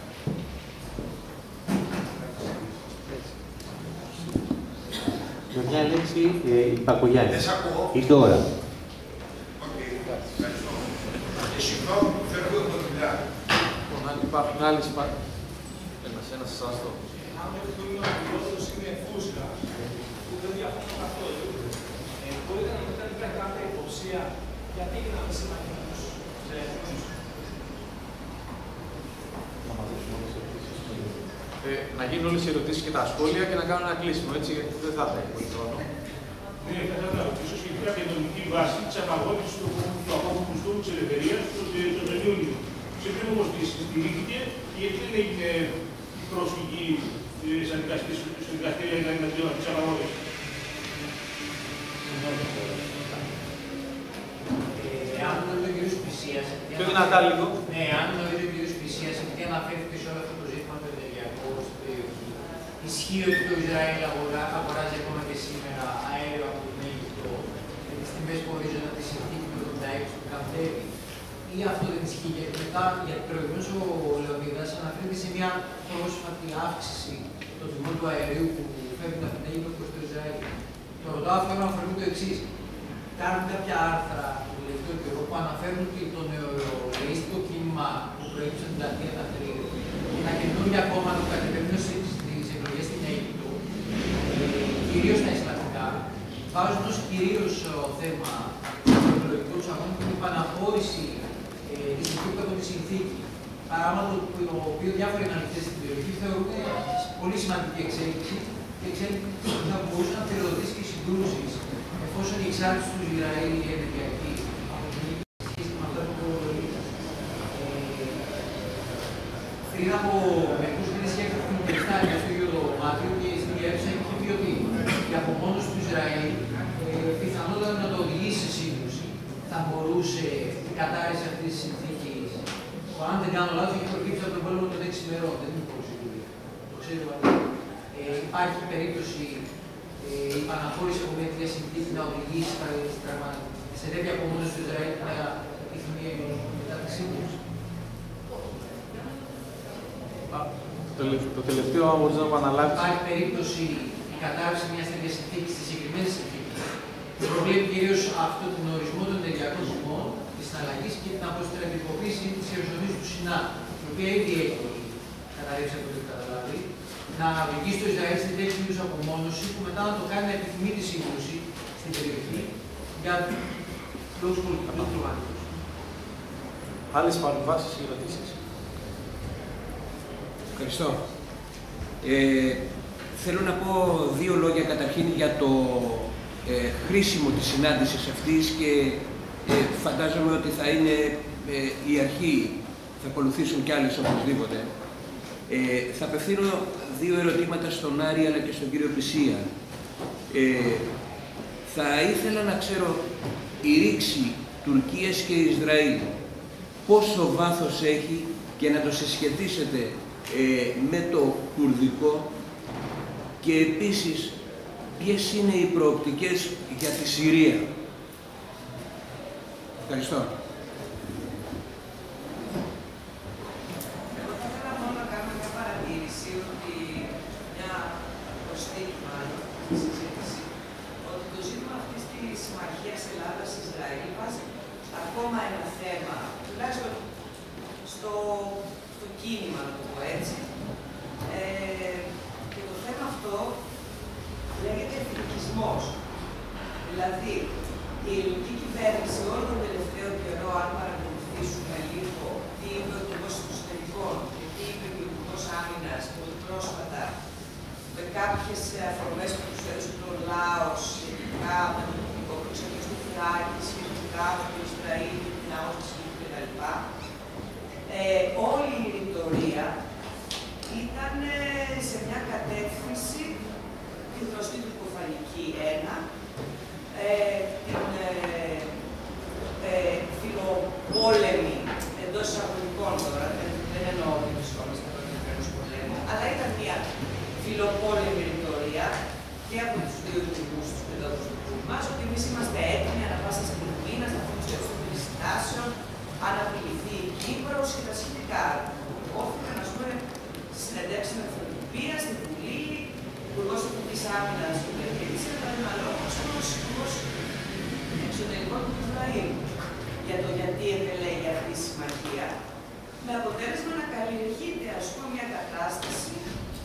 Με μια λέξη, η Μπακογιάννη. Δεν σ' ακούω. Η τώρα. Οκ, ευχαριστώ. Και συγγνώμη που φεύγω από τη δουλειά. Αν υπάρχουν άλλες ένας εσάς το. Αν αυτό είναι ο αντιπρόσωπος είναι φούσκα, που δεν διαφωνώ καθόλου, μπορείτε να μου κάνετε κάποια υποψία γιατί έγιναν συμμαχικούς τους ελεύθερους. Να γίνουν όλες οι ερωτήσεις και τα σχόλια και να κάνουν ένα κλείσιμο, έτσι, γιατί δεν θα έχει πολύ χρόνο. Ναι, θα ήθελα να ρωτήσω σχετικά με την νομική βάση της απαγόρευσης του απόκοπου στόλου της ελευθερίας στον Ιούνιο. Σε ποιον όμως στηρίχθηκε και γιατί δεν έγινε η πρόσφυγη στα δικαστήρια για να την της απαγόρευσης. Αν νοείται ο κ. Πησίας, πιο δυνατά λίγο. Ναι, αν νοείται ο κ. Πησίας, επειδή αναφέρθηκε σε όλο αυτό το ζήτημα του ενεργειακού στην περιοχή, ισχύει ότι το Ισραήλ αγοράζει ακόμα και σήμερα αέριο από την Αίγυπτο με τις τιμές που ορίζονται από τη συνθήκη του 86 του Καμπτέβη, ή αυτό δεν ισχύει? Γιατί μετά, γιατί προηγουμένως ο Λεωνίδας αναφέρεται σε μια πρόσφατη αύξηση των τιμών του αερίου που φεύγουν από την Αίγυπτο προς το Ισραήλ. Το ρωτάω αυτό να αφορούν το εξής. Κάνουν κάποια άρθρα του τελευταίου καιρού που αναφέρουν ότι το νεολαίστικο κίνημα που προέκυψε την πλατεία Τατρίδη και τα καινούργια κόμματα που κατεβαίνουν στις εκλογές στην Αίγυπτο, κυρίως τα Ισλαμικά, βάζουν ως κυρίως θέμα του εκλογικού του αγώνα την επαναχώρηση της συνθήκης από τη συνθήκη. Πράγμα το οποίο διάφοροι αναλυτές στην περιοχή θεωρούν πολύ σημαντική εξέλιξη και εξέλιξη που θα μπορούσε να περιοδίσει και συγκρούσεις εφόσον η εξάρτηση του Ισραήλ η ενεργειακή από την σχέση με αυτά που πριν από μερικούς μήνες είχε εκφραστεί στο ίδιο το δωμάτιο και στην Ιερουσαλήμ είχε πει ότι η απομόνωση του Ισραήλ πιθανότατα να το οδηγήσει σε σύγκρουση. Θα μπορούσε η κατάρρευση αυτής της συνθήκης, που αν δεν κάνω λάθος, έχει προκύψει από τον πόλεμο των 6 ημερών. Δεν είναι πολύ σίγουρη. Το ξέρω αυτό. Υπάρχει περίπτωση η επαναχώρηση από μια τέτοια συνθήκη να οδηγήσει σε τέτοια απομόνωση του Ισραήλ που να επιθυμεί μετά τη σύγκρουση. Το τελευταίο, αν μπορείς να επαναλάβεις. Υπάρχει περίπτωση η κατάρρευση μιας τέτοιας συνθήκης, της συγκεκριμένης συνθήκης, που προβλέπει κυρίως αυτό τον ορισμό των ενεργειακών τιμών, της συναλλαγής και την αποστρατικοποίηση της Ιερουσαλήμ του Σινά, η οποία ήδη έχει καταρρεύσει από ό,τι καταλάβει, να οδηγήσει το Ισραήλ στην τέτοιου είδους απομόνωση που μετά να το κάνει να επιθυμεί τη σύγκρουση στην περιοχή για λόγους πολιτικούς προβάλλοντος. Άλλες παρεμβάσεις ή ερωτήσεις? Ευχαριστώ. Θέλω να πω δύο λόγια καταρχήν για το χρήσιμο της συνάντησης αυτής και φαντάζομαι ότι θα είναι η αρχή, θα ακολουθήσουν κι άλλες οπωσδήποτε. Θα απευθύνω δύο ερωτήματα στον Άρη αλλά και στον κύριο Πησία. Θα ήθελα να ξέρω η ρήξη Τουρκίας και Ισραήλ πόσο βάθος έχει και να το συσχετίσετε με το κουρδικό και επίσης ποιες είναι οι προοπτικές για τη Συρία. Ευχαριστώ. Εγώ θα ήθελα μόνο να κάνω μια παρατήρηση ότι μια προσθήκη μάλλον στη συζήτηση ότι το ζήτημα αυτής της συμμαχίας Ελλάδας-Ισραήλ βάζει ακόμα ένα θέμα, τουλάχιστον στο κίνημα, να το πω έτσι. Και το θέμα αυτό λέγεται εθνικισμός. Δηλαδή, η ελληνική κυβέρνηση όλο τον τελευταίο καιρό, αν παρακολουθήσουμε λίγο τι είπε ο Υπουργός Εξωτερικών και τι είπε ο Υπουργός Άμυνας πολύ πρόσφατα, με κάποιες αφορμές που τους έδωσε το Λάος μας ότι εμείς είμαστε έτοιμοι ανά πάσα στιγμή να σταθούμε στο ύψος των περιστάσεων, αν απειληθεί η Κύπρος και τα σχετικά. Όφηκαν, ας πούμε, συνεντεύξει με φωτογραφία στη Βουλή, Υπουργός Εθνικής Άμυνας του Λευκίδης, αλλά αναλόγως ο εξωτερικών του Ισραήλ. Για το γιατί επελέγει αυτή η συμμαχία, με αποτέλεσμα να καλλιεργείται, ας πούμε, μια κατάσταση,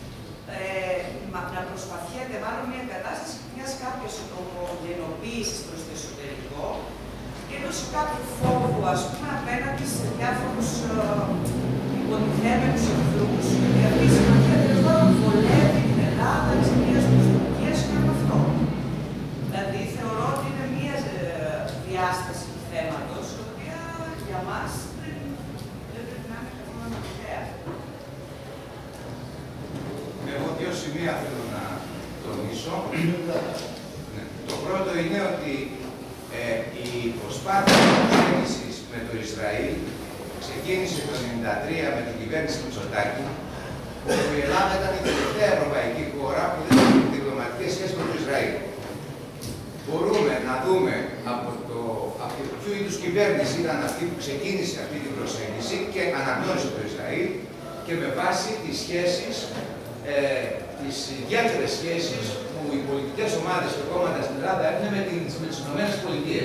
να προσπαθιέται μάλλον μια κατάσταση μιας κάποιας ομογενοποίησης προς το εσωτερικό και ενός κάποιου φόβου, ας πούμε, απέναντι σε διάφορους υποτιθέμενους εχθρούς. Γιατί αυτή η συμμαχία τέλος πάντων βολεύει την Ελλάδα εξαιτίας της Τουρκίας και από αυτό. Δηλαδή, θεωρώ ότι είναι μια διάσταση του θέματος, η οποία για μας δεν πρέπει να είναι καθόλου αναμετρέα. Εγώ δύο σημεία θέλω να τονίσω. Το πρώτο είναι ότι η προσπάθεια προσέγγισης με το Ισραήλ ξεκίνησε το 1993 με την κυβέρνηση Μητσοτάκη, όπου η Ελλάδα ήταν η τελευταία ευρωπαϊκή χώρα που δεν είχε διπλωματικές σχέσεις με το Ισραήλ. Μπορούμε να δούμε από ποιο είδους κυβέρνηση ήταν αυτή που ξεκίνησε αυτή την προσέγγιση και αναγνώρισε το Ισραήλ και με βάση τις σχέσεις, τις ιδιαίτερες σχέσεις που οι πολιτικές ομάδες και κόμματα στην Ελλάδα έχουν με τις ΗΠΑ.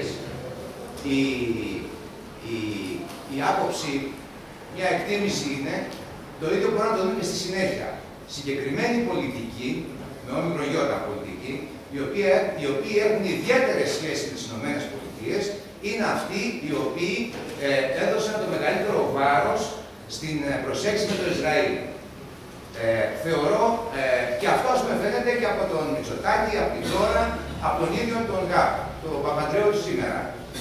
Η άποψη, μια εκτίμηση είναι, το ίδιο μπορούμε να το δούμε και στη συνέχεια. Συγκεκριμένη πολιτική, με όμικρογιώτα πολιτική, οι οποίοι έχουν ιδιαίτερες σχέσεις με τις ΗΠΑ, είναι αυτοί οι οποίοι έδωσαν το μεγαλύτερο βάρος στην προσέγγιση με το Ισραήλ. Θεωρώ, και αυτό με φαίνεται και από τον Μητσοτάκη, από την τώρα, από τον ίδιο τον ΓΑΠ, τον Παπαντρέου σήμερα.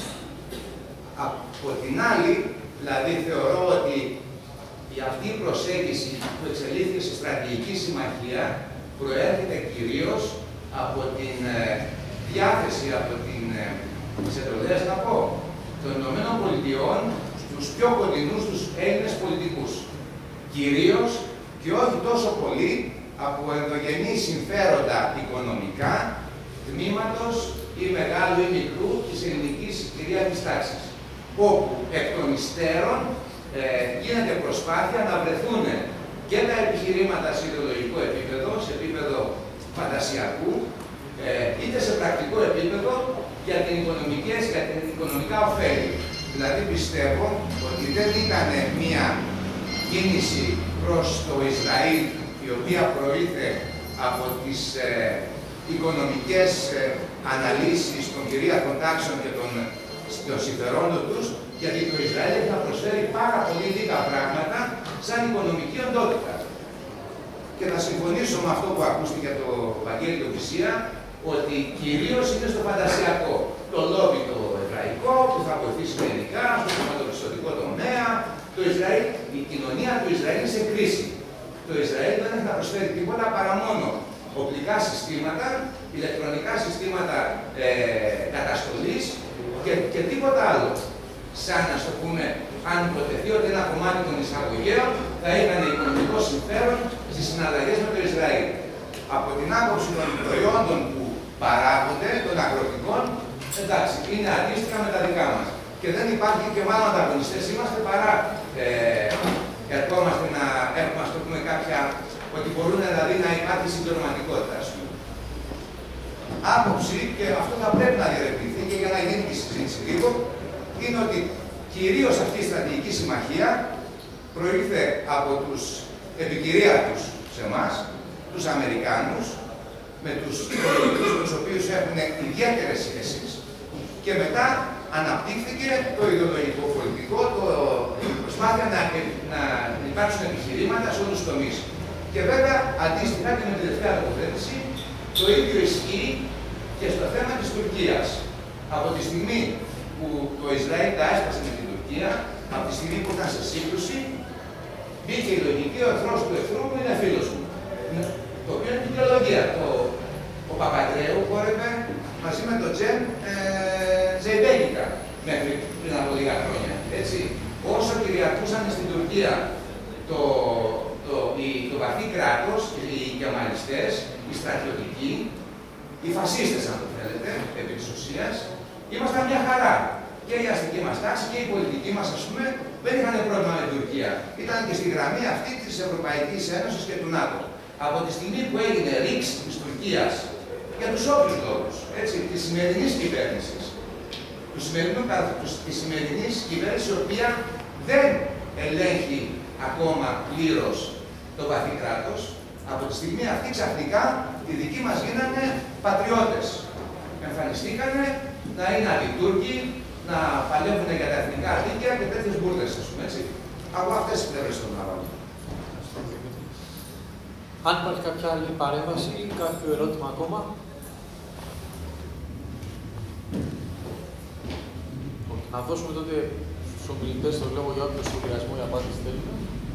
Από την άλλη, δηλαδή θεωρώ ότι αυτή η προσέγγιση που εξελίχθηκε σε στρατηγική συμμαχία προέρχεται κυρίως από την διάθεση, από τις εκλογές, να πω, των ΗΠΑ στους πιο κοντινούς τους Έλληνες πολιτικούς. Κυρίως και όχι τόσο πολύ από ενδογενή συμφέροντα οικονομικά, τμήματος ή μεγάλου ή μικρού της ελληνικής κυρίαρχης τάξης, όπου εκ των υστέρων γίνεται προσπάθεια να βρεθούν και τα επιχειρήματα σε ιδεολογικό επίπεδο, σε επίπεδο φαντασιακού, είτε σε πρακτικό επίπεδο για την οικονομικά ωφέλη. Δηλαδή πιστεύω ότι δεν ήταν μία κίνηση προς το Ισραήλ η οποία προήλθε από τις οικονομικές αναλύσεις των κυρίαρχων τάξεων και των συμφερόντων τους, γιατί το Ισραήλ έχει να προσφέρει πάρα πολύ λίγα πράγματα σαν οικονομική οντότητα. Και θα συμφωνήσω με αυτό που ακούστηκε για το Βαγγέλη του Βυσσία, ότι κυρίως είναι στο φαντασιακό. Το λόμπι το εβραϊκό που θα βοηθήσει μερικά, στο χρηματοπιστωτικό τομέα. Το Ισραήλ, η κοινωνία του Ισραήλ είναι σε κρίση. Το Ισραήλ δεν έχει να προσφέρει τίποτα παρά μόνο οπλικά συστήματα, ηλεκτρονικά συστήματα καταστολής και τίποτα άλλο. Σαν να το πούμε, αν υποτεθεί ότι ένα κομμάτι των εισαγωγέων θα είχαν οικονομικό συμφέρον στις συναλλαγές με το Ισραήλ. Από την άποψη των προϊόντων που παράγονται, των αγροτικών, εντάξει, είναι αντίστοιχα με τα δικά μας. Και δεν υπάρχει και μάλλον ανταγωνιστές είμαστε παρά ερχόμαστε να έχουμε, ας το πούμε, κάποια, ότι μπορούν δηλαδή να υπάρχει συμπληρωματικότητα, ας πούμε. Άποψη, και αυτό θα πρέπει να διερευνηθεί και για να γίνει και η συζήτηση λίγο, είναι ότι κυρίως αυτή η στρατηγική συμμαχία προήλθε από τους επικυρίατους σε εμάς, τους Αμερικάνους, με τους πολιτικούς με τους οποίους έχουν ιδιαίτερες σχέσεις και μετά αναπτύχθηκε το ιδεολογικό πολιτικό, η προσπάθεια να υπάρξουν επιχειρήματα σε όλους τους τομείς. Και βέβαια, αντίστοιχα και με την τελευταία τοποθέτηση, το ίδιο ισχύει και στο θέμα της Τουρκίας. Από τη στιγμή που το Ισραήλ τα έσπασε με την Τουρκία, από τη στιγμή που ήταν σε σύγκρουση, μπήκε η λογική, ο εχθρός του εχθρού μου είναι φίλος μου. Το οποίο είναι την ιδεολογία. Ο Παπαντρέου χόρευε μαζί με τον Τζεμ ζεϊμπέκικα μέχρι πριν από λίγα χρόνια. Έτσι. Όσο κυριαρχούσαν στην Τουρκία το βαθύ κράτος, οι κεμαλιστές, οι στρατιωτικοί, οι φασίστες αν το θέλετε, επί της ουσίας, ήμασταν μια χαρά. Και η αστική μας τάξη και η πολιτική μας, ας πούμε, δεν είχαν πρόβλημα με την Τουρκία. Ήταν και στη γραμμή αυτή της Ευρωπαϊκής Ένωσης και του ΝΑΤΟ. Από τη στιγμή που έγινε ρήξη της Τουρκίας για τους όποιους λόγους, έτσι, της σημερινής κυβέρνησης, της σημερινής κυβέρνησης, η οποία δεν ελέγχει ακόμα πλήρως το βαθύ κράτος, από τη στιγμή αυτή ξαφνικά οι δικοί μας γίνανε πατριώτες. Εμφανιστήκανε να είναι αντιτούρκοι, να παλεύουν για τα εθνικά δίκαια και τέτοιες μπουρδες, ας πούμε, έτσι. Από αυτές τις πλευρές των άλλων. Αν υπάρχει κάποια άλλη παρέμβαση ή κάποιο ερώτημα ακόμα. Να δώσουμε τότε στους ομιλητές τον λόγο για όποιο σχολιασμό ή απάντηση θέλουν.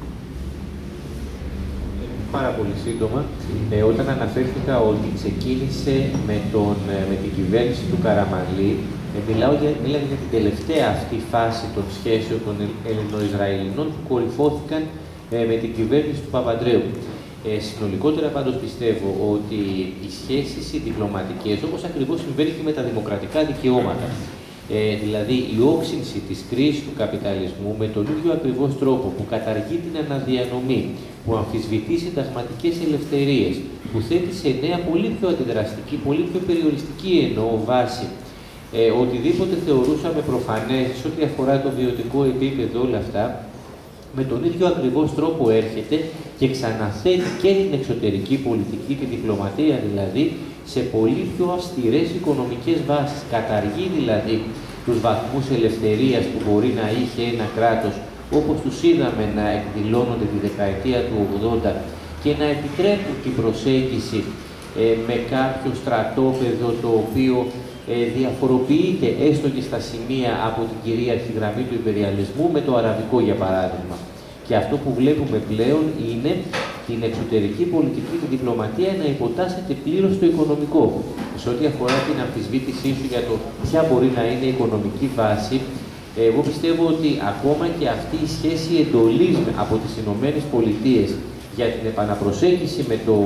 Πάρα πολύ σύντομα, όταν αναφέρθηκα ότι ξεκίνησε με την κυβέρνηση του Καραμανλή, μίλαγε για την τελευταία αυτή φάση των σχέσεων των Ελληνοϊσραηλινών που κορυφώθηκαν με την κυβέρνηση του Παπαντρέου. Συνολικότερα πάντως πιστεύω ότι οι σχέσεις οι διπλωματικές, όπως ακριβώς συμβαίνει και με τα δημοκρατικά δικαιώματα, δηλαδή η όξυνση της κρίσης του καπιταλισμού με τον ίδιο ακριβώς τρόπο που καταργεί την αναδιανομή, που αμφισβητεί συνταγματικές ελευθερίες, που θέτει σε νέα πολύ πιο αντιδραστική, πολύ πιο περιοριστική εννοώ βάση, οτιδήποτε θεωρούσαμε προφανές σε ό,τι αφορά το βιωτικό επίπεδο, όλα αυτά, με τον ίδιο ακριβώς τρόπο έρχεται και ξαναθέτει και την εξωτερική πολιτική, τη διπλωματία δηλαδή, σε πολύ πιο αυστηρές οικονομικές βάσεις. Καταργεί δηλαδή τους βαθμούς ελευθερίας που μπορεί να είχε ένα κράτος, όπως τους είδαμε να εκδηλώνονται τη δεκαετία του 80 και να επιτρέπουν την προσέγγιση με κάποιο στρατόπεδο το οποίο διαφοροποιείται έστω και στα σημεία από την κυρίαρχη γραμμή του υπεριαλισμού με το αραβικό για παράδειγμα. Και αυτό που βλέπουμε πλέον είναι την εξωτερική πολιτική, τη διπλωματία να υποτάσσεται πλήρως στο οικονομικό. Σε ό,τι αφορά την αμφισβήτησή σου για το ποια μπορεί να είναι η οικονομική βάση, εγώ πιστεύω ότι ακόμα και αυτή η σχέση εντολής από τις Ηνωμένες Πολιτείες για την επαναπροσέγγιση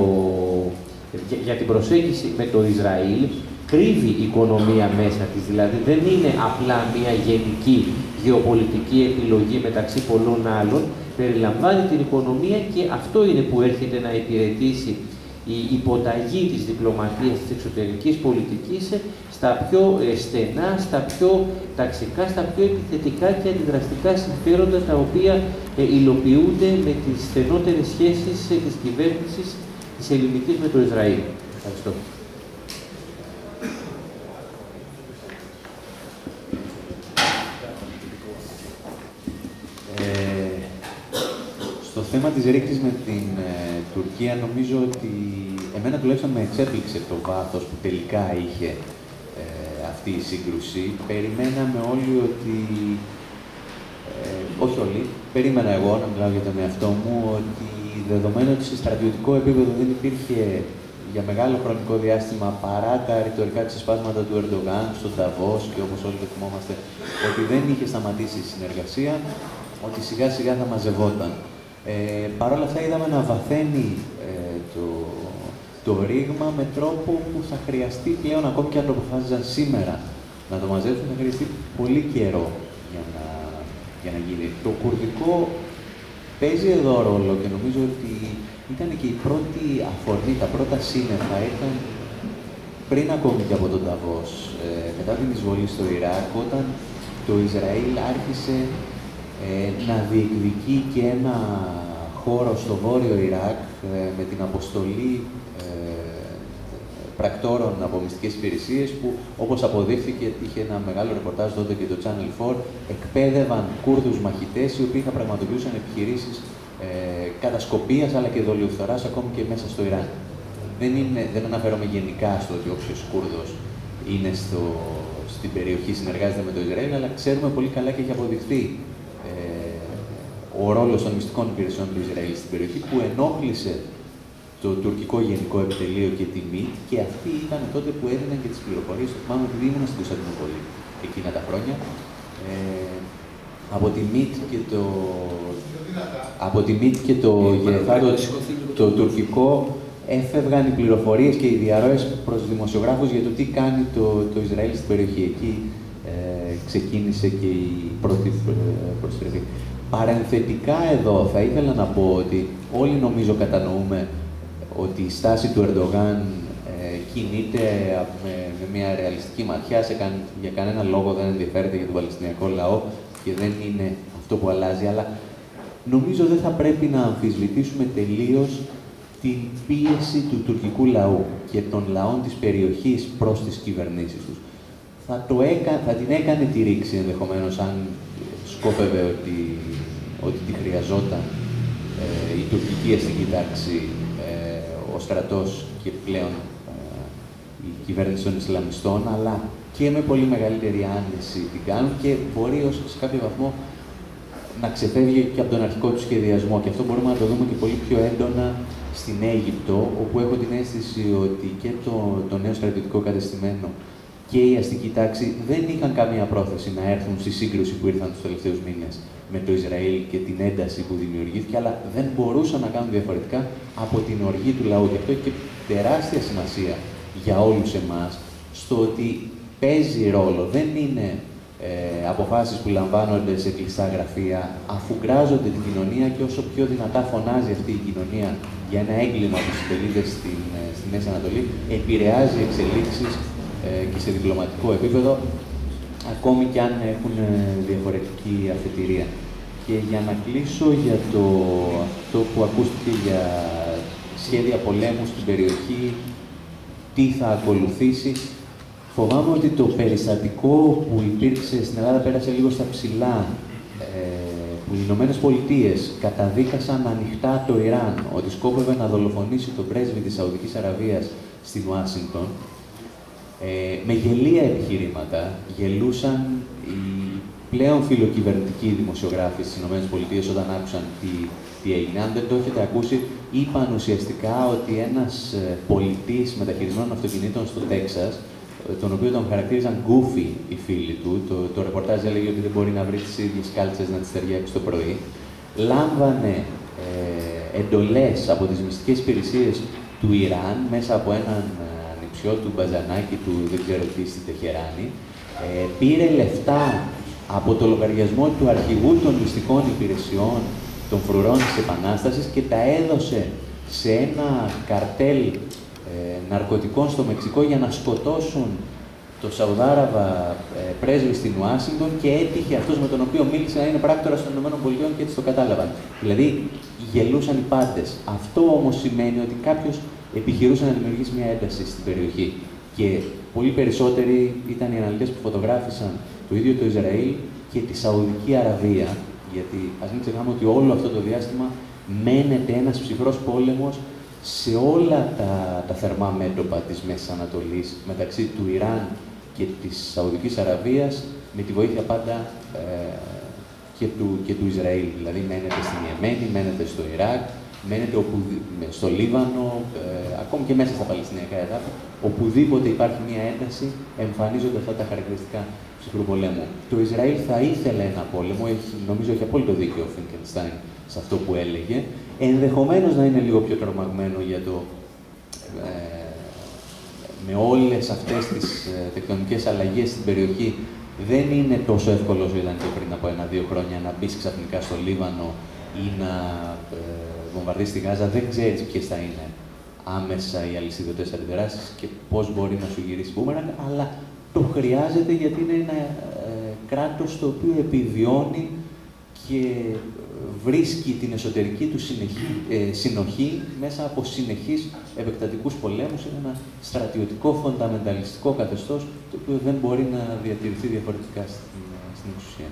με το Ισραήλ κρύβει η οικονομία μέσα της. Δηλαδή δεν είναι απλά μια γενική γεωπολιτική επιλογή μεταξύ πολλών άλλων, περιλαμβάνει την οικονομία και αυτό είναι που έρχεται να υπηρετήσει η υποταγή της διπλωματίας, της εξωτερικής πολιτικής στα πιο στενά, στα πιο ταξικά, στα πιο επιθετικά και αντιδραστικά συμφέροντα τα οποία υλοποιούνται με τις στενότερες σχέσεις της κυβέρνησης της ελληνικής με το Ισραήλ. Ευχαριστώ. Στο θέμα της ρήξης με την Τουρκία, νομίζω ότι εμένα τουλάχιστον με εξέπληξε το βάθος που τελικά είχε αυτή η σύγκρουση. Περιμέναμε όλοι ότι, όχι όλοι, περίμενα εγώ να μιλάω για τον εαυτό μου, ότι δεδομένου ότι σε στρατιωτικό επίπεδο δεν υπήρχε για μεγάλο χρονικό διάστημα παρά τα ρητορικά της σπάσματα του Ερντογάν στο Νταβός και όπως όλοι το θυμόμαστε, ότι δεν είχε σταματήσει η συνεργασία, ότι σιγά σιγά θα μαζευόταν. Παρ' όλα αυτά είδαμε να βαθαίνει το ρήγμα με τρόπο που θα χρειαστεί πλέον, ακόμη και αν το αποφάσιζαν σήμερα να το μαζέψουν, θα χρειαστεί πολύ καιρό για να γίνει. Το κουρδικό παίζει εδώ ρόλο και νομίζω ότι ήταν και η πρώτη αφορμή, τα πρώτα σύννεφα ήταν πριν ακόμη και από τον Νταβός, μετά την εισβολή στο Ιράκ, όταν το Ισραήλ άρχισε να διεκδικεί και ένα χώρο στο βόρειο Ιράκ με την αποστολή πρακτόρων από μυστικές υπηρεσίες που, όπως αποδείχθηκε, είχε ένα μεγάλο ρεπορτάζ τότε και το Channel 4, εκπαίδευαν Κούρδους μαχητές οι οποίοι θα πραγματοποιούσαν επιχειρήσεις κατασκοπίας αλλά και δολιοφθοράς ακόμη και μέσα στο Ιράν. Δεν αναφέρομαι γενικά στο ότι όποιος Κούρδος είναι στην περιοχή συνεργάζεται με το Ισραήλ, αλλά ξέρουμε πολύ καλά και έχει αποδειχθεί ο ρόλος των μυστικών υπηρεσιών του Ισραήλ στην περιοχή που ενόχλησε το τουρκικό γενικό επιτελείο και τη ΜΙΤ και αυτοί ήταν τότε που έδιναν και τις πληροφορίες. Το θυμάμαι επειδή ήμουν στην Κωνσταντινούπολη εκείνα τα χρόνια. Από τη ΜΙΤ και το γεφάρο το τουρκικό έφευγαν οι πληροφορίες και οι διαρροές προς δημοσιογράφους για το τι κάνει το Ισραήλ στην περιοχή. Εκεί ξεκίνησε και η πρώτη προστρεβή. Παρενθετικά εδώ θα ήθελα να πω ότι όλοι νομίζω κατανοούμε ότι η στάση του Ερντογάν κινείται με μια ρεαλιστική ματιά, για κανένα λόγο δεν ενδιαφέρεται για τον Παλαιστινιακό λαό και δεν είναι αυτό που αλλάζει, αλλά νομίζω δεν θα πρέπει να αμφισβητήσουμε τελείως την πίεση του τουρκικού λαού και των λαών της περιοχής προς τις κυβερνήσεις τους. Θα την έκανε τη ρήξη ενδεχομένως αν σκόπευε ότι τη χρειαζόταν η τουρκική αστική τάξη, ο στρατός και πλέον η κυβέρνηση των Ισλαμιστών, αλλά και με πολύ μεγαλύτερη άνεση την κάνουν και μπορεί σε κάποιο βαθμό να ξεφεύγει και από τον αρχικό του σχεδιασμό. Και αυτό μπορούμε να το δούμε και πολύ πιο έντονα στην Αίγυπτο, όπου έχω την αίσθηση ότι και το νέο στρατιωτικό κατεστημένο και η αστική τάξη δεν είχαν καμία πρόθεση να έρθουν στη σύγκρουση που ήρθαν τους τελευταίους μήνες με το Ισραήλ και την ένταση που δημιουργήθηκε, αλλά δεν μπορούσαν να κάνουν διαφορετικά από την οργή του λαού. Και αυτό έχει και τεράστια σημασία για όλους εμάς, στο ότι παίζει ρόλο. Δεν είναι αποφάσεις που λαμβάνονται σε κλειστά γραφεία, αφού γκράζονται την κοινωνία και όσο πιο δυνατά φωνάζει αυτή η κοινωνία για ένα έγκλημα που συντελείται στη Μέση Ανατολή, επηρεάζει εξελίξεις και σε διπλωματικό επίπεδο, ακόμη και αν έχουν διαφορετική αφετηρία. Και για να κλείσω για αυτό που ακούστηκε για σχέδια πολέμου στην περιοχή, τι θα ακολουθήσει, φοβάμαι ότι το περιστατικό που υπήρξε στην Ελλάδα πέρασε λίγο στα ψηλά, που οι Ηνωμένες Πολιτείες καταδίκασαν ανοιχτά το Ιράν ότι σκόπευε να δολοφονήσει τον πρέσβη της Σαουδικής Αραβίας στην Ουάσιγκτον. Με γελία επιχειρήματα γελούσαν οι πλέον φιλοκυβερνητικοί δημοσιογράφοι στις ΗΠΑ όταν άκουσαν τι έγινε. Αν δεν το έχετε ακούσει, είπαν ουσιαστικά ότι ένας πολιτής μεταχειρισμένων αυτοκινήτων στο Τέξας, τον οποίο τον χαρακτήριζαν goofy οι φίλοι του, το ρεπορτάζ έλεγε ότι δεν μπορεί να βρει τις ίδιες κάλτσες να τις ταιριάξει το πρωί, λάμβανε εντολές από τις μυστικές υπηρεσίες του Ιράν μέσα από έναν του Μπαζανάκη, του δεν ξέρω τι, στη Τεχεράνη, πήρε λεφτά από το λογαριασμό του αρχηγού των μυστικών υπηρεσιών των φρουρών της Επανάστασης και τα έδωσε σε ένα καρτέλ ναρκωτικών στο Μεξικό για να σκοτώσουν το Σαουδάραβα πρέσβη στην Ουάσιγκτον και έτυχε αυτός με τον οποίο μίλησε να είναι πράκτορας των ΗΠΑ και έτσι το κατάλαβαν. Δηλαδή, γελούσαν οι πάντες. Αυτό όμως σημαίνει ότι κάποιος επιχειρούσε να δημιουργήσει μια ένταση στην περιοχή. Και πολύ περισσότεροι ήταν οι αναλυτές που φωτογράφησαν το ίδιο το Ισραήλ και τη Σαουδική Αραβία, γιατί ας μην ξεχνάμε ότι όλο αυτό το διάστημα μένεται ένας ψυχρός πόλεμος σε όλα τα θερμά μέτωπα της Μέσης Ανατολής, μεταξύ του Ιράν και της Σαουδικής Αραβίας, με τη βοήθεια πάντα και του Ισραήλ. Δηλαδή μένεται στην Ιεμένη, μένεται στο Ιράκ, μένεται στο Λίβανο, ακόμη και μέσα στα Παλαιστινιακά εδάφη, οπουδήποτε υπάρχει μια ένταση, εμφανίζονται αυτά τα χαρακτηριστικά ψυχρού πολέμου. Το Ισραήλ θα ήθελε ένα πόλεμο, νομίζω έχει απόλυτο δίκιο ο Φίνκενστάιν σε αυτό που έλεγε, ενδεχομένως να είναι λίγο πιο τρομαγμένο για με όλες αυτές τις τεκτονικές αλλαγές στην περιοχή, δεν είναι τόσο εύκολο όσο ήταν και πριν από 1-2 χρόνια να μπει ξαφνικά στο Λίβανο ή να βομβαρδίσει τη Γάζα. Δεν ξέρεις ποιες θα είναι άμεσα οι αλυσιδωτές αντιδράσεις και πώς μπορεί να σου γυρίσει μπούμερανγκ, αλλά το χρειάζεται γιατί είναι ένα κράτος το οποίο επιβιώνει και βρίσκει την εσωτερική του συνοχή μέσα από συνεχείς επεκτατικούς πολέμους. Είναι ένα στρατιωτικό, φονταμενταλιστικό καθεστώς, το οποίο δεν μπορεί να διατηρηθεί διαφορετικά στην εξουσία.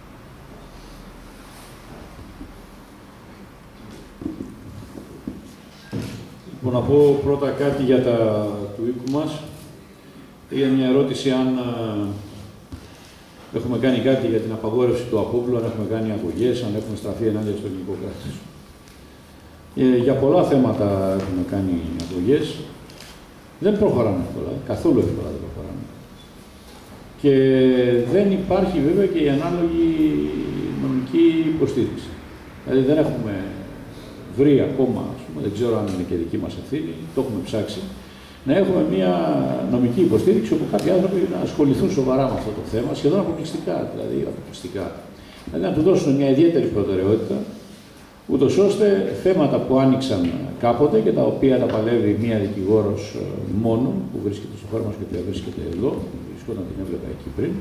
Λοιπόν, να πω πρώτα κάτι για του οίκου μας. Για μια ερώτηση αν έχουμε κάνει κάτι για την απαγόρευση του απόπλου, αν έχουμε κάνει αγωγές, αν έχουμε στραφεί ενάντια στο ελληνικό κράτος. Για πολλά θέματα έχουμε κάνει αγωγές. Δεν προχωράμε εύκολα, καθόλου εύκολα δεν προχωράμε. Και δεν υπάρχει βέβαια και η ανάλογη νομική υποστήριξη. Δηλαδή δεν έχουμε βρει ακόμα πούμε, δεν ξέρω αν είναι και δική μας ευθύνη, το έχουμε ψάξει, να έχουμε μια νομική υποστήριξη όπου κάποιοι άνθρωποι να ασχοληθούν σοβαρά με αυτό το θέμα, σχεδόν αποκλειστικά, δηλαδή αποκλειστικά. Δηλαδή να του δώσουν μια ιδιαίτερη προτεραιότητα, ούτως ώστε θέματα που άνοιξαν κάποτε και τα οποία τα παλεύει μία δικηγόρος μόνο, που βρίσκεται στο χώρο μας και που βρίσκεται εδώ, βρισκόταν την έβλεπα εκεί πριν,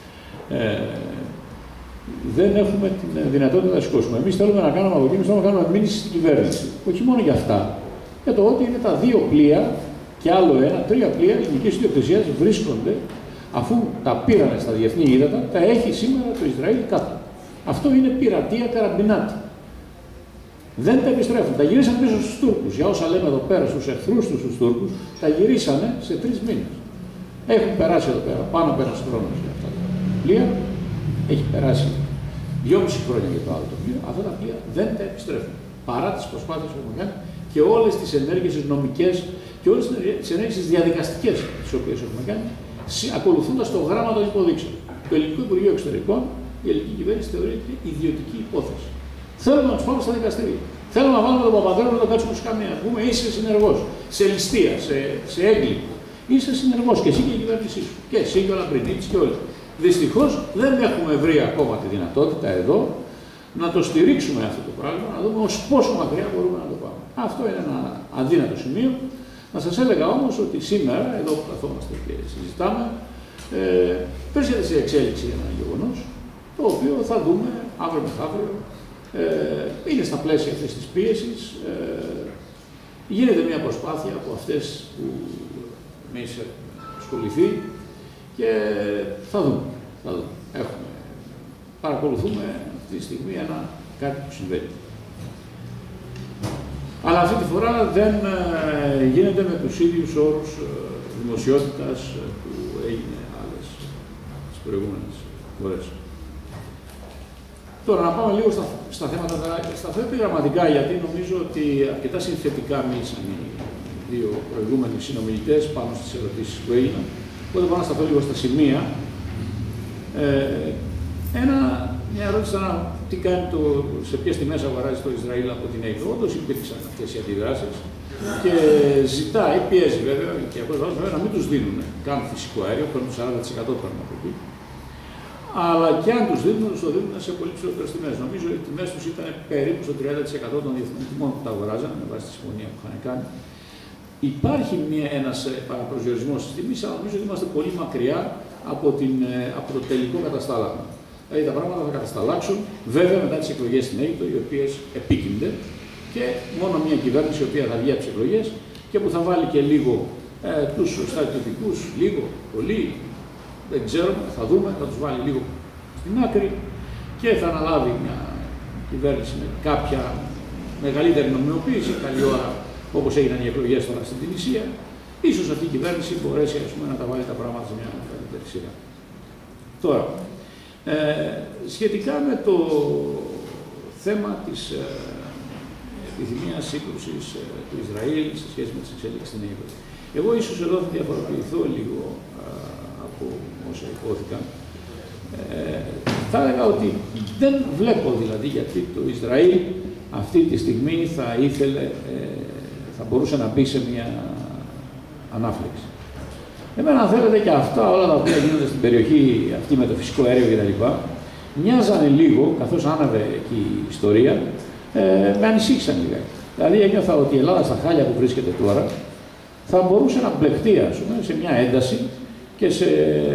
δεν έχουμε την δυνατότητα να σηκώσουμε. Εμείς θέλουμε να κάνουμε από εκεί, θέλουμε να κάνουμε μήνυση στην κυβέρνηση. Όχι μόνο για αυτά, για το ότι είναι τα 2 πλοία και άλλο 3 πλοία ελληνικής ιδιοκτησίας βρίσκονται, αφού τα πήρανε στα διεθνή ύδατα, τα έχει σήμερα το Ισραήλ κάτω. Αυτό είναι πειρατεία καραμπινάτη. Δεν τα επιστρέφουν. Τα γυρίσαν πίσω στους Τούρκους. Για όσα λέμε εδώ πέρα, στους εχθρούς τους, τους Τούρκους, τα γυρίσανε σε 3 μήνες. Έχουν περάσει εδώ πέρα πάνω από 1 χρόνο για αυτά τα πλοία. Έχει περάσει 2,5 χρόνια για το άλλο το πλοίο. Αυτά τα πλοία δεν τα επιστρέφουν. Παρά τις προσπάθειες που έχουμε κάνει και όλες τις ενέργειες νομικές και όλες τις ενέργειες διαδικαστικές τις οποίες έχουμε κάνει, ακολουθώντας το γράμμα των υποδείξεων. Το Ελληνικό Υπουργείο Εξωτερικών, η ελληνική κυβέρνηση θεωρείται ιδιωτική υπόθεση. Θέλουμε να του πάμε στα δικαστήρια. Θέλουμε να βάλουμε τον Παπαδρέου να τον κάτσουμε στους καμία. Να πούμε είσαι συνεργός. Σε ληστεία, σε έγκλημα. Είσαι συνεργός και εσύ και η κυβέρνησή σου. Και εσύ και ο Λαμπρινίτης και όλοι. Δυστυχώς δεν έχουμε βρει ακόμα τη δυνατότητα εδώ να το στηρίξουμε αυτό το πράγμα, να δούμε ως πόσο μακριά μπορούμε να το πάμε. Αυτό είναι ένα αδύνατο σημείο. Να σας έλεγα όμως ότι σήμερα, εδώ που καθόμαστε και συζητάμε, βρίσκεται σε εξέλιξη ένα γεγονός, το οποίο θα δούμε αύριο μεθαύριο. Είναι στα πλαίσια αυτής της πίεσης. Γίνεται μια προσπάθεια από αυτές που εμείς έχουμε ασχοληθεί και θα δούμε. Παρακολουθούμε αυτή τη στιγμή κάτι που συμβαίνει. Αλλά αυτή τη φορά δεν γίνεται με τους ίδιους όρους δημοσιότητας που έγινε άλλες τις προηγούμενες φορές. Τώρα να πάμε λίγο στα θέματα, στα θέματα γραμματικά, γιατί νομίζω ότι αρκετά συνθετικά μίλησαν οι 2 προηγούμενοι συνομιλητές πάνω στις ερωτήσεις που έγιναν. Οπότε πάω να σταθώ λίγο στα σημεία. Μια ερώτηση ήταν τι κάνει σε ποιες τιμές αγοράζει το Ισραήλ από την Αίγυπτο. Όντως υπήρξαν αυτές οι αντιδράσεις και ζητάει, πιέζει βέβαια, και από βέβαια να μην τους δίνουν καν φυσικό αέριο, παίρνουν το 40% παίρνουν από εκεί. Αλλά και αν τους δίνουν, τους το δίνουν σε πολύ ψηλότερες τιμές. Νομίζω ότι οι τιμές τους ήταν περίπου στο 30% των διεθνών τιμών που τα αγοράζανε με βάση τη συμφωνία που είχαν κάνει. Υπάρχει ένας παραπροσδιορισμός της τιμής, αλλά νομίζω ότι είμαστε πολύ μακριά από το τελικό καταστάλαγμα. Δηλαδή τα πράγματα θα κατασταλάξουν, βέβαια μετά τις εκλογές στην Αίγυπτο, οι οποίες επίκυνται και μόνο μια κυβέρνηση η οποία θα βγει από τις εκλογές και που θα βάλει και λίγο τους στρατιωτικούς, λίγο, πολύ, δεν ξέρουμε, θα δούμε, θα τους βάλει λίγο στην άκρη και θα αναλάβει μια κυβέρνηση με κάποια μεγαλύτερη νομιμοποίηση, καλή ώρα, όπως έγιναν οι εκλογές τώρα στην Τινησία. Ίσως αυτή η κυβέρνηση μπορέσει να τα βάλει τα πράγματα σε μια καλύτερη σειρά. Τώρα, σχετικά με το θέμα της επιθυμίας σύγκρουσης του Ισραήλ σε σχέση με τις εξέλιξεις στην Αίγυπτο. Εγώ ίσως εδώ θα διαφοροποιηθώ λίγο από όσα υπόθηκαν. Θα έλεγα ότι δεν βλέπω δηλαδή γιατί το Ισραήλ αυτή τη στιγμή θα μπορούσε να μπει σε μια ανάφλεξη. Εμένα, αν θέλετε, και αυτά όλα τα οποία γίνονται στην περιοχή αυτή με το φυσικό αέριο κτλ. Μοιάζανε λίγο, καθώς άναβε εκεί η ιστορία, με ανησύχησαν λιγάκι. Δηλαδή ένιωθα ότι η Ελλάδα στα χάλια που βρίσκεται τώρα θα μπορούσε να μπλεχτεί, ας πούμε, σε μια ένταση και σε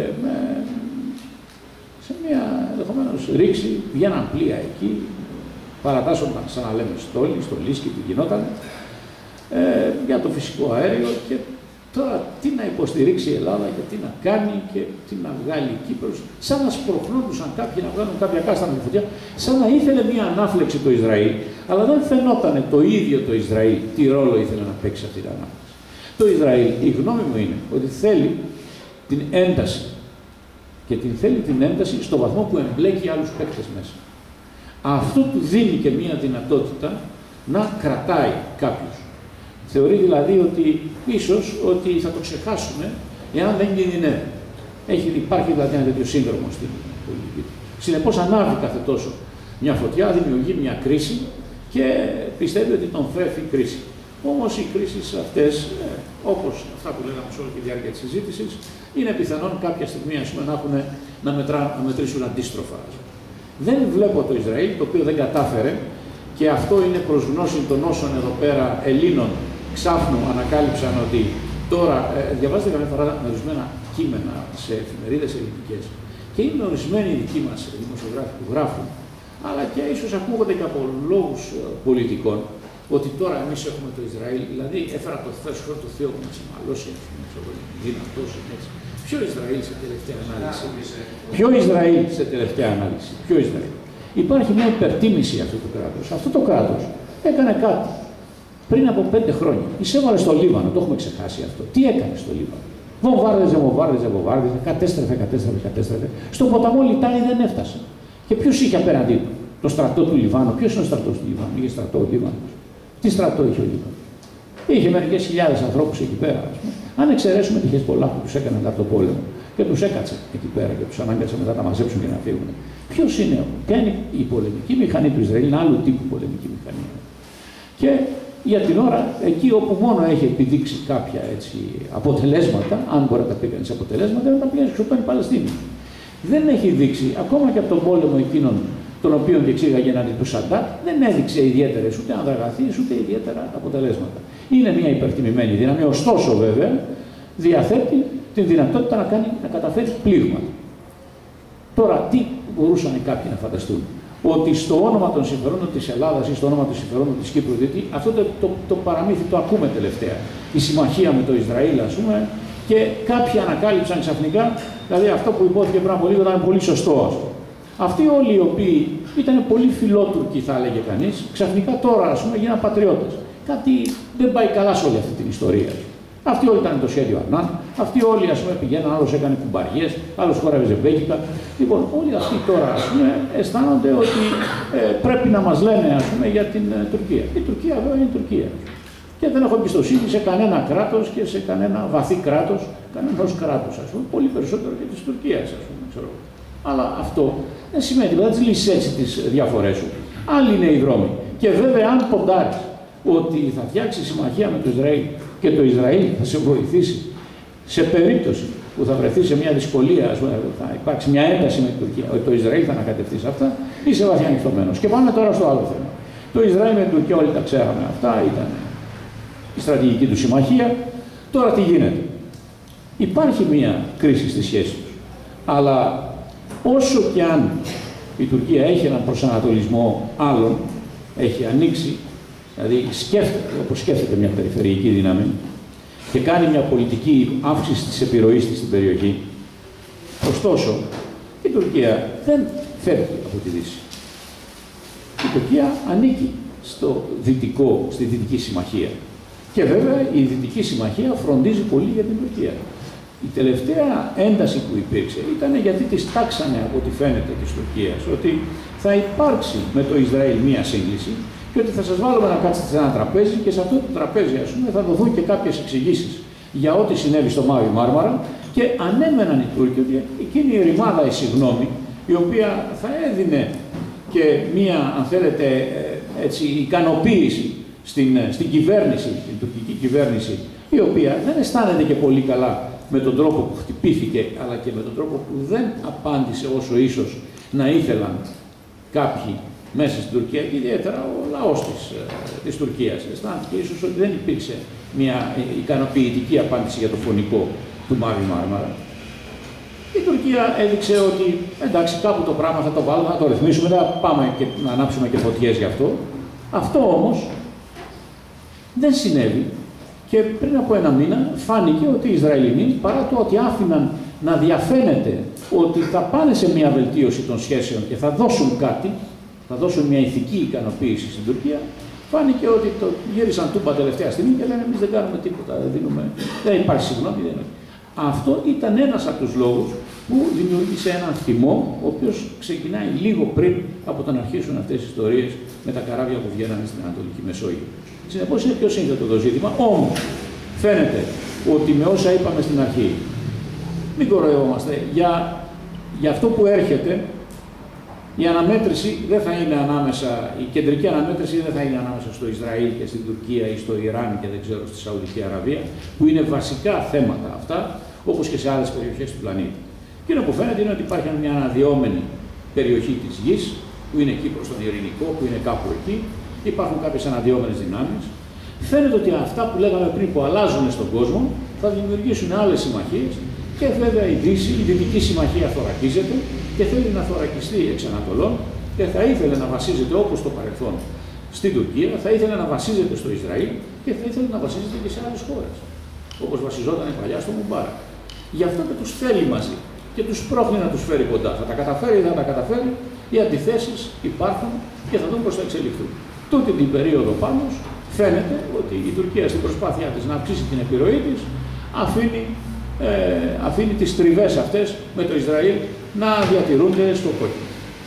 μια ενδεχομένως ρήξη. Βγαίναν πλοία εκεί, παρατάσσονταν, σαν να λέμε, στο Λίσκι, τι γινόταν, για το φυσικό αέριο. Και τώρα τι να υποστηρίξει η Ελλάδα και τι να κάνει και τι να βγάλει η Κύπρος, σαν να σπροχνόντουσαν κάποιοι να βγάλουν κάποια κάστα με τη φωτιά, σαν να ήθελε μια ανάφλεξη το Ισραήλ, αλλά δεν φαινόταν το ίδιο το Ισραήλ τι ρόλο ήθελε να παίξει αυτή την ανάφλεξη. Το Ισραήλ, η γνώμη μου είναι ότι θέλει την ένταση και θέλει την ένταση στο βαθμό που εμπλέκει άλλους παίκτες μέσα. Αυτό του δίνει και μια δυνατότητα να κρατάει κάποιους. Θεωρεί δηλαδή ότι ίσως ότι θα το ξεχάσουμε εάν δεν κινδυνεύει. Υπάρχει δηλαδή ένα τέτοιο σύνδρομο στην πολιτική. Συνεπώς ανάβει κάθε τόσο μια φωτιά, δημιουργεί μια κρίση και πιστεύει ότι τον φέρει η κρίση. Όμως οι κρίσεις αυτές, όπως αυτά που λέγαμε σε όλη τη διάρκεια της συζήτησης, είναι πιθανόν κάποια στιγμή να μετρήσουν αντίστροφα. Δεν βλέπω το Ισραήλ, το οποίο δεν κατάφερε, και αυτό είναι προς γνώση των όσων εδώ πέρα Ελλήνων ξάφνου ανακάλυψαν ότι τώρα διαβάζετε καμιά φορά ορισμένα κείμενα σε εφημερίδες ελληνικές και είναι ορισμένοι δικοί μας δημοσιογράφοι που γράφουν, αλλά και ίσως ακούγονται και από λόγους πολιτικών, ότι τώρα εμείς έχουμε το Ισραήλ, δηλαδή έφερα το Θεό που μας αμαλώσει, δυνατός, έτσι. Ποιο Ισραήλ σε τελευταία ανάλυση? Ποιο Ισραήλ σε τελευταία ανάλυση? Ποιο Ισραήλ? Υπάρχει μια υπερτίμηση αυτού του κράτους. Αυτό το κράτος έκανε κάτι πριν από 5 χρόνια. Εισέβαλε στο Λίβανο, το έχουμε ξεχάσει αυτό. Τι έκανε στο Λίβανο? Βομβάρδιζε, κατέστρεφε. Στον ποταμό Λιτάνη δεν έφτασε. Και ποιο είχε απέναντί του? Το στρατό του Λιβάνου. Ποιο είναι ο στρατός του Λιβάνου? Είχε στρατό ο Λίβανος. Τι στρατό είχε ο Λίβανος? Είχε μερικές χιλιάδες ανθρώπους εκεί πέρα. Αν εξαιρέσουμε τη Χεσμολάχ που τους έκανε μετά το πόλεμο και τους έκατσε εκεί πέρα και τους ανάγκασε μετά να μαζέψουν και να φύγουν. Ποιος είναι? Ποια είναι η πολεμική μηχανή του Ισραήλ? Είναι άλλου τύπου πολεμική μηχανή. Και για την ώρα, εκεί όπου μόνο έχει επιδείξει κάποια έτσι, αποτελέσματα, αν μπορεί να τα πει κανείς αποτελέσματα, δεν τα πει εξωπαίνει Παλαιστίνη. Δεν έχει δείξει, ακόμα και από τον πόλεμο εκείνον τον οποίο και εξήγαγε εναντί του Σαντάτ, δεν έδειξε ιδιαίτερες ούτε ανδραγαθείς ούτε ιδιαίτερα αποτελέσματα. Είναι μια υπερτιμημένη δύναμη, ωστόσο βέβαια διαθέτει την δυνατότητα να καταφέρει πλήγματα. Τώρα, τι μπορούσαν κάποιοι να φανταστούν? Ότι στο όνομα των συμφερόντων της Ελλάδας ή στο όνομα των συμφερόντων της Κύπρου, διότι αυτό το παραμύθι το ακούμε τελευταία, η συμμαχία με το Ισραήλ, ας πούμε, και κάποιοι ανακάλυψαν ξαφνικά, δηλαδή αυτό που υπόθηκε πριν από λίγο ήταν πολύ σωστό, ας πούμε. Αυτοί όλοι οι οποίοι ήταν πολύ φιλότουρκοι, θα έλεγε κανείς, ξαφνικά τώρα, ας πούμε, γίναν πατριώτες. Κάτι δεν πάει καλά σε όλη αυτή την ιστορία. Αυτοί όλοι ήταν το σχέδιο Ανάν, αυτοί όλοι, ας πούμε, πηγαίναν, άλλος έκανε κουμπαριές, άλλος χόρευε ζεμπέκικα. Λοιπόν, όλοι αυτοί τώρα, ας πούμε, αισθάνονται ότι πρέπει να μας λένε, ας πούμε, για την Τουρκία. Η Τουρκία, βέβαια, είναι η Τουρκία. Και δεν έχω εμπιστοσύνη σε κανένα κράτος και σε κανένα βαθύ κράτος, κανένας κράτος, ας πούμε, πολύ περισσότερο και της Τουρκίας, ας πούμε, ξέρω. Αλλά αυτό δεν σημαίνει ότι δεν τις λύσεις έτσι τις διαφορές σου. Άλλοι είναι οι δρόμοι. Και βέβαια, αν ποντάρεις ότι θα φτιάξει συμμαχία με το Ισραήλ και το Ισραήλ θα σε βοηθήσει σε περίπτωση που θα βρεθεί σε μια δυσκολία, ας πούμε, θα υπάρξει μια ένταση με την Τουρκία, ότι το Ισραήλ θα ανακατευτεί σε αυτά, είσαι βαθιά ανοιχτωμένος. Και πάμε τώρα στο άλλο θέμα. Το Ισραήλ με την Τουρκία όλοι τα ξέραμε αυτά, ήταν η στρατηγική του συμμαχία. Τώρα τι γίνεται? Υπάρχει μια κρίση στη σχέση τους. Αλλά όσο και αν η Τουρκία έχει έναν προσανατολισμό άλλων, έχει ανοίξει, δηλαδή σκέφτεται όπως σκέφτεται μια περιφερειακή δύναμη και κάνει μια πολιτική αύξηση της επιρροής της στην περιοχή, ωστόσο η Τουρκία δεν φεύγει από τη Δύση. Η Τουρκία ανήκει στη Δυτική Συμμαχία. Και βέβαια η Δυτική Συμμαχία φροντίζει πολύ για την Τουρκία. Η τελευταία ένταση που υπήρξε ήταν γιατί τις τάξανε από ό,τι φαίνεται της Τουρκίας, ότι θα υπάρξει με το Ισραήλ μία σύγκληση και ότι θα σας βάλουμε να κάτσετε σε ένα τραπέζι και σε αυτό το τραπέζι, ας πούμε, θα δοθούν και κάποιες εξηγήσεις για ό,τι συνέβη στο Μαύρη Μάρμαρα και ανέμεναν οι Τούρκοι ότι εκείνη η ρημάδα, η συγγνώμη, η οποία θα έδινε και μία, αν θέλετε, έτσι, ικανοποίηση στην κυβέρνηση, την τουρκική κυβέρνηση, η οποία δεν αισθάνεται και πολύ καλά με τον τρόπο που χτυπήθηκε, αλλά και με τον τρόπο που δεν απάντησε όσο ίσως να ήθελαν κάποιοι μέσα στην Τουρκία, και ιδιαίτερα ο λαός της Τουρκίας. Αισθάνθηκε ίσως ότι δεν υπήρξε μια ικανοποιητική απάντηση για το φωνικό του Μαύρη Μάρμαρα. Η Τουρκία έδειξε ότι εντάξει, κάπου το πράγμα θα το βάλουμε, θα το ρυθμίσουμε, θα πάμε και να ανάψουμε και φωτιές γι' αυτό. Αυτό όμως δεν συνέβη. Και πριν από ένα μήνα φάνηκε ότι οι Ισραηλινοί, παρά το ότι άφηναν να διαφαίνεται ότι θα πάνε σε μια βελτίωση των σχέσεων και θα δώσουν κάτι, θα δώσουν μια ηθική ικανοποίηση στην Τουρκία, φάνηκε ότι το γύρισαν τούμπα τελευταία στιγμή και λένε εμείς δεν κάνουμε τίποτα, δεν υπάρχει συγγνώμη. Αυτό ήταν ένας από τους λόγους που δημιούργησε έναν θυμό, ο οποίος ξεκινάει λίγο πριν από το να αρχίσουν αυτές τις ιστορίες με τα καράβια που βγαίνανε στην Ανατολική Μεσόγειο. Συνεπώς είναι πιο σύνθετο το ζήτημα, όμως φαίνεται ότι με όσα είπαμε στην αρχή, μην κοροϊδευόμαστε, για αυτό που έρχεται Η αναμέτρηση δεν θα είναι ανάμεσα, η κεντρική αναμέτρηση δεν θα είναι ανάμεσα στο Ισραήλ και στην Τουρκία ή στο Ιράν και δεν ξέρω στη Σαουδική Αραβία, που είναι βασικά θέματα αυτά, όπως και σε άλλες περιοχές του πλανήτη. Εκείνο που φαίνεται είναι ότι υπάρχει μια αναδυόμενη περιοχή της γης, που είναι εκεί προς τον Ειρηνικό, που είναι κάπου εκεί, υπάρχουν κάποιες αναδυόμενες δυνάμεις. Φαίνεται ότι αυτά που λέγαμε πριν που αλλάζουν στον κόσμο θα δημιουργήσουν άλλες συμμαχίες και βέβαια η Δύση, η Δυτική Συμμαχία θωρακίζεται και θέλει να θωρακιστεί εξ Ανατολών και θα ήθελε να βασίζεται όπως το παρελθόν στην Τουρκία, θα ήθελε να βασίζεται στο Ισραήλ και θα ήθελε να βασίζεται και σε άλλες χώρες, όπως βασιζόταν παλιά στο Μουμπάρακ. Γι' αυτό και τους θέλει μαζί και τους πρόχνει να τους φέρει κοντά. Θα τα καταφέρει ή δεν θα τα καταφέρει, οι αντιθέσεις υπάρχουν και θα δούμε πώς θα εξελιχθούν. Τούτη την περίοδο πάντως φαίνεται ότι η Τουρκία στην προσπάθειά της να αυξήσει την επιρροή της αφήνει τις τριβές αυτές με το Ισραήλ να διατηρούνται στο κόκκινο.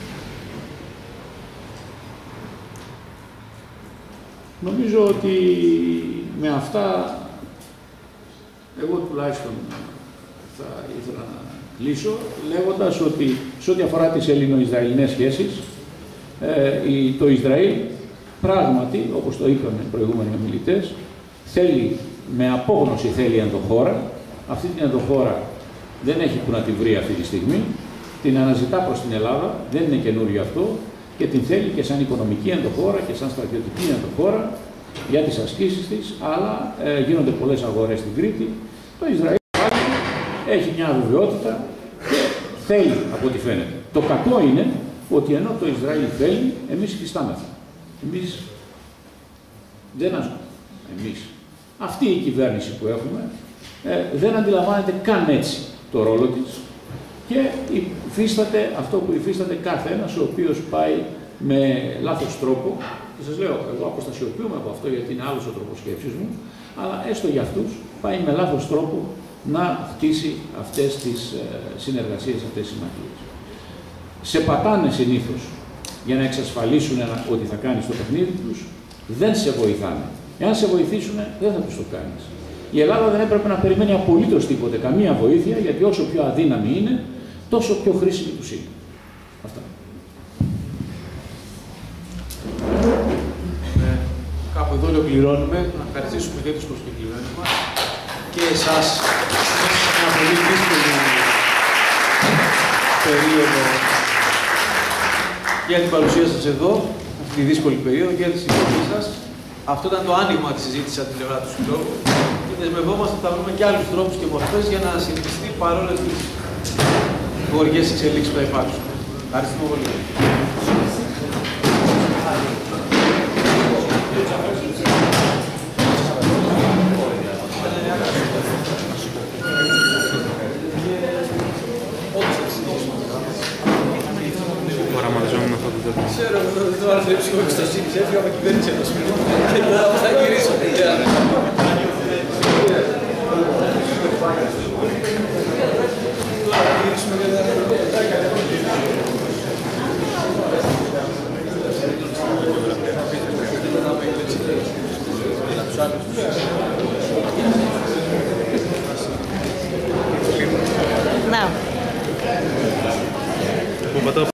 Νομίζω ότι με αυτά εγώ τουλάχιστον θα ήθελα να κλείσω λέγοντας ότι σε ό,τι αφορά τις ελληνο-ισραηλινές σχέσεις το Ισραήλ πράγματι, όπως το είπαμε οι προηγούμενοι ομιλητές, θέλει, με απόγνωση θέλει ενδοχώρα. Αυτή την ενδοχώρα δεν έχει που να την βρει αυτή τη στιγμή. Την αναζητά προς την Ελλάδα, δεν είναι καινούριο αυτό και την θέλει και σαν οικονομική ενδοχώρα και σαν στρατιωτική ενδοχώρα για τις ασκήσεις της, αλλά γίνονται πολλές αγορές στην Κρήτη. Το Ισραήλ έχει μια αβεβαιότητα και θέλει από ό,τι φαίνεται. Το κακό είναι ότι ενώ το Ισραήλ θέλει, εμείς υφιστάμεθα. Εμείς δεν ασκούμε. Εμείς. Αυτή η κυβέρνηση που έχουμε δεν αντιλαμβάνεται καν έτσι το ρόλο της και υφίσταται αυτό που υφίσταται κάθε ένας ο οποίος πάει με λάθος τρόπο. Και σας λέω, εγώ αποστασιοποιούμαι από αυτό γιατί είναι άλλος ο τρόπος σκέψης μου, αλλά έστω για αυτούς πάει με λάθος τρόπο να χτίσει αυτές τις συνεργασίες, αυτές τις συμμαχίες. Σε πατάνε συνήθως για να εξασφαλίσουν ότι θα κάνεις το παιχνίδι τους, δεν σε βοηθάνε. Εάν σε βοηθήσουν, δεν θα τους το κάνεις. Η Ελλάδα δεν έπρεπε να περιμένει απολύτως τίποτε, καμία βοήθεια, γιατί όσο πιο αδύναμη είναι, τόσο πιο χρήσιμη τους είναι. Αυτά. Κάπου εδώ ολοκληρώνουμε. Να ευχαριστήσουμε και τους προσκεκλημένους μας και εσάς σε μια πολύ δύσκολη περίοδο για την παρουσία σας εδώ, αυτή τη δύσκολη περίοδο και για τη συμμετοχή σας. Αυτό ήταν το άνοιγμα της συζήτησης από την πλευρά του Συλλόγου και δεσμευόμαστε ότι θα βρούμε και άλλους τρόπους και μορφές για να συνεχιστεί παρόλες τις γοργές εξελίξεις που θα υπάρξουν. Ευχαριστούμε πολύ. Ξέρω, το άλλο είναι ψυχοεμπιστοσύνη, έφυγα από κυβέρνηση ενός μήνου και τώρα θα γυρίσω. Τώρα θα γυρίσουμε και θα τους άλλους.